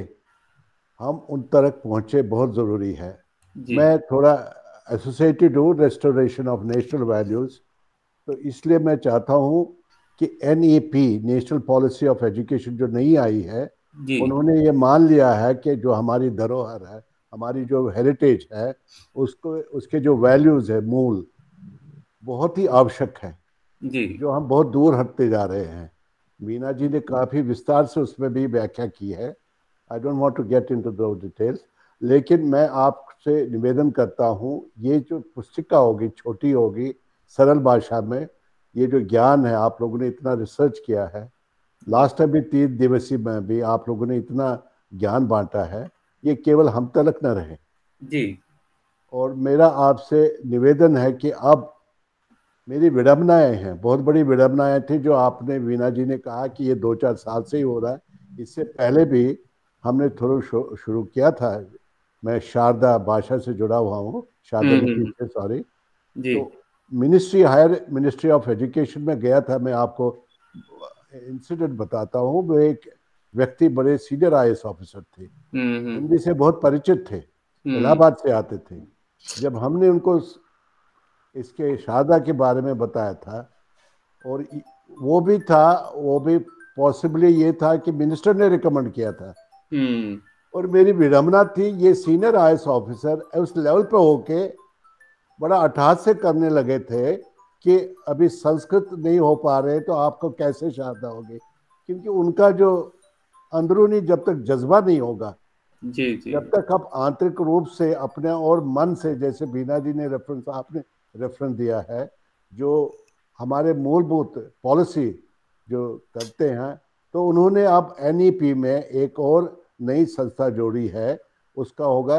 हम उन तक पहुंचे, बहुत ज़रूरी है। मैं थोड़ा एसोसिएटेड हूँ रेस्टोरेशन ऑफ नेशनल वैल्यूज़, तो इसलिए मैं चाहता हूँ कि N E P, national policy of education जो नई आई है, उन्होंने ये मान लिया है कि जो हमारी धरोहर है, हमारी जो हेरिटेज है, उसको, उसके जो वैल्यूज़ है, मूल, बहुत ही आवश्यक है जी, जो हम बहुत दूर हटते जा रहे हैं। मीना जी ने काफ़ी विस्तार से उसमें भी व्याख्या की है। I don't want to get into दो डिटेल्स, लेकिन मैं आपसे निवेदन करता हूँ, ये जो पुस्तिका होगी, छोटी होगी, सरल भाषा में, ये जो ज्ञान है, आप लोगों ने इतना रिसर्च किया है, लास्ट टाइम भी तीन दिवसीय में भी आप लोगों ने इतना ज्ञान बांटा है, ये केवल हम तलक न रहे जी। और मेरा आपसे निवेदन है कि अब मेरी विडम्बनाएं हैं, बहुत बड़ी विडम्बनाएं थी जो आपने, वीना जी ने कहा कि ये दो चार साल से ही हो रहा है, इससे पहले भी हमने थोड़ा शुरू किया था। मैं शारदा भाषा से जुड़ा हुआ हूँ, शारदा लिपि से, सॉरी। तो ministry, higher ministry of education में गया था। मैं आपको इंसिडेंट बताता हूँ। वो एक व्यक्ति बड़े senior I A S officer थे, हिंदी से बहुत परिचित थे, इलाहाबाद से आते थे। जब हमने उनको इसके शारदा के बारे में बताया था, और वो भी था, वो भी पॉसिबली ये था कि मिनिस्टर ने रिकमेंड किया था, और मेरी विडम्बना थी, ये senior I A S officer उस लेवल पे होके बड़ा अट्टहास से करने लगे थे कि अभी संस्कृत नहीं हो पा रहे तो आपको कैसे शारदा होगी, क्योंकि उनका जो अंदरूनी जब तक जज्बा नहीं होगा, जी, जी। जब तक आप आंतरिक रूप से अपने और मन से, जैसे बीना जी ने रेफरेंस, आपने रेफरेंस दिया है, जो हमारे मूलभूत पॉलिसी जो करते हैं, तो उन्होंने अब एन ई पी में एक और नई संस्था जोड़ी है, उसका होगा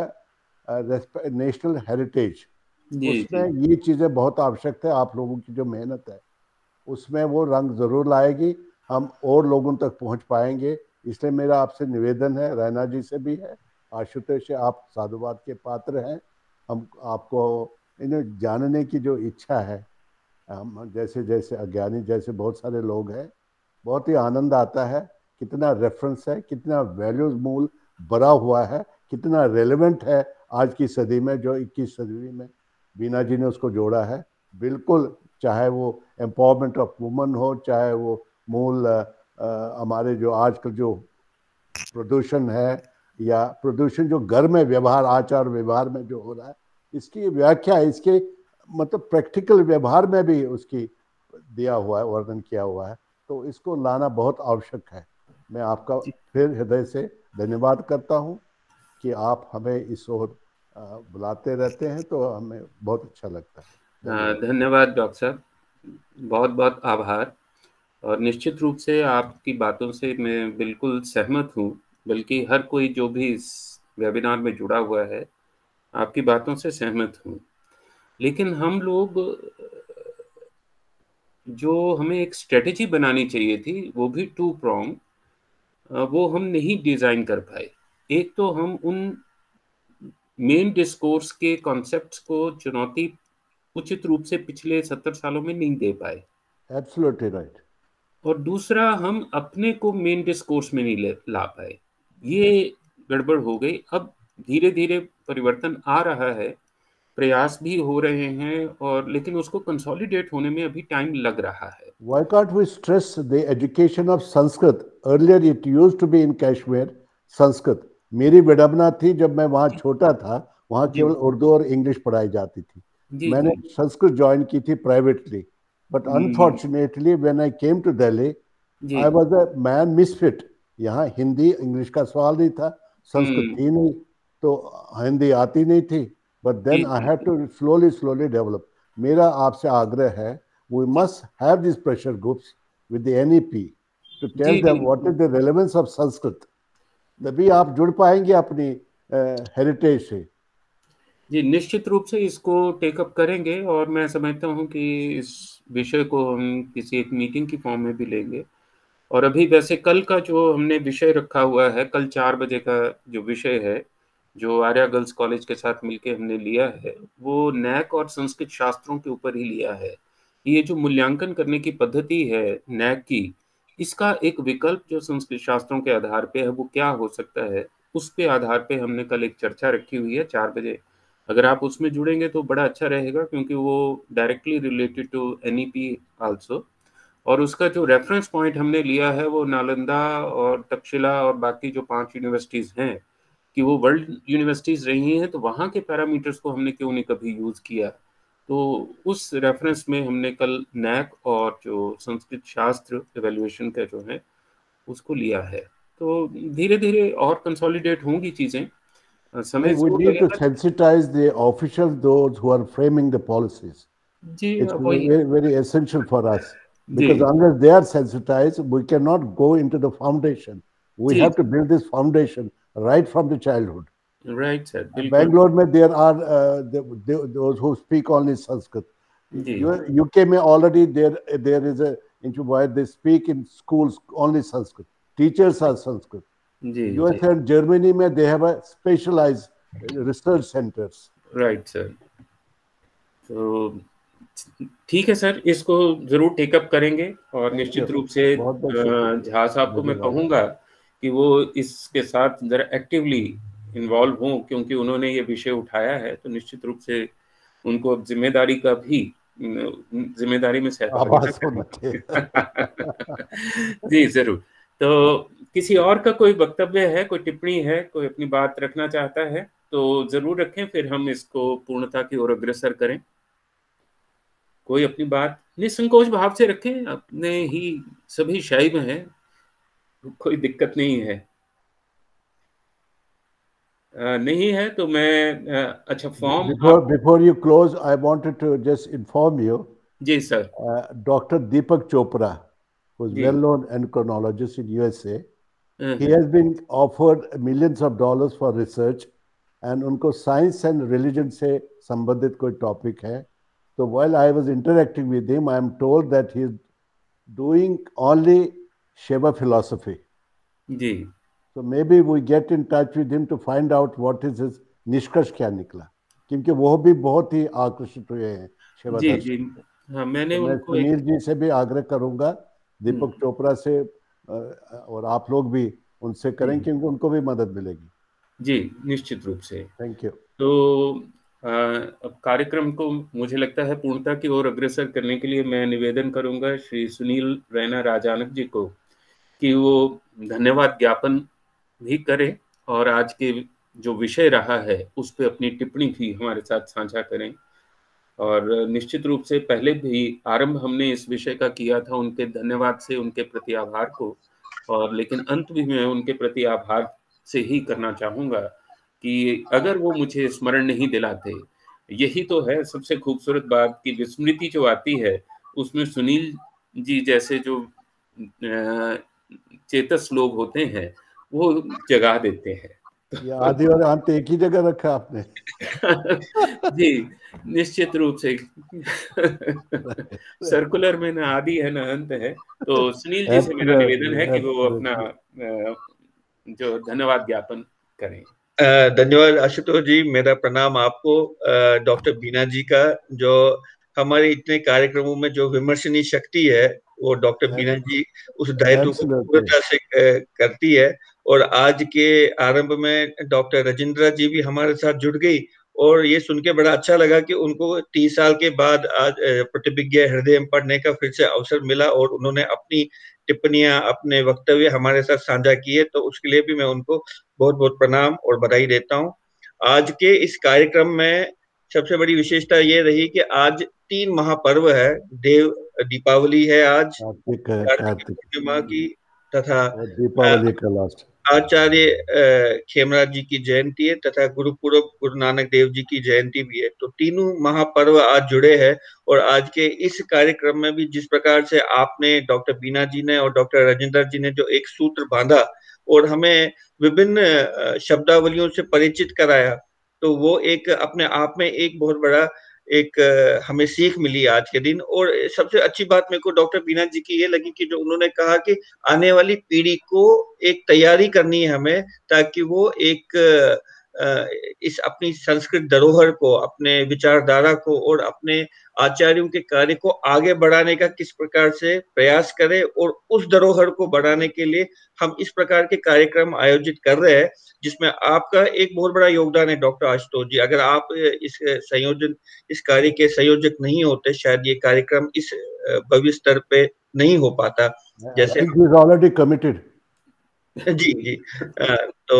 नेशनल हेरिटेज। उसमें ये चीज़ें बहुत आवश्यक है। आप लोगों की जो मेहनत है उसमें वो रंग ज़रूर लाएगी, हम और लोगों तक पहुंच पाएंगे। इसलिए मेरा आपसे निवेदन है, रैना जी से भी है, आशुतोष से, आप साधुवाद के पात्र हैं। हम आपको इन्हें जानने की जो इच्छा है, हम जैसे जैसे अज्ञानी जैसे बहुत सारे लोग हैं, बहुत ही आनंद आता है, कितना रेफरेंस है, कितना वैल्यूज मूल भरा हुआ है, कितना रेलेवेंट है आज की सदी में, जो इक्कीस सदी में बीना जी ने उसको जोड़ा है। बिल्कुल, चाहे वो एम्पावरमेंट ऑफ वुमन हो, चाहे वो मूल हमारे जो आजकल जो प्रदूषण है या प्रदूषण जो घर में व्यवहार, आचार व्यवहार में जो हो रहा है, इसकी व्याख्या, इसके मतलब प्रैक्टिकल व्यवहार में भी उसकी दिया हुआ है, वर्णन किया हुआ है। तो इसको लाना बहुत आवश्यक है। मैं आपका फिर हृदय से धन्यवाद करता हूं कि आप हमें इस ओर बुलाते रहते हैं, तो हमें बहुत अच्छा लगता है। धन्यवाद डॉक्टर साहब, बहुत बहुत आभार। और निश्चित रूप से आपकी बातों से मैं बिल्कुल सहमत हूँ, बल्कि हर कोई जो भी इस वेबिनार में जुड़ा हुआ है आपकी बातों से सहमत हूँ। लेकिन हम लोग, जो हमें एक स्ट्रेटेजी बनानी चाहिए थी, वो भी टू प्रॉन्ग, वो हम नहीं डिज़ाइन कर पाए। एक तो हम उन मेन डिस्कोर्स के कॉन्सेप्ट्स को चुनौती उचित रूप से पिछले सत्तर सालों में नहीं दे पाए। Absolutely right. और दूसरा, हम अपने को मेन डिस्कोर्स में नहीं ला पाए। ये गड़बड़ हो गई। अब धीरे धीरे परिवर्तन आ रहा है, प्रयास भी हो रहे हैं, और लेकिन उसको कंसोलिडेट होने में अभी टाइम लग रहा है। Why can't we stress the education of Sanskrit? Earlier it used to be in Kashmir, Sanskrit. मेरी विडंबना थी, जब मैं वहाँ छोटा था, वहाँ केवल उर्दू और इंग्लिश पढ़ाई जाती थी। जी, मैंने जी. संस्कृत ज्वाइन की थी privately, but unfortunately when I came to Delhi, I was a man misfit. यहाँ हिंदी इंग्लिश का सवाल नहीं था, संस्कृत थी नहीं, तो हिंदी आती नहीं थी। But then I had to slowly slowly develop. मेरा आपसे आग्रह है, we must have these pressure groups with the N E P to tell ji, them ji. what is the relevance of Sanskrit. तभी आप जुड़ पाएंगे अपनी हेरिटेज से। जी, निश्चित रूप से इसको टेकअप करेंगे, और मैं समझता हूँ कि इस विषय को हम किसी एक मीटिंग की फॉर्म में भी लेंगे। और अभी वैसे कल का जो हमने विषय रखा हुआ है, कल चार बजे का जो विषय है, जो आर्या गर्ल्स कॉलेज के साथ मिलके हमने लिया है, वो नैक और संस्कृत शास्त्रों के ऊपर ही लिया है। ये जो मूल्यांकन करने की पद्धति है नैक की, इसका एक विकल्प जो संस्कृत शास्त्रों के आधार पे है, वो क्या हो सकता है, उस पे आधार पे हमने कल एक चर्चा रखी हुई है चार बजे। अगर आप उसमें जुड़ेंगे तो बड़ा अच्छा रहेगा, क्योंकि वो directly related to NEP also. और उसका जो रेफरेंस पॉइंट हमने लिया है वो नालंदा और तक्षशिला और बाकी जो पांच यूनिवर्सिटीज़ हैं, कि वो वर्ल्ड यूनिवर्सिटीज़ रही हैं, तो वहाँ के पैरामीटर्स को हमने क्यों नहीं कभी यूज़ किया। तो उस रेफरेंस में हमने कल नैक और जो संस्कृत शास्त्र इवैल्यूएशन का जो है उसको लिया है। तो धीरे धीरे और कंसोलिडेट होंगी चीज़ें, समय We need to sensitize the officials, those who are framing the policies. Ji, It's वही very, very essential for us, because unless they are sensitized, we cannot go into the foundation. We have to build this foundation right from the childhood. Right, sir. Bangalore में there are uh, the, the, those who speak only Sanskrit. U K में already there there is a into why they speak in schools only Sanskrit. Teachers are Sanskrit. U S and Germany में they have a specialized research centers. Right, sir. तो ठीक है sir, इसको जरूर take up करेंगे, और निश्चित रूप से झा साहब को मैं कहूँगा कि वो इसके साथ जरा एक्टिवली इन्वॉल्व हों, क्योंकि उन्होंने ये विषय उठाया है, तो निश्चित रूप से उनको अब जिम्मेदारी का भी जिम्मेदारी में सहभागिता जी जरूर। तो किसी और का कोई वक्तव्य है, कोई टिप्पणी है, कोई अपनी बात रखना चाहता है तो जरूर रखें, फिर हम इसको पूर्णता की ओर अग्रसर करें। कोई अपनी बात निसंकोच भाव से रखें, अपने ही सभी शैव हैं, कोई दिक्कत नहीं है। आ, नहीं है तो मैं आ, अच्छा form before before you close I wanted to just inform you. जी सर। Doctor Deepak Chopra, who is well known endocrinologist in U S A, uh-huh. he has been offered millions of dollars for research, and उनको science and religion से संबंधित कोई topic है, so while I was interacting with him, I am told that he is doing only Shiva philosophy. Ji. So maybe we get in touch with him to find out what is his निष्कर्ष क्या निकला, क्योंकि वो भी बहुत ही आकर्षित हुए हैं शिवा जी, दर्शन। जी. हाँ, मैंने तो मैं उनको सुनील एक... जी से भी आग्रह करूंगा, दीपक चोपड़ा से, और आप लोग भी उनसे करें, क्योंकि उनको भी मदद मिलेगी। जी, निश्चित रूप से। Thank you. तो अब कार्यक्रम को मुझे लगता है पूर्णता की ओर अग्रसर करने के लिए मैं निवेदन करूंगा श्री सुनील रैना राजानक जी को कि वो धन्यवाद ज्ञापन भी करें और आज के जो विषय रहा है उस पे अपनी टिप्पणी भी हमारे साथ साझा करें। और निश्चित रूप से पहले भी आरंभ हमने इस विषय का किया था उनके धन्यवाद से, उनके प्रति आभार को, और लेकिन अंत भी मैं उनके प्रति आभार से ही करना चाहूँगा कि अगर वो मुझे स्मरण नहीं दिलाते, यही तो है सबसे खूबसूरत बात कि विस्मृति जो आती है उसमें सुनील जी जैसे जो चेतस लोग होते हैं वो जगा देते हैं। ये आदि और अंत एक ही जगह रखा आपने। जी निश्चित रूप से सर्कुलर में ना आदि है ना अंत है। तो सुनील जी से मेरा निवेदन है कि वो अपना जो धन्यवाद ज्ञापन करें। धन्यवाद आशुतोष जी, मेरा प्रणाम आपको। डॉक्टर बीना जी का जो हमारे इतने कार्यक्रमों में जो विमर्शनीय शक्ति है वो डॉक्टर बीना जी उस दायित्व को पूर्णता से करती है। और आज के आरंभ में डॉक्टर राजेंद्र जी भी हमारे साथ जुड़ गई और ये सुन के बड़ा अच्छा लगा कि उनको तीस साल के बाद आज प्रतिभिज्ञा हृदय पढ़ने का फिर से अवसर मिला और उन्होंने अपनी टिप्पणियां, अपने वक्तव्य हमारे साथ साझा किए, तो उसके लिए भी मैं उनको बहुत बहुत प्रणाम और बधाई देता हूं। आज के इस कार्यक्रम में सबसे बड़ी विशेषता ये रही कि आज तीन महापर्व है। देव दीपावली है आज, कार्तिक पूर्णिमा की, तथा दीपावली का लास्ट आचार्य खेमराज जी की जयंती है, तथा गुरुपुरब गुरु नानक देव जी की जयंती भी है। तो तीनों महापर्व आज जुड़े हैं। और आज के इस कार्यक्रम में भी जिस प्रकार से आपने, डॉक्टर बीना जी ने और डॉक्टर राजेंद्र जी ने जो एक सूत्र बांधा और हमें विभिन्न शब्दावलियों से परिचित कराया, तो वो एक अपने आप में एक बहुत बड़ा एक हमें सीख मिली आज के दिन। और सबसे अच्छी बात मेरे को डॉक्टर बीना जी की ये लगी कि जो उन्होंने कहा कि आने वाली पीढ़ी को एक तैयारी करनी है हमें, ताकि वो एक इस अपनी संस्कृत धरोहर को, अपने विचारधारा को और अपने आचार्यों के कार्य को आगे बढ़ाने का किस प्रकार से प्रयास करें। और उस धरोहर को बढ़ाने के लिए हम इस प्रकार के कार्यक्रम आयोजित कर रहे हैं, जिसमें आपका एक बहुत बड़ा योगदान है डॉक्टर आशुतोष जी। अगर आप इस संयोजन इस कार्य के संयोजक नहीं होते, शायद ये कार्यक्रम इस भव्य स्तर पे नहीं हो पाता। जैसे ऑलरेडी कमिटेड जी जी आ, तो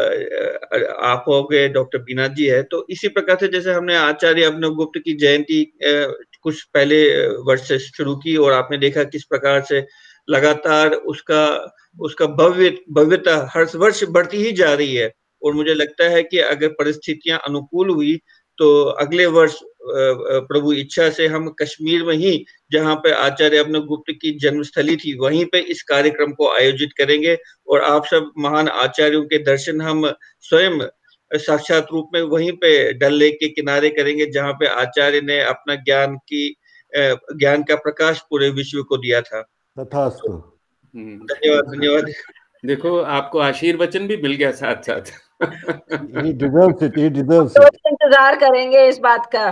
आप हो गए, डॉक्टर बीना जी है। तो इसी प्रकार से जैसे हमने आचार्य अभिनवगुप्त की जयंती कुछ पहले वर्ष से शुरू की और आपने देखा किस प्रकार से लगातार उसका उसका भव्य भव्यता हर वर्ष बढ़ती ही जा रही है। और मुझे लगता है कि अगर परिस्थितियां अनुकूल हुई तो अगले वर्ष प्रभु इच्छा से हम कश्मीर में ही, जहां पे आचार्य अभिनवगुप्त की जन्मस्थली थी, वहीं पे इस कार्यक्रम को आयोजित करेंगे। और आप सब महान आचार्यों के दर्शन हम स्वयं साक्षात रूप में वहीं पे डल लेक के किनारे करेंगे, जहां पे आचार्य ने अपना ज्ञान की ज्ञान का प्रकाश पूरे विश्व को दिया था। तथास्तु। धन्यवाद धन्यवाद। देखो आपको आशीर्वचन भी मिल गया साथ साथ। He deserves it, he deserves it. तो इंतजार करेंगे इस बात का।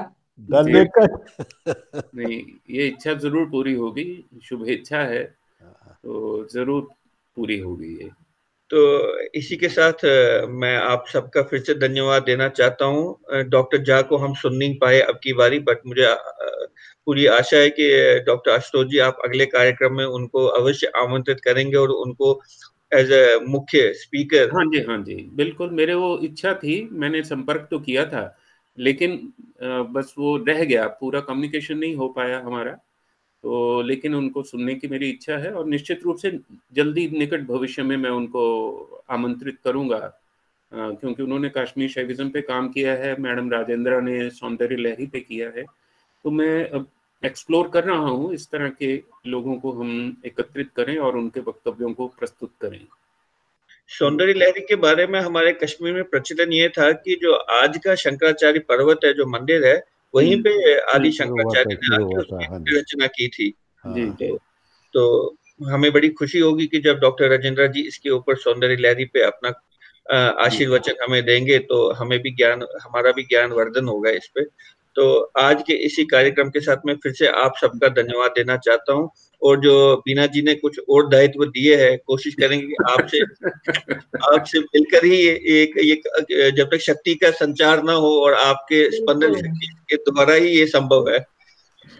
नहीं, ये इच्छा जरूर पूरी होगी, शुभ इच्छा है तो जरूर पूरी होगी ये। तो इसी के साथ मैं आप सबका फिर से धन्यवाद देना चाहता हूँ। डॉक्टर झा को हम सुन नहीं पाए अब की बारी, बट मुझे पूरी आशा है कि डॉक्टर आशुतोष जी आप अगले कार्यक्रम में उनको अवश्य आमंत्रित करेंगे और उनको एज ए मुख्य स्पीकर। हाँ जी हाँ जी बिल्कुल, मेरे वो इच्छा थी, मैंने संपर्क तो किया था, लेकिन बस वो रह गया, पूरा कम्युनिकेशन नहीं हो पाया हमारा। तो लेकिन उनको सुनने की मेरी इच्छा है और निश्चित रूप से जल्दी निकट भविष्य में मैं उनको आमंत्रित करूंगा, क्योंकि उन्होंने कश्मीर शैविज्म पे काम किया है, मैडम राजेंद्र ने सौंदर्य लहरी पे किया है। तो मैं अब एक्सप्लोर कर रहा हूँ इस तरह के लोगों को हम एकत्रित करें और उनके वक्तव्यों को प्रस्तुत करें। सौंदर्य लहरी के बारे में हमारे कश्मीर में प्रचलन ये था कि जो आज का शंकराचार्य पर्वत है, जो मंदिर है, वहीं पे आदि शंकराचार्य ने आके उसकी रचना की थी। जी तो, तो हमें बड़ी खुशी होगी कि जब डॉक्टर राजेंद्र जी इसके ऊपर सौंदर्य लहरी पे अपना आशीर्वचन हमें देंगे, तो हमें भी ज्ञान, हमारा भी ज्ञान वर्धन होगा इस पे। तो आज के इसी कार्यक्रम के साथ मैं फिर से आप सबका धन्यवाद देना चाहता हूँ। और जो बीना जी ने कुछ और दायित्व दिए हैं, कोशिश करेंगे कि आपसे आपसे मिलकर ही एक, एक जब तक शक्ति का संचार ना हो और आपके स्पंदन शक्ति के द्वारा ही ये संभव है।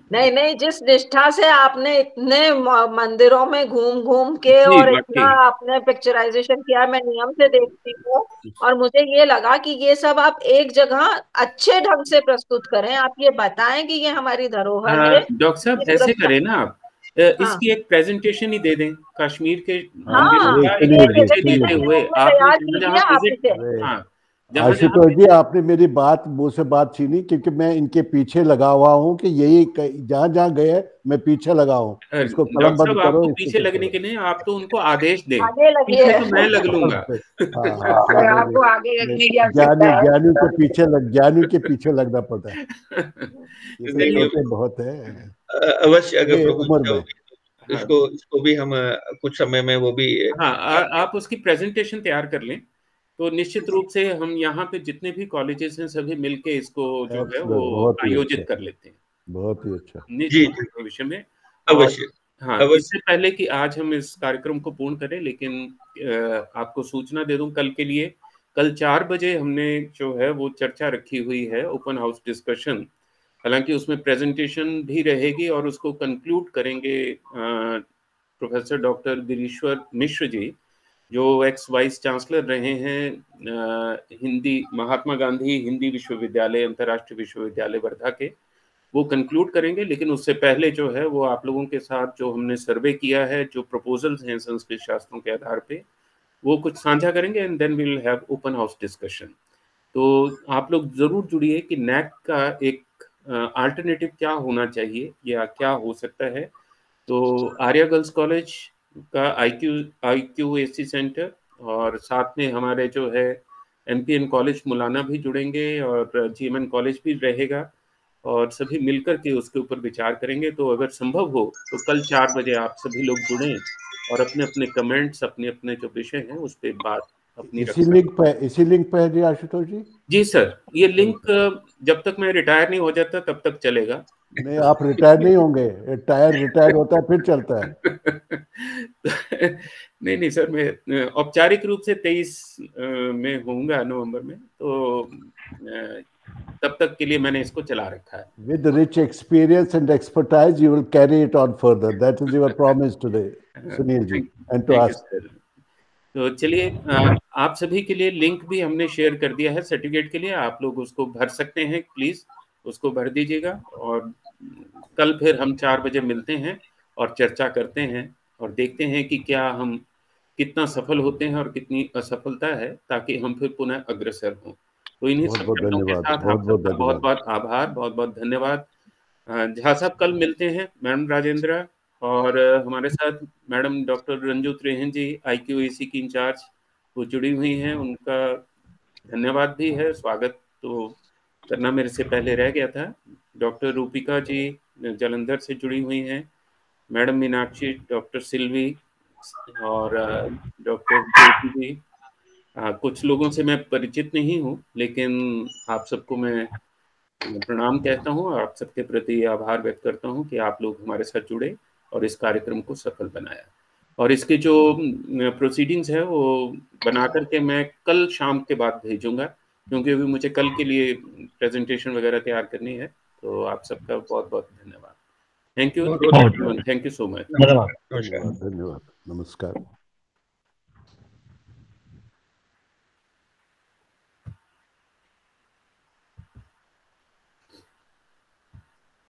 नहीं नहीं, जिस निष्ठा से आपने इतने म- मंदिरों में घूम घूम के जी और इतना वाकई। आपने पिक्चराइजेशन किया, मैं नियम से देखती हूँ, और मुझे ये लगा कि ये सब आप एक जगह अच्छे ढंग से प्रस्तुत करें, आप ये बताएं कि ये हमारी धरोहर है, डॉक्टर साहब ये ऐसे पुरस्कार। करें ना आप, अ, हाँ इसकी एक प्रेजेंटेशन ही दे दें, कश्मीर के हाँ मंदिरों हाँ, ये का एक सुनिए ये जी, परिचय देखिए सुनिए देते जी। हुए वो आपने तैयार जहाँ कीजिए जहाँ आप विजिट, इसे। अरे हाँ जहाँ जहाँ आशुतोष जी, आपने मेरी बात मुंह से बात छीनी, क्योंकि मैं इनके पीछे लगा हुआ हूँ कि यही जहां जहां गए मैं पीछे लगा हूँ, इसको डॉक्टर कलम बंद साहब करो, आपको इसको पीछे चुप लगने करो। के लिए आप तो उनको आदेश दें, आगे लगे पीछे है। तो मैं लग लूंगा। हाँ हाँ, और चलो जी। आपको आगे रखने की आवश्यकता ज्ञानी है। ज्ञानी के पीछे लग ज्ञानी के पीछे लगना पड़ता है, ये तो देखिए, छोटे बहुत है अ, अवश्य, अगर ये प्रभु उम्र इच्छा में। होगी तो हाँ इसको इसको भी हम अ, कुछ समय में वो भी हाँ, आ, आप उसकी प्रेजेंटेशन तैयार कर लें, तो निश्चित रूप से हम यहाँ पे जितने भी कॉलेजेस हैं सभी मिलके इसको जो है वो एक्सीलेंट, बहुत ही आयोजित अच्छा, कर लेते हैं बहुत ही अच्छा। जी निश्चित जी भविष्य में। और अवश्य हाँ, अवश्य। इससे पहले कि आज हम इस कार्यक्रम को पूर्ण करें, लेकिन अ, आपको सूचना दे दूं कल के लिए, कल चार बजे हमने जो है वो चर्चा रखी हुई है, ओपन हाउस डिस्कशन। हालांकि उसमें प्रेजेंटेशन भी रहेगी और उसको कंक्लूड करेंगे प्रोफेसर डॉक्टर गिरीश्वर मिश्र जी, जो एक्स वाइस चांसलर रहे हैं अ, हिंदी महात्मा गांधी हिंदी विश्वविद्यालय अंतर्राष्ट्रीय विश्वविद्यालय वर्धा के। वो कंक्लूड करेंगे, लेकिन उससे पहले जो है वो आप लोगों के साथ जो हमने सर्वे किया है, जो प्रपोजल्स हैं संस्कृत शास्त्रों के आधार पे, वो कुछ साझा करेंगे and then we will have open house discussion. तो आप लोग जरूर जुड़िए कि नैक का एक अल्टरनेटिव क्या होना चाहिए या क्या हो सकता है। तो आर्या गर्ल्स कॉलेज का आईक्यू आईक्यूएसी सेंटर, और साथ में हमारे जो है एमपीएन कॉलेज मुलाना भी जुड़ेंगे और जीएमएन कॉलेज भी रहेगा, और सभी मिलकर के उसके ऊपर विचार करेंगे। तो अगर संभव हो तो कल चार बजे आप सभी लोग जुड़ें और अपने अपने कमेंट्स, अपने अपने जो विषय हैं उस पर बात अपनी रख इसी सकते लिंक पे इसी लिंक पे है जी आशुतोष जी। हैं। जी सर, ये लिंक जब तक मैं रिटायर नहीं हो जाता तब तक चलेगा। नहीं, आप रिटायर नहीं होंगे, रिटायर रिटायर होता है फिर चलता है। नहीं नहीं सर, मैं औपचारिक रूप से तेईस में होऊंगा नवंबर में, तो अ, तब तक के लिए मैंने इसको चला रखा है। With rich experience and expertise, you will carry it on further. That is your promise today, Sunil ji, thank and to thank you us. Sir. तो चलिए, अ, आप सभी के लिए लिंक भी हमने शेयर कर दिया है सर्टिफिकेट के लिए, आप लोग उसको भर सकते हैं, प्लीज उसको भर दीजिएगा। और कल फिर हम चार बजे मिलते हैं और चर्चा करते हैं और देखते हैं कि क्या हम कितना सफल होते हैं और कितनी असफलता है, ताकि हम फिर पुनः अग्रसर हों। तो इन्हीं बहुत सब बहुत शब्दों के धन्यवाद, साथ बहुत आप बहुत सबका बहुत धन्यवाद। बहुत आभार, बहुत बहुत धन्यवाद। अ, झा साहब कल मिलते हैं, मैडम राजेंद्र, और अ, हमारे साथ madam doctor Ranju Trehan ji IQAC की इंचार्ज, वो जुड़ी हुई हैं, उनका धन्यवाद भी है, स्वागत तो करना मेरे से पहले रह गया था। डॉक्टर रूपिका जी जलंधर से जुड़ी हुई हैं, मैडम मीनाक्षी, डॉक्टर सिल्वी और अ, डॉक्टर ज्योति जी। अ, कुछ लोगों से मैं परिचित नहीं हूँ, लेकिन आप सबको मैं प्रणाम कहता हूँ और आप सबके प्रति आभार व्यक्त करता हूँ कि आप लोग हमारे साथ जुड़े और इस कार्यक्रम को सफल बनाया। और इसके जो प्रोसीडिंग्स है वो बना करके मैं कल शाम के बाद भेजूंगा, क्योंकि अभी मुझे कल के लिए प्रेजेंटेशन वगैरह तैयार करनी है। तो आप सबका बहुत बहुत धन्यवाद। थैंक यू बहुत बहुत everyone, thank you so much. धन्यवाद। नमस्कार। धन्यवाद, धन्यवाद, नमस्कार।